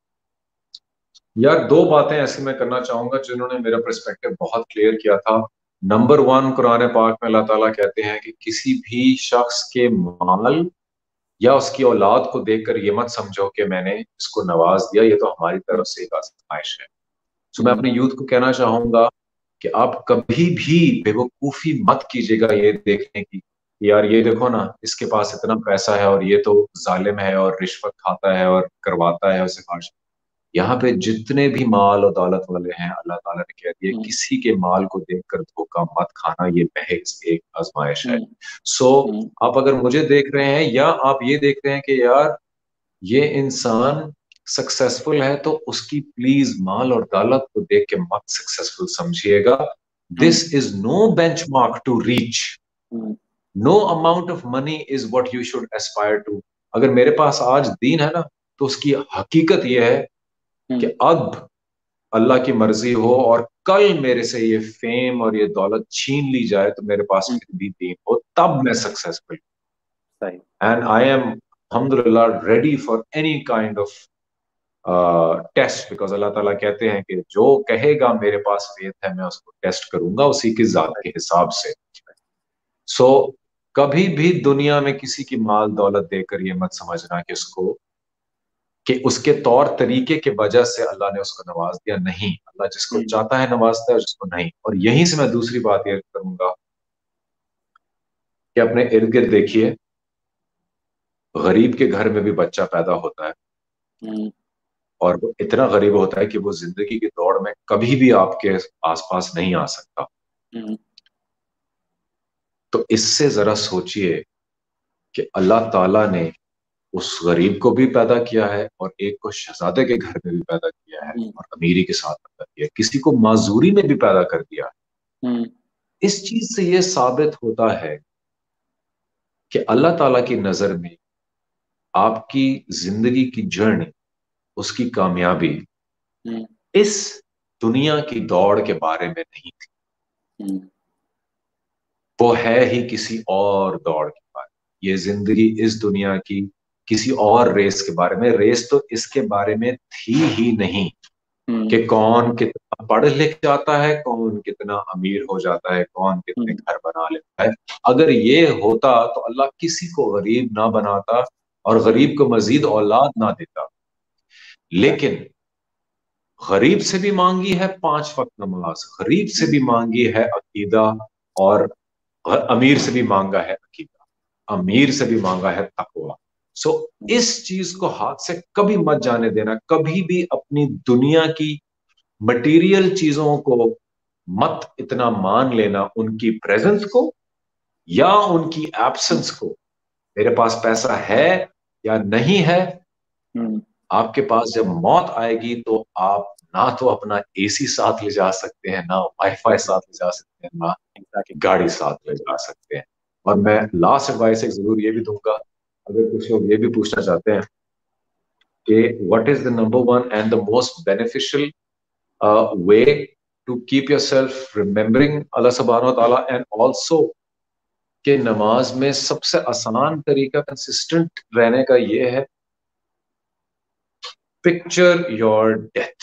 यार दो बातें ऐसी मैं करना चाहूंगा जिन्होंने मेरा पर्सपेक्टिव बहुत क्लियर किया था. नंबर वन, कुरान पाक में अल्लाह ताला कहते हैं कि किसी भी शख्स के माल या उसकी औलाद को देखकर ये मत समझो कि मैंने इसको नवाज दिया, ये तो हमारी तरफ से एक आजमाइश है. सो मैं अपने यूथ को कहना चाहूंगा कि आप कभी भी बेवकूफी मत कीजिएगा ये देखने की, यार ये देखो ना, इसके पास इतना पैसा है और ये तो जालिम है और रिश्वत खाता है और करवाता है उसे फाश. یہاں پہ جتنے بھی مال اور دولت والے ہیں اللہ تعالیٰ نے کہہ دیا کسی کے مال کو دیکھ کر دھوکہ مت کھانا، یہ محض ایک آزمائش ہے. سو آپ اگر مجھے دیکھ رہے ہیں یا آپ یہ دیکھ رہے ہیں کہ یار یہ انسان سکسیسفل ہے تو اس کی پلیز مال اور دولت کو دیکھ کے مت سکسیسفل سمجھیے گا. This is no benchmark to reach. No amount of money is what you should aspire to. اگر میرے پاس آج دین ہے نا تو اس کی حقیقت یہ ہے کہ اب اللہ کی مرضی ہو اور کل میرے سے یہ فیم اور یہ دولت چھین لی جائے تو میرے پاس پھر بھی دین ہو، تب میں سکسیسفل ہوں. اینڈ آئی ایم الحمدللہ ready for any kind of test, because اللہ تعالیٰ کہتے ہیں کہ جو کہے گا میرے پاس فیتھ ہے میں اس کو ٹیسٹ کروں گا اسی کی ذات کے حساب سے. سو so, کبھی بھی دنیا میں کسی کی مال دولت دے کر یہ مت سمجھنا کہ اس کو کہ اس کے طور طریقے کی وجہ سے اللہ نے اس کو نواز دیا. نہیں، اللہ جس کو چاہتا ہے نوازتا ہے اور جس کو نہیں. اور یہیں سے میں دوسری بات یہ کروں گا کہ اپنے ارد گرد دیکھیے، غریب کے گھر میں بھی بچہ پیدا ہوتا ہے اور وہ اتنا غریب ہوتا ہے کہ وہ زندگی کی دوڑ میں کبھی بھی آپ کے آس پاس نہیں آ سکتا. تو اس سے ذرا سوچئے کہ اللہ تعالیٰ نے اس غریب کو بھی پیدا کیا ہے اور ایک کو شہزادے کے گھر میں بھی پیدا کیا ہے اور امیری کے ساتھ پیدا کیا ہے، کسی کو معذوری میں بھی پیدا کر دیا ہے. اس چیز سے یہ ثابت ہوتا ہے کہ اللہ تعالیٰ کی نظر میں آپ کی زندگی کی جرنی، اس کی کامیابی اس دنیا کی دوڑ کے بارے میں نہیں تھی، وہ ہے ہی کسی اور دوڑ کے بارے میں. یہ زندگی اس دنیا کی کسی اور ریس کے بارے میں، ریس تو اس کے بارے میں تھی ہی نہیں کہ کون کتنا پڑھ لکھ جاتا ہے، کون کتنا امیر ہو جاتا ہے، کون کتنے گھر بنا لیتا ہے. اگر یہ ہوتا تو اللہ کسی کو غریب نہ بناتا اور غریب کو مزید اولاد نہ دیتا. لیکن غریب سے بھی مانگی ہے پانچ وقت نماز، غریب سے بھی مانگی ہے عقیدہ، اور امیر سے بھی مانگا ہے عقیدہ، امیر سے بھی مانگا ہے تقویٰ. سو اس چیز کو ہاتھ سے کبھی مت جانے دینا. کبھی بھی اپنی دنیا کی مٹیریل چیزوں کو مت اتنا مان لینا، ان کی پریزنس کو یا ان کی ایبسنس کو. میرے پاس پیسہ ہے یا نہیں ہے، آپ کے پاس جب موت آئے گی تو آپ نہ تو اپنا اے سی ساتھ لے جا سکتے ہیں، نہ وائی فائی ساتھ لے جا سکتے ہیں، نہ گاڑی ساتھ لے جا سکتے ہیں. اور میں لاسٹ ایڈوائس ایک ضرور یہ بھی دوں گا، اگر کچھ لوگ یہ بھی پوچھنا چاہتے ہیں کہ what is the number one and the most beneficial way to keep yourself remembering اللہ سبحانہ و تعالیٰ، اینڈ آلسو کہ نماز میں سب سے آسان طریقہ کنسسٹنٹ رہنے کا یہ ہے، پکچر یور ڈیتھ.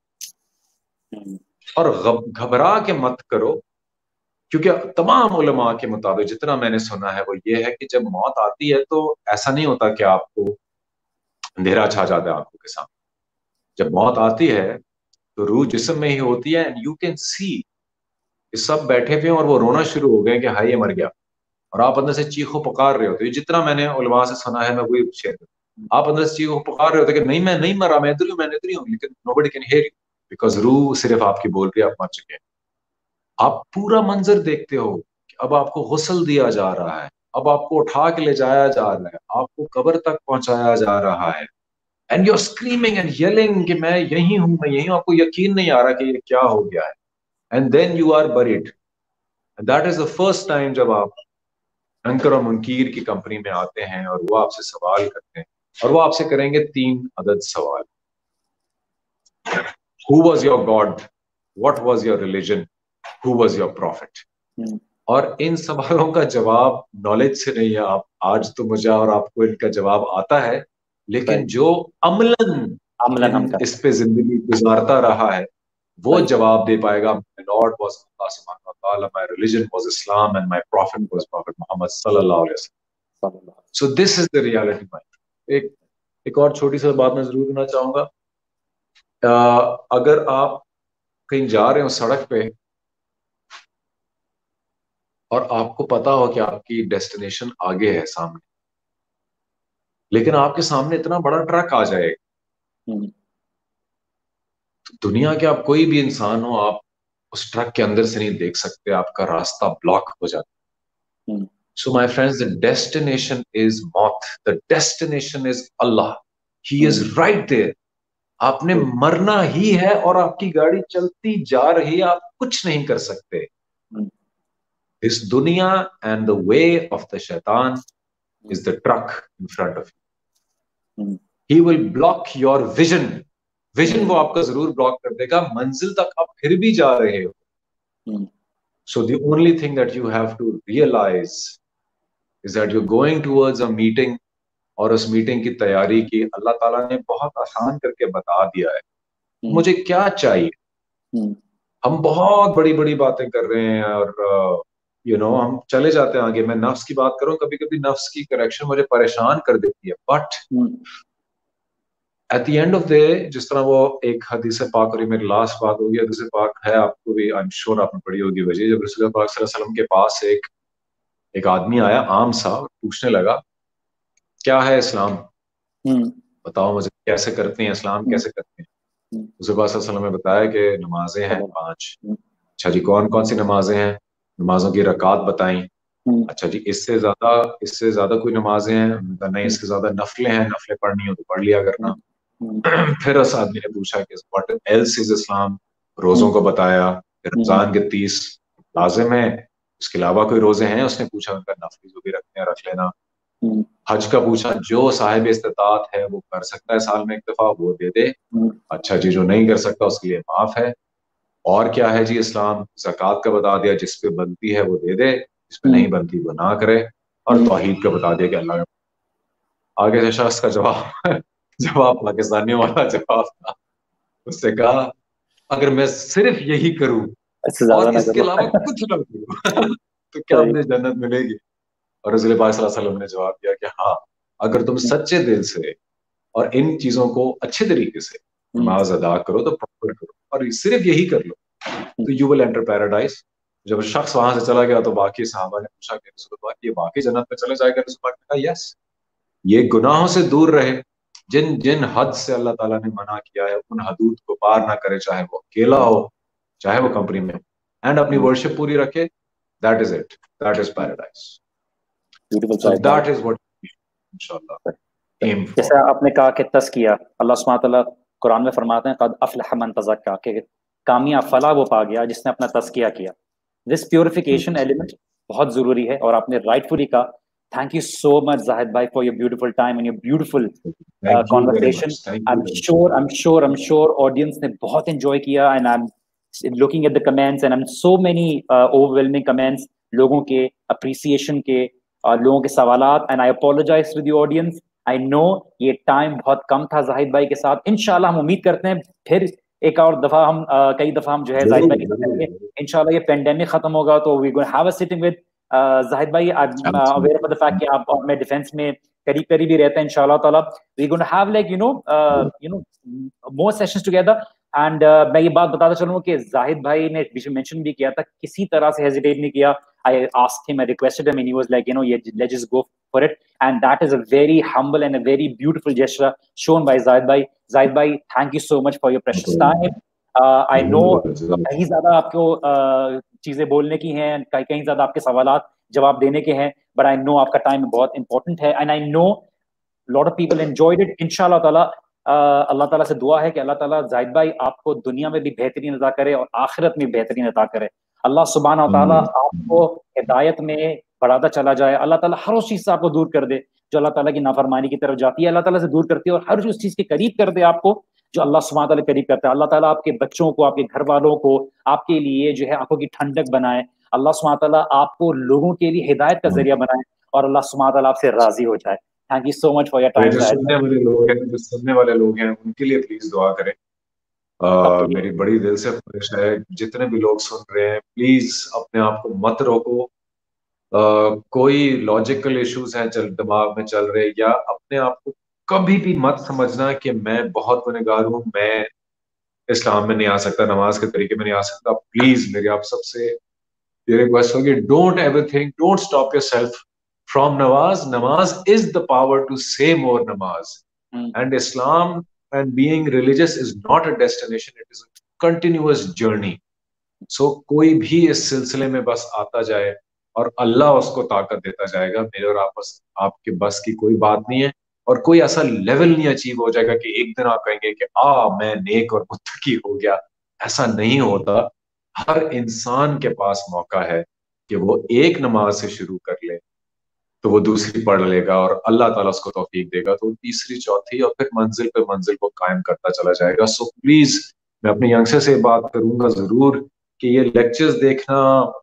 اور گھبرا کے مت کرو، کیونکہ تمام علماء کے مطابق جتنا میں نے سنا ہے وہ یہ ہے کہ جب موت آتی ہے تو ایسا نہیں ہوتا کہ آپ کو اندھیرا چھا جاتا ہے آنکھوں کے سامنے. جب موت آتی ہے تو روح جسم میں ہی ہوتی ہے، اینڈ یو کین سی کہ سب بیٹھے ہوئے ہیں اور وہ رونا شروع ہو گئے کہ ہائی یہ مر گیا، اور آپ اندر سے چیخو پکار رہے ہوتے. جتنا میں نے علماء سے سنا ہے میں وہی شیئر کرتا ہوں. آپ اندر سے چیخو پکار رہے ہوتے کہ نہیں میں نہیں مرا، میں ادھر ہوں میں ادھر ہوں، لیکن nobody can hear you because روح صرف آپ کی بول رہی ہے آپ مر چکے ہیں. آپ پورا منظر دیکھتے ہو کہ اب آپ کو غسل دیا جا رہا ہے، اب آپ کو اٹھا کے لے جایا جا رہا ہے، آپ کو قبر تک پہنچایا جا رہا ہے، and you are screaming and yelling کہ میں یہی ہوں میں یہی ہوں. آپ کو یقین نہیں آ رہا کہ یہ کیا ہو گیا ہے. And then you are bred. That is the first time جب آپ منکر اور منکیر کی کمپنی میں آتے ہیں اور وہ آپ سے سوال کرتے ہیں، اور وہ آپ سے کریں گے تین عدد سوال. Who was your God? What was your religion? Who was your prophet? اور ان سوالوں کا جواب نالج سے نہیں ہے. آپ آج تو مجھے اور آپ کو ان کا جواب آتا ہے، لیکن جو عملاً اس پہ زندگی گزارتا رہا ہے وہ جواب دے پائے گا. My Lord was Allah subhanahu wa ta'ala, my religion was Islam, and my prophet was Prophet Muhammad sallallahu alaihi wasallam. So this is the reality. ایک ایک اور چھوٹی سی بات میں ضرور کرنا چاہوں گا. اگر آپ کہیں جا رہے ہو سڑک پہ اور آپ کو پتا ہو کہ آپ کی ڈیسٹینیشن آگے ہے سامنے، لیکن آپ کے سامنے اتنا بڑا ٹرک آ جائے دنیا کے آپ کوئی بھی انسان ہو, آپ اس ٹرک کے اندر سے نہیں دیکھ سکتے, آپ کا راستہ بلاک ہو جاتا ہے. So my friends, the destination is موت, the destination is Allah. He is right there. آپ نے مرنا ہی ہے اور آپ کی گاڑی چلتی جا رہی ہے, آپ کچھ نہیں کر سکتے. This dunya and the way of the shaitan is the truck in front of you. He will block your vision. Vision وہ آپ کا ضرور بلاک کر دے گا, منزل تک آپ پھر بھی جا رہے ہو. So the only thing that you have to realize is that you're going towards a meeting, اور اس میٹنگ کی تیاری کی اللہ تعالیٰ نے بہت آسان کر کے بتا دیا ہے. مجھے کیا چاہیے؟ ہم بہت بڑی بڑی باتیں کر رہے ہیں اور یو نو ہم چلے جاتے ہیں آگے. میں نفس کی بات کروں, کبھی کبھی نفس کی کریکشن مجھے پریشان کر دیتی ہے, but at the end of day, جس طرح وہ ایک حدیث پاک, اور یہ میری لاسٹ بات ہوگی, حدیث پاک ہے آپ کو بھی, آئی ایم شیور آپ نے پڑھی ہوگی وجہ, جب رسول پاک صلی اللہ علیہ وسلم کے پاس ایک ایک آدمی آیا عام سا, پوچھنے لگا کیا ہے اسلام, بتاؤ مجھے کیسے کرتے ہیں اسلام, کیسے کرتے ہیں. رسول پاک صلی اللہ علیہ وسلم نے بتایا کہ نمازیں ہیں پانچ. اچھا جی, کون کون سی نمازیں ہیں؟ نمازوں کی رکعات بتائیں. اچھا جی, اس سے زیادہ اس سے زیادہ کوئی نمازیں ہیں؟ نہیں, اس سے زیادہ نفلیں ہیں, نفلیں پڑھنی ہو تو پڑھ لیا کرنا. پھر اس آدمی نے پوچھا کہ واٹ ایلس از اسلام, روزوں کو بتایا, رمضان کے تیس لازم ہیں, اس کے علاوہ کوئی روزے ہیں؟ اس نے پوچھا, ان کا نفلی جو بھی رکھتے ہیں رکھ لینا. حج کا پوچھا, جو صاحب استطاعت ہے وہ کر سکتا ہے سال میں ایک دفعہ, وہ دے دے. اچھا جی, جو نہیں کر سکتا اس کے لیے معاف ہے. اور کیا ہے جی اسلام؟ زکوٰۃ کا بتا دیا, جس پہ بنتی ہے وہ دے دے, جس پہ نہیں بنتی وہ نہ کرے. اور توحید کا بتا دیا کہ اللہ کا. آگے سے شخص کا جواب جواب پاکستانیوں والا جواب تھا. اس نے کہا اگر میں صرف یہی کروں اور اس کے علاوہ کچھ نہ کروں تو کیا مجھے جنت ملے گی؟ اور رسول پاک صلی اللہ علیہ وسلم نے جواب دیا کہ ہاں, اگر تم سچے دل سے اور ان چیزوں کو اچھے طریقے سے نماز ادا کرو تو پراپر کرو, اور صرف یہی کر لو تو یو ول انٹر پیراڈائز. جب شخص وہاں سے چلا گیا تو باقی صحابہ نے پوچھا کہ رسول پاک یہ واقعی جنت میں چلے جائے گا؟ رسول پاک نے کہا یس, یہ گناہوں سے دور رہے, جن جن حد سے اللہ تعالیٰ نے منع کیا ہے ان حدود کو پار نہ کرے, چاہے وہ اکیلا ہو چاہے وہ کمپنی میں ہو, اینڈ اپنی ورشپ پوری رکھے, that is it, that is paradise. So that is what inshallah aim for. جیسا آپ نے کہا کہ تزکیہ, اللہ سبحانہ تعالیٰ قرآن میں فرماتے ہیں قد افلح من تزکا, کہ کامیاب فلاح وہ پا گیا جس نے اپنا تزکیہ کیا. دس پیوریفیکیشن ایلیمنٹ بہت ضروری ہے, اور آپ نے رائٹفلی کہا. Thank you so much Zahid بھائی for your beautiful time and your beautiful conversation. I'm sure I'm sure I'm sure audience نے بہت enjoy کیا, and I'm looking at the comments and I'm so many uh, overwhelming comments لوگوں کے appreciation کے اور لوگوں کے سوالات. and I apologize to the audience. I know یہ ٹائم بہت کم تھا زاہد بھائی کے ساتھ. انشاءاللہ ہم امید کرتے ہیں پھر ایک اور دفعہ ہم کئی دفعہ ہم جو ہے زاہد بھائی کے ساتھ کریں گے انشاءاللہ. یہ پینڈیمک ختم ہوگا تو we going to have a sitting with زاہد بھائی. I'm aware of the fact کہ آپ میں ڈیفینس میں قریب قریب ہی رہتے ہیں انشاءاللہ تعالیٰ. we going to have like you know uh, you know more sessions together. and uh, میں یہ بات بتاتا چلوں کہ زاہد بھائی نے بیچ میں مینشن بھی کیا تھا, کسی طرح سے ہیزیٹیٹ نہیں کیا. I asked him, I requested him, and he was like, you know, yeah, let's just go for it. And that is a very humble and a very beautiful gesture shown by Zahid bhai. Zahid bhai, thank you so much for your precious time. Uh, I know کہیں زیادہ آپ کو چیزیں بولنے کی ہیں, کہیں زیادہ آپ کے سوالات جواب دینے کے ہیں, but I know آپ کا ٹائم بہت امپورٹنٹ ہے, and I know lot of people enjoyed it. انشاءاللہ تعالیٰ اللہ تعالیٰ سے دعا ہے کہ اللہ تعالیٰ زاہد بھائی آپ کو دنیا میں بھی بہترین عطا کرے اور آخرت میں بہترین عطا کرے. اللہ سبحانہ و تعالیٰ آپ کو ہدایت میں بڑھاتا چلا جائے. اللہ تعالیٰ ہر اس چیز سے آپ کو دور کر دے جو اللہ تعالیٰ کی نافرمانی کی طرف جاتی ہے, اللہ تعالیٰ سے دور کرتی ہے, اور ہر اس چیز کے قریب کر دے آپ کو جو اللہ سبحانہ تعالیٰ قریب کرتا ہے. اللہ تعالیٰ آپ کے بچوں کو, آپ کے گھر والوں کو, آپ کے لیے جو ہے آنکھوں کی ٹھنڈک بنائے. اللہ سبحانہ تعالیٰ آپ کو لوگوں کے لیے ہدایت کا ذریعہ بنائے, اور اللہ سبحانہ تعالیٰ آپ سے راضی ہو جائے. Thank you so much for your time. سننے والے لوگ ہیں, جو سننے والے لوگ ہیں ان کے لیے پلیز دعا کریں. میری بڑی دل سے خواہش ہے, جتنے بھی لوگ سن رہے ہیں پلیز اپنے آپ کو مت روکو. کوئی لاجیکل ایشوز ہیں چل دماغ میں چل رہے, یا اپنے آپ کو کبھی بھی مت سمجھنا کہ میں بہت گنہگار ہوں, میں اسلام میں نہیں آ سکتا, نماز کے طریقے میں نہیں آ سکتا. پلیز میری آپ سب سے یہ ریکویسٹ ہوگی, don't ever think, don't stop yourself from namaz. Namaz is the power to say more namaz, and Islam and being religious is not a destination, it is a continuous journey. So कोई भी इस सिलसिले में बस आता जाए और अल्लाह उसको ताकत देता जाएगा. मेरे और आपस आपके बस की कोई बात नहीं है, और कोई ऐसा लेवल नहीं अचीव हो जाएगा कि एक दिन आप कहेंगे कि आ मैं नेक और मुत्तकी हो गया. ऐसा नहीं होता. हर इंसान के पास मौका है कि वो एक नमाज से शुरू कर ले तो वो दूसरी पढ़ लेगा और अल्लाह ताला उसको तौफीक देगा तो तीसरी, चौथी, और फिर मंजिल पे मंजिल को कायम करता चला जाएगा. सो प्लीज मैं अपने यंगस्टर से बात करूंगा जरूर कि ये लेक्चर्स देखना,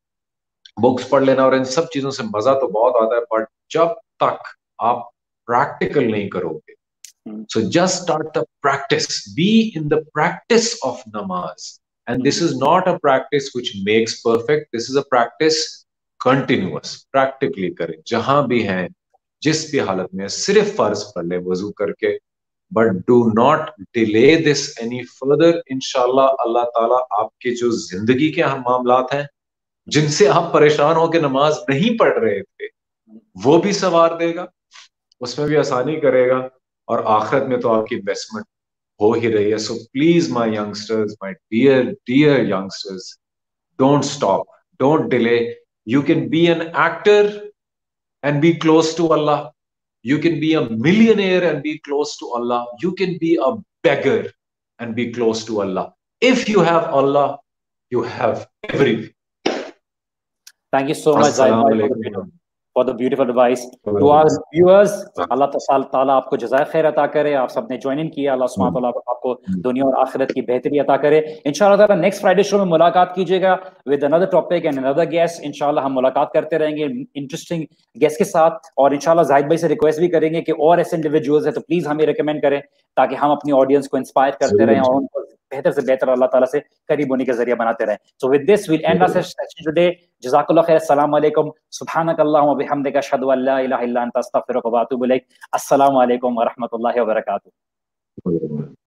बुक्स पढ़ लेना और इन सब चीजों से मजा तो बहुत आता है, बट जब तक आप प्रैक्टिकल नहीं करोगे, so just start the practice, be in the practice of namaz, and this is not a practice which makes perfect, this is a practice continuous. practically करें जहां भी हैं, जिस भी हालत में, सिर्फ फर्ज पढ़ ले वजू करके, but do not delay this any further. इंशाल्लाह अल्लाह ताला आपके जो जिंदगी के अहम मामलात हैं जिनसे आप परेशान होकर नमाज नहीं पढ़ रहे थे वो भी सवार देगा, उसमें भी आसानी करेगा, और आखिरत में तो आपकी इन्वेस्टमेंट हो ही रही है. So please my youngsters, my dear dear youngsters, don't stop, don't delay. You can be an actor and be close to Allah. You can be a millionaire and be close to Allah. You can be a beggar and be close to Allah. If you have Allah, you have everything. Thank you so much, Zaid, for the beautiful advice. To our viewers, Allah Ta'ala आपको जज़ाए खैर अता करे. आप सबने join in किया, अल्लाह सुब्हानहू व तआला आपको दुनिया और आखिरत की बेहतरी अता करे. इंशाअल्लाह ताला नेक्स्ट फ्राइडे शो में मुलाकात कीजिएगा with another topic and another guest. इंशाअल्लाह हम मुलाकात करते रहेंगे इंटरेस्टिंग गेस्ट के साथ, और इंशाअल्लाह जाहिद भाई से रिक्वेस्ट भी करेंगे कि और ऐसे इंडिविजुअल्स हैं तो प्लीज हमें रिकमेंड करें ताकि हम अपनी ऑडियंस को इंस्पायर करते रहें और उनको बेहतर से बेहतर अल्लाह ताला से करीब होने के जरिए बनाते रहें. So with this we'll end our session today. जज़ाकल्लाह खैर. अस्सलाम वालेकुम. सुब्हानकल्लाहुम्मा व बिहम्दिका अशहदु अन ला इलाहा इल्ला अंता अस्तगफिरुका व अतूबु इलैक. अस्सलामु अलैकुम व रहमतुल्लाहि व बरकातुहू.